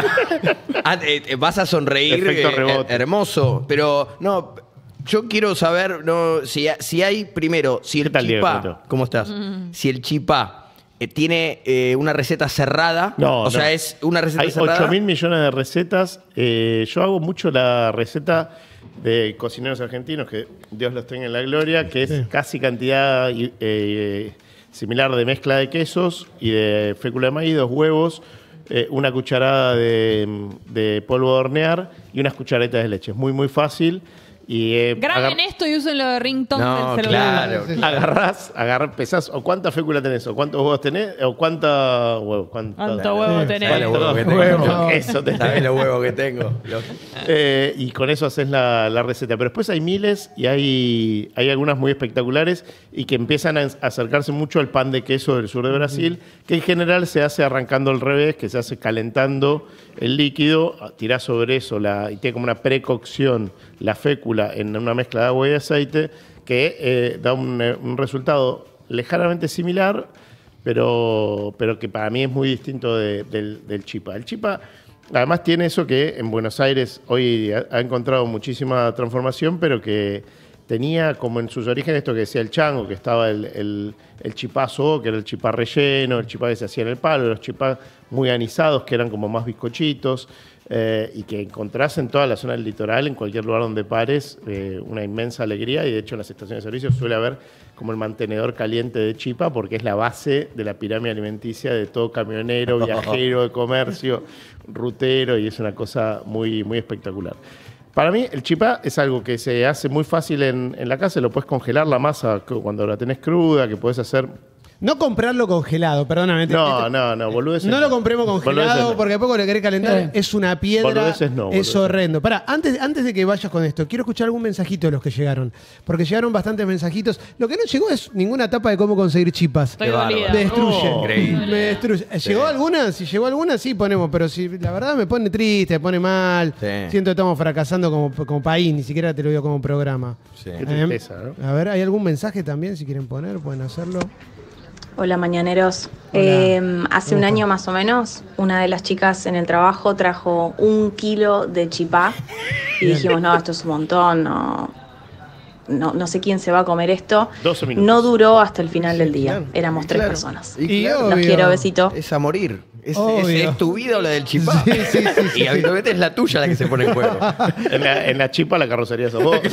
vas a sonreír Efecto rebote. hermoso. Pero no, yo quiero saber si hay, primero, si el ¿Qué tal, Diego? chipá, ¿cómo estás? Si el chipá tiene una receta cerrada. No, o sea, no. es una receta Hay cerrada. 8.000 millones de recetas. Yo hago mucho la receta de cocineros argentinos, que Dios los tenga en la gloria, que es casi cantidad similar de mezcla de quesos y de fécula de maíz, 2 huevos, una cucharada de polvo de hornear y unas cucharadas de leche. Es muy, muy fácil. Y, Graben esto y úsenlo de ringtone No, del celular. claro. agarrás, pesás, o cuánta fécula tenés, o cuántos huevos tenés, o cuánta huevo. ¿Cuánto huevo tenés? ¿Sabes los huevos que tengo? Huevo. Eso tenés. ¿Sabes los huevos que tengo? Y con eso haces la receta. Pero después hay miles y hay algunas muy espectaculares y que empiezan a acercarse mucho al pan de queso del sur de Brasil, que en general se hace arrancando al revés, que se hace calentando el líquido, tirás sobre eso y tiene como una precocción la fécula en una mezcla de agua y aceite que da un resultado ligeramente similar, pero que para mí es muy distinto del chipá. El chipá además tiene eso que en Buenos Aires hoy ha encontrado muchísima transformación, pero que tenía como en sus orígenes esto que decía el chango, que estaba el chipazo, que era el chipá relleno, el chipá que se hacía en el palo, los chipá muy anisados, que eran como más bizcochitos, y que encontrás en toda la zona del litoral, en cualquier lugar donde pares, una inmensa alegría, y de hecho en las estaciones de servicio suele haber como el mantenedor caliente de chipá, porque es la base de la pirámide alimenticia de todo camionero, viajero de comercio, rutero, y es una cosa muy, muy espectacular. Para mí, el chipá es algo que se hace muy fácil en la casa. Lo puedes congelar la masa cuando la tenés cruda, que puedes hacer... No comprarlo congelado, perdóname. No, boludeces. No lo compremos congelado Boludeces no. porque a poco le querés calentar. Es una piedra. Boludeces no, es boludeces. horrendo. Pará, antes de que vayas con esto, quiero escuchar algún mensajito de los que llegaron. Porque llegaron bastantes mensajitos. Lo que no llegó es ninguna tapa de cómo conseguir chipas. Estoy Qué dolida. bárbaro. Me destruye. Increíble. Me destruye. ¿Llegó alguna? Si llegó alguna, sí ponemos. Pero si la verdad me pone triste, me pone mal. Sí. Siento que estamos fracasando como país, ni siquiera te lo digo como programa. Sí. Qué tristeza, ¿no? A ver, ¿hay algún mensaje también? Si quieren poner, pueden hacerlo. Hola mañaneros. Hola. Hace un año más o menos, una de las chicas en el trabajo trajo 1 kilo de chipá y Bien. dijimos, no, esto es un montón, no sé quién se va a comer esto. 12 minutos. No duró hasta el final del día. Claro. Éramos 3 Claro. personas. Y Y claro, Los obvio. quiero, besito. es a morir. Es Obvio. tu vida o la del chipá. Sí, sí, sí, y habitualmente es la tuya la que se pone en juego. En la chipa la carrocería sos vos.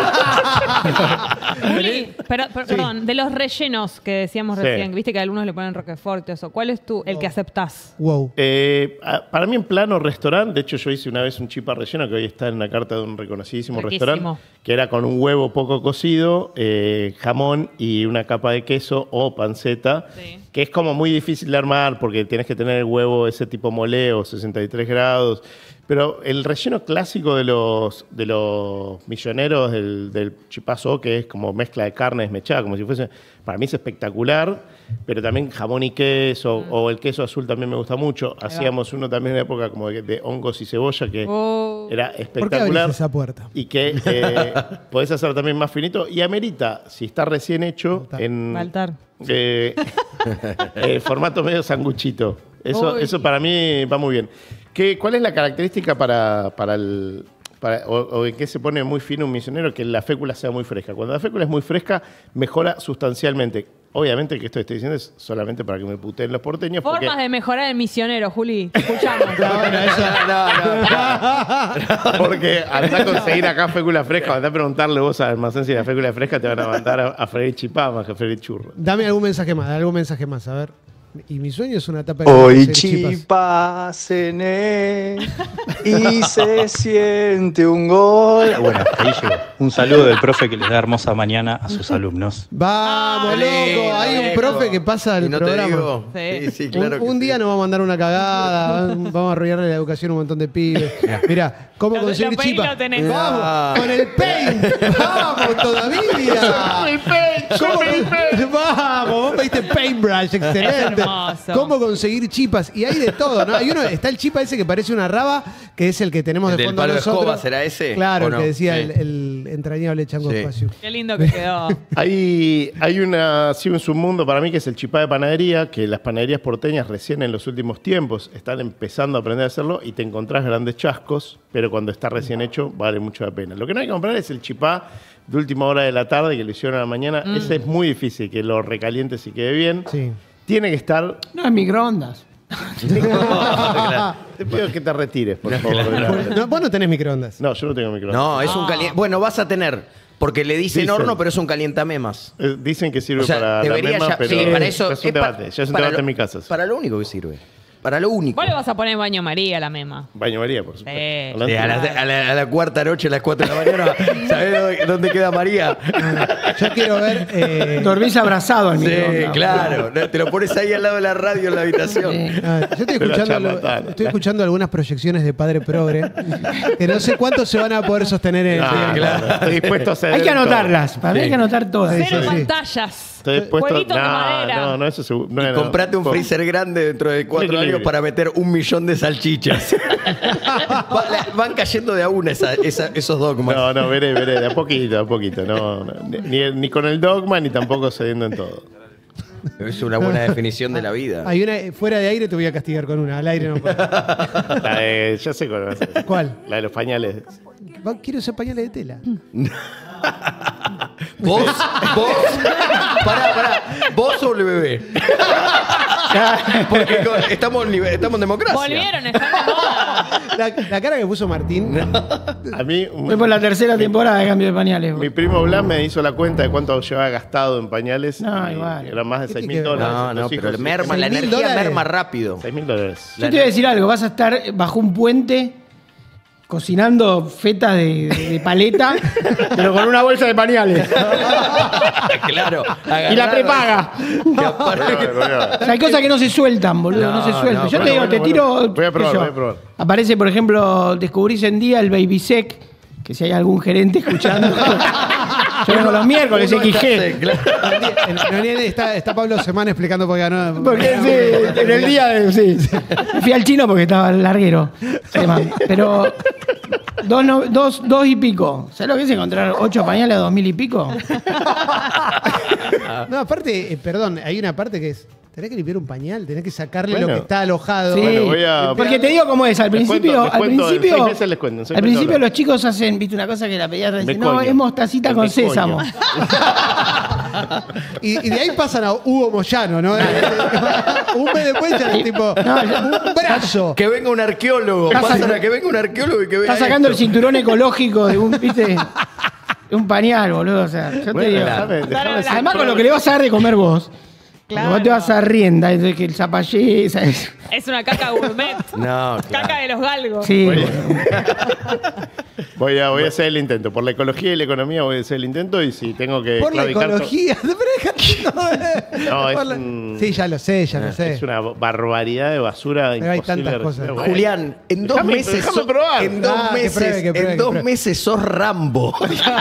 Juli, perdón, de los rellenos que decíamos Sí. recién, viste que algunos le ponen Roquefort y eso, ¿cuál es el que aceptás? Wow. Para mí en plano restaurante, de hecho yo hice una vez un chipá relleno que hoy está en la carta de un reconocidísimo Riquísimo. restaurante, que era con un huevo poco cocido, jamón y una capa de queso o panceta, Sí. que es como muy difícil de armar porque tienes que tener el huevo ese tipo moleo, 63 grados. Pero el relleno clásico de los milloneros del chipazó, que es como mezcla de carne desmechada, como si fuese, para mí es espectacular, pero también jamón y queso, o el queso azul también me gusta mucho. Hacíamos uno también en la época como de hongos y cebolla, que era ¿Por qué espectacular. abrís esa puerta? Y que podés hacer también más finito. Y amerita, si está recién hecho, en Baltar. formato medio sanguchito. Eso para mí va muy bien. ¿Cuál es la característica o en qué se pone muy fino un misionero? Que la fécula sea muy fresca. Cuando la fécula es muy fresca, mejora sustancialmente. Obviamente que esto que estoy diciendo es solamente para que me puteen los porteños. Formas de mejorar el misionero, Juli. Te escuchamos. Porque andá a conseguir acá fécula fresca, andá a preguntarle vos al almacén si la fécula es fresca, te van a mandar a freír chipá más que a freír churro. Dame algún mensaje más, a ver. Y mi sueño es una tapa Hoy de chipa cené y se siente un gol. Bueno, ahí llegó. Un saludo del profe que les da hermosa mañana a sus alumnos. Vamos, loco. Hay un profe que pasa el programa. Te digo. Sí, claro que Un día nos va a mandar una cagada, vamos a arruinarle la educación a un montón de pibes. Mirá, ¿cómo conseguir chipa? Vamos, con el paint. Vamos todavía. el paint. Vamos, vos pediste paintbrush, excelente. ¿Cómo conseguir chipas? Y hay de todo, ¿no? Está el chipa ese que parece una raba, que es el que tenemos de fondo palo nosotros. de escoba, ¿será ese? Claro, el no? que decía Sí. el entrañable Chango Espacio. Qué lindo que quedó. Hay un submundo para mí que es el chipá de panadería, que las panaderías porteñas recién en los últimos tiempos están empezando a aprender a hacerlo y te encontrás grandes chascos, pero cuando está recién hecho vale mucho la pena. Lo que no hay que comprar es el chipá de última hora de la tarde que lo hicieron a la mañana. Ese es muy difícil que lo recalientes y quede bien. Sí. Tiene que estar... No, en microondas. Te pido que te retires, por favor. No, vos no tenés microondas. No, yo no tengo microondas. No, es un caliente. Bueno, vas a tener, porque le dicen horno, pero es un calientamemas. Dicen que sirve O sea, para la debería mema, ya- pero sí, para eso ya es un debate. Ya es un para debate lo- en mi casa. Para lo único que sirve. Para lo único. ¿Cuál le vas a poner baño María a la mema? Baño María, por supuesto. Sí. Sí, a la cuarta noche, a las 4 de la mañana, ¿sabés dónde queda María? Yo quiero ver. Dormís abrazado al Sí, microondas. claro. Te lo pones ahí al lado de la radio en la habitación. Yo estoy escuchando algunas proyecciones de Padre Progre que no sé cuánto se van a poder sostener en el tiempo. Claro. Estoy dispuesto a hacer Hay que anotarlas. Para mí hay que anotar todas. Sí, Cero sí, sí. pantallas. Estoy dispuesto. Jueguitos de madera. No, eso seguro. No, Y comprate un freezer grande dentro de 4 Equilibrio. años para meter 1 millón de salchichas. Van cayendo de a una esos dogmas. No, veré, de a poquito, No, ni con el dogma, ni tampoco cediendo en todo. Es una buena definición de la vida. Hay una, fuera de aire te voy a castigar con una, al aire no puedo. Ya sé cuál va a ser. ¿Cuál? La de los pañales. Quiero esos pañales de tela. ¿Vos? Pará. ¿Vos o el bebé? Porque estamos en democracia. Volvieron, están de moda. La cara que puso Martín. A mí, Voy por la tercera temporada de cambio de pañales. mi primo Blas me hizo la cuenta de cuánto llevaba gastado en pañales. No, y igual. Eran más de ¿Qué tiene $6.000. que ver? No, Los pero hijos, merma, la $6.000 energía merma rápido. $6.000. Yo te voy a decir algo, vas a estar bajo un puente cocinando fetas de paleta, pero con una bolsa de pañales. Claro. Y la prepaga. O sea, hay cosas que no se sueltan, boludo, no se sueltan. Yo te digo, te tiro... Voy a probar, qué sé yo. voy a probar. Aparece, por ejemplo, descubrís en día el Baby Sec, que si hay algún gerente escuchando. Yo vengo los miércoles, XG. Está Pablo Semán explicando por qué ganó. Porque sí, en el día de. Sí. Fui al chino porque estaba larguero. Pero. Dos y pico. ¿Sabes lo que es encontrar 8 pañales a 2.000 y pico? No, aparte, perdón, hay una parte que es. Tenés que limpiar un pañal, tenés que sacarle Bueno. lo que está alojado. Sí. Bueno, voy a- Porque te digo cómo es. Al Les cuento, principio. les Al cuento, en principio, 6 meses les cuento, en 6 al meses principio hablo. los chicos hacen, viste, una cosa que la pediatra dice, Mecoño. no, es mostacita El con mecoño. sésamo. Y de ahí pasan a Hugo Moyano, ¿no? Un mes después ya es tipo. Un brazo. Que venga un arqueólogo. Está Pasan sac- a que venga un arqueólogo y que vea Está sacando el esto. cinturón ecológico de un, viste, de un pañal, boludo. O sea, yo te Bueno, digo. déjame ser Además, con lo que le vas a dar de comer vos. Claro. Vos te vas a Rienda, es que el zapallé, ¿sabes? Es una caca gourmet. No, Caca claro. de los galgos. Sí. Voy a hacer el intento. Por la ecología y la economía voy a hacer el intento y si tengo que Por la claudicar... ecología. No, es Por la- un- Sí, ya lo sé, ya lo sé. Es una barbaridad de basura Pero hay imposible tantas de cosas. reciclar. Bueno, Julián, en 2 meses. déjame probar. En 2 Ah, que meses. pruebe, que pruebe, En 2 que pruebe. meses sos Rambo.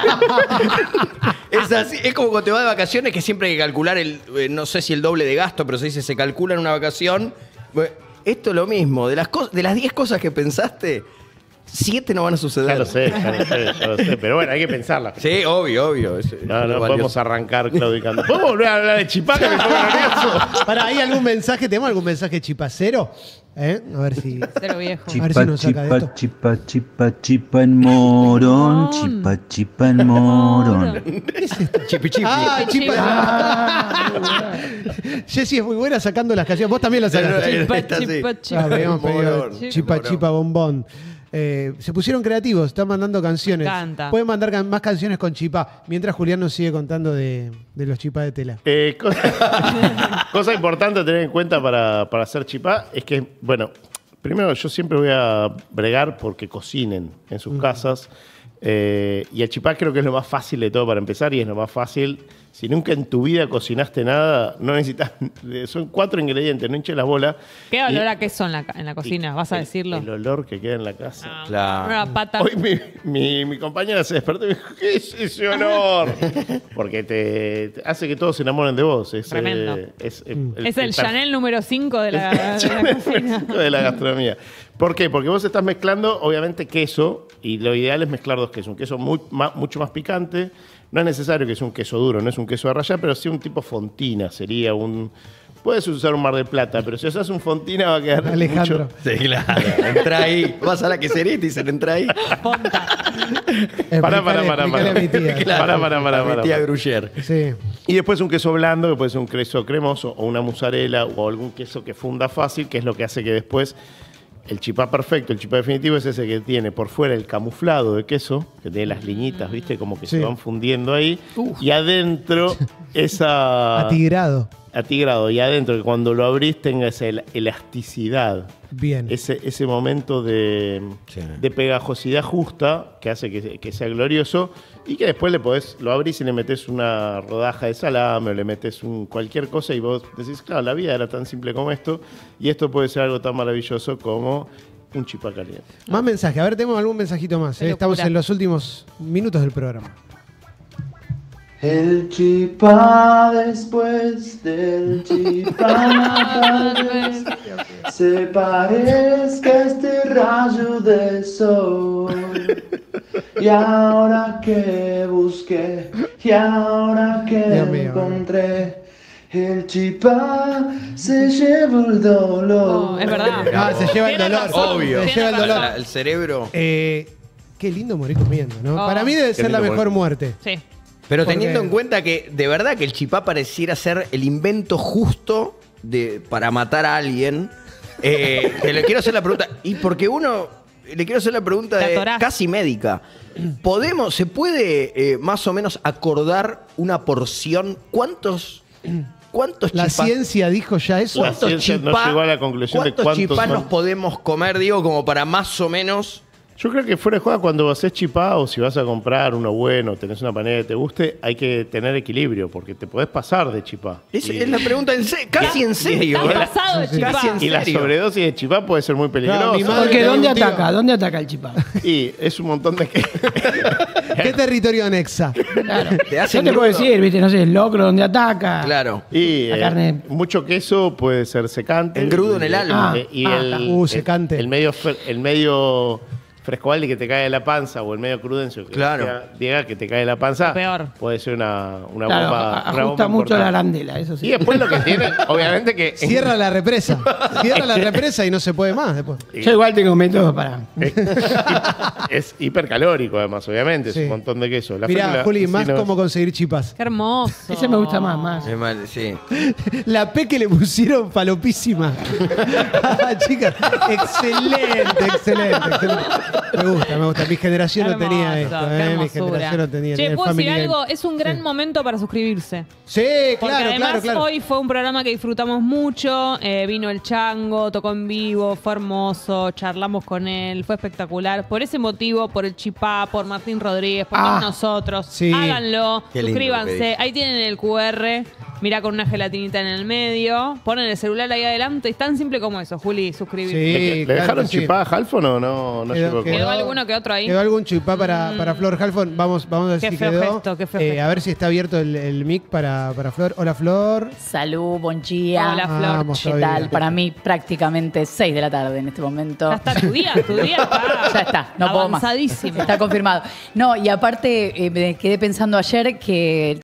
Es así, es como cuando te vas de vacaciones que siempre hay que calcular no sé si el doble de gasto, pero se dice se calcula en una vacación. Bueno, esto es lo mismo. De las 10 cosas que pensaste, 7 no van a suceder. Ya lo sé. Pero bueno, hay que pensarla. Sí, obvio. No podemos arrancar claudicando. ¿Podemos volver a hablar de Chipá que me pongo nervioso? Para, ¿hay algún mensaje? ¿Tenemos algún mensaje chipacero? A ver si. Cero viejo. A ver si nos saca de esto. Chipa en morón, chipa en morón. Chipi. Ah, Chipi, chipa. Jessy es muy buena sacando las canciones. Vos también las sacaste. Chipa. Ah, habíamos pedido Morón. chipa bombón. Se pusieron creativos, están mandando canciones. Me encanta. Pueden mandar más canciones con chipá. Mientras Julián nos sigue contando de los chipá de tela. Cosa importante a tener en cuenta para hacer chipá es que, bueno, primero yo siempre voy a bregar porque cocinen en sus casas. Y el chipá creo que es lo más fácil de todo para empezar y es lo más fácil. Si nunca en tu vida cocinaste nada, no necesitas. Son 4 ingredientes, no hinches las bolas. ¿Qué olor a queso en la cocina? ¿Vas a decirlo? El olor que queda en la casa. Claro. Una pata. Hoy mi compañera se despertó y me dijo, ¿qué es ese olor? Porque te hace que todos se enamoren de vos. Tremendo. Es el Chanel número 5 de la cocina. de la gastronomía. ¿Por qué? Porque vos estás mezclando, obviamente, queso, y lo ideal es mezclar 2 quesos. Un queso mucho más picante. No es necesario que sea un queso duro, no es un queso de rallar, pero sí un tipo fontina. Sería un... Puedes usar un Mar del Plata, pero si usas un fontina va a quedar Alejandro. mucho... Sí, claro. Entra ahí. Vas a la quesería y te dicen, entra ahí. Ponta. Explícale a mi tía. Claro. Para. Mi tía Gruyère. Sí. Y después un queso blando, que puede ser un queso cremoso o una mozzarella o algún queso que funda fácil, que es lo que hace que después el chipá perfecto, el chipá definitivo es ese que tiene por fuera el camuflado de queso, que tiene las liñitas, ¿viste? Como que Sí. se van fundiendo ahí. Y adentro esa... Atigrado. Atigrado. Y adentro, que cuando lo abrís tenga esa elasticidad. Bien. Ese momento de pegajosidad justa que hace que sea glorioso y que después lo abrís y le metés una rodaja de salame o le metés cualquier cosa y vos decís, claro, la vida era tan simple como esto y esto puede ser algo tan maravilloso como un chipá caliente. Más mensajes. A ver, tenemos algún mensajito más. Qué Estamos locura. en los últimos minutos del programa. El chipá después del chipá tal vez se parezca a este rayo de sol. Y ahora que busqué, y ahora que Dios mío. encontré, el chipá se llevó el dolor. No, es verdad. Ah, se lleva el Tiene dolor. razón, Obvio. Se tiene lleva el dolor. razón. El cerebro. Qué lindo morir comiendo, ¿no? Oh. Para mí debe Qué ser la lindo mejor muerte. Sí. Pero Porque- teniendo en cuenta que de verdad que el chipá pareciera ser el invento justo para matar a alguien, le quiero hacer la pregunta, y porque le quiero hacer la pregunta Te atorás. casi médica. ¿Se puede más o menos acordar una porción? ¿Cuántos La chipás? ciencia dijo ya eso. La ciencia no llegó a la conclusión de cuántos chipás son. nos podemos comer, digo, como para más o menos... Yo creo que fuera de joda, cuando haces chipá o si vas a comprar uno bueno, tenés una panera que te guste, hay que tener equilibrio, porque te podés pasar de chipá. Es la pregunta casi en serio. Está ¿eh? pasado de chipá. Casi en Y la serio. sobredosis de chipá puede ser muy peligrosa. mi madre- Porque ¿dónde Tío. ataca? ¿Dónde ataca el chipá? Y es un montón de... ¿Qué territorio anexa? Claro. Te hacen Yo te puedo crudo. decir, ¿viste? No sé, el locro donde ataca. Claro. Y La carne. mucho queso puede ser secante. Engrudo en el alma. Y secante. el medio frescobaldi que te cae de la panza o el medio crudencio que Claro. diga que te cae de la panza, Peor. puede ser una Claro, bomba. una ajusta bomba mucho la importante. arandela, eso sí. Y después lo que tiene, obviamente que... Cierra la represa. Cierra la represa y no se puede más después. Yo igual tengo métodos para... Es hipercalórico además, obviamente, Sí. es un montón de queso. La Mirá, fécula- Juli, sí, más no- cómo conseguir chipas. Qué hermoso. Ese me gusta más. Es mal, sí. La P que le pusieron falopísima. Chicas, excelente. Me gusta. Mi generación no tenía Hermoso, esto, qué Mi hermosura. generación no tenía. Che, el ¿puedo decir Family algo? Game. Es un gran momento para suscribirse. Sí, Porque claro, además claro. hoy fue un programa que disfrutamos mucho. Vino el Chango, tocó en vivo, fue hermoso, charlamos con él, fue espectacular. Por ese motivo, por el Chipá, por Martín Rodríguez, por todos nosotros. sí. Háganlo, Qué lindo lo que suscríbanse. dice. Ahí tienen el QR. Mirá con una gelatinita en el medio. Ponen el celular ahí adelante. Es tan simple como eso, Juli, suscribirse. Sí, ¿Le dejaron claro que sí. chipá a Halfon o no llegó? ¿Quedó alguno que otro ahí? Quedó algún chipá para Flor Halfon. Vamos a ver Qué si feo quedó. gesto, qué feo gesto. A ver si está abierto el mic para Flor. Hola, Flor. Salud, buen día. Hola, Flor. Vamos ¿Qué todavía. tal? Para mí prácticamente 6 de la tarde en este momento. Ya está tu día está Ya está, no puedo más. avanzadísimo. Está confirmado. No, y aparte me quedé pensando ayer que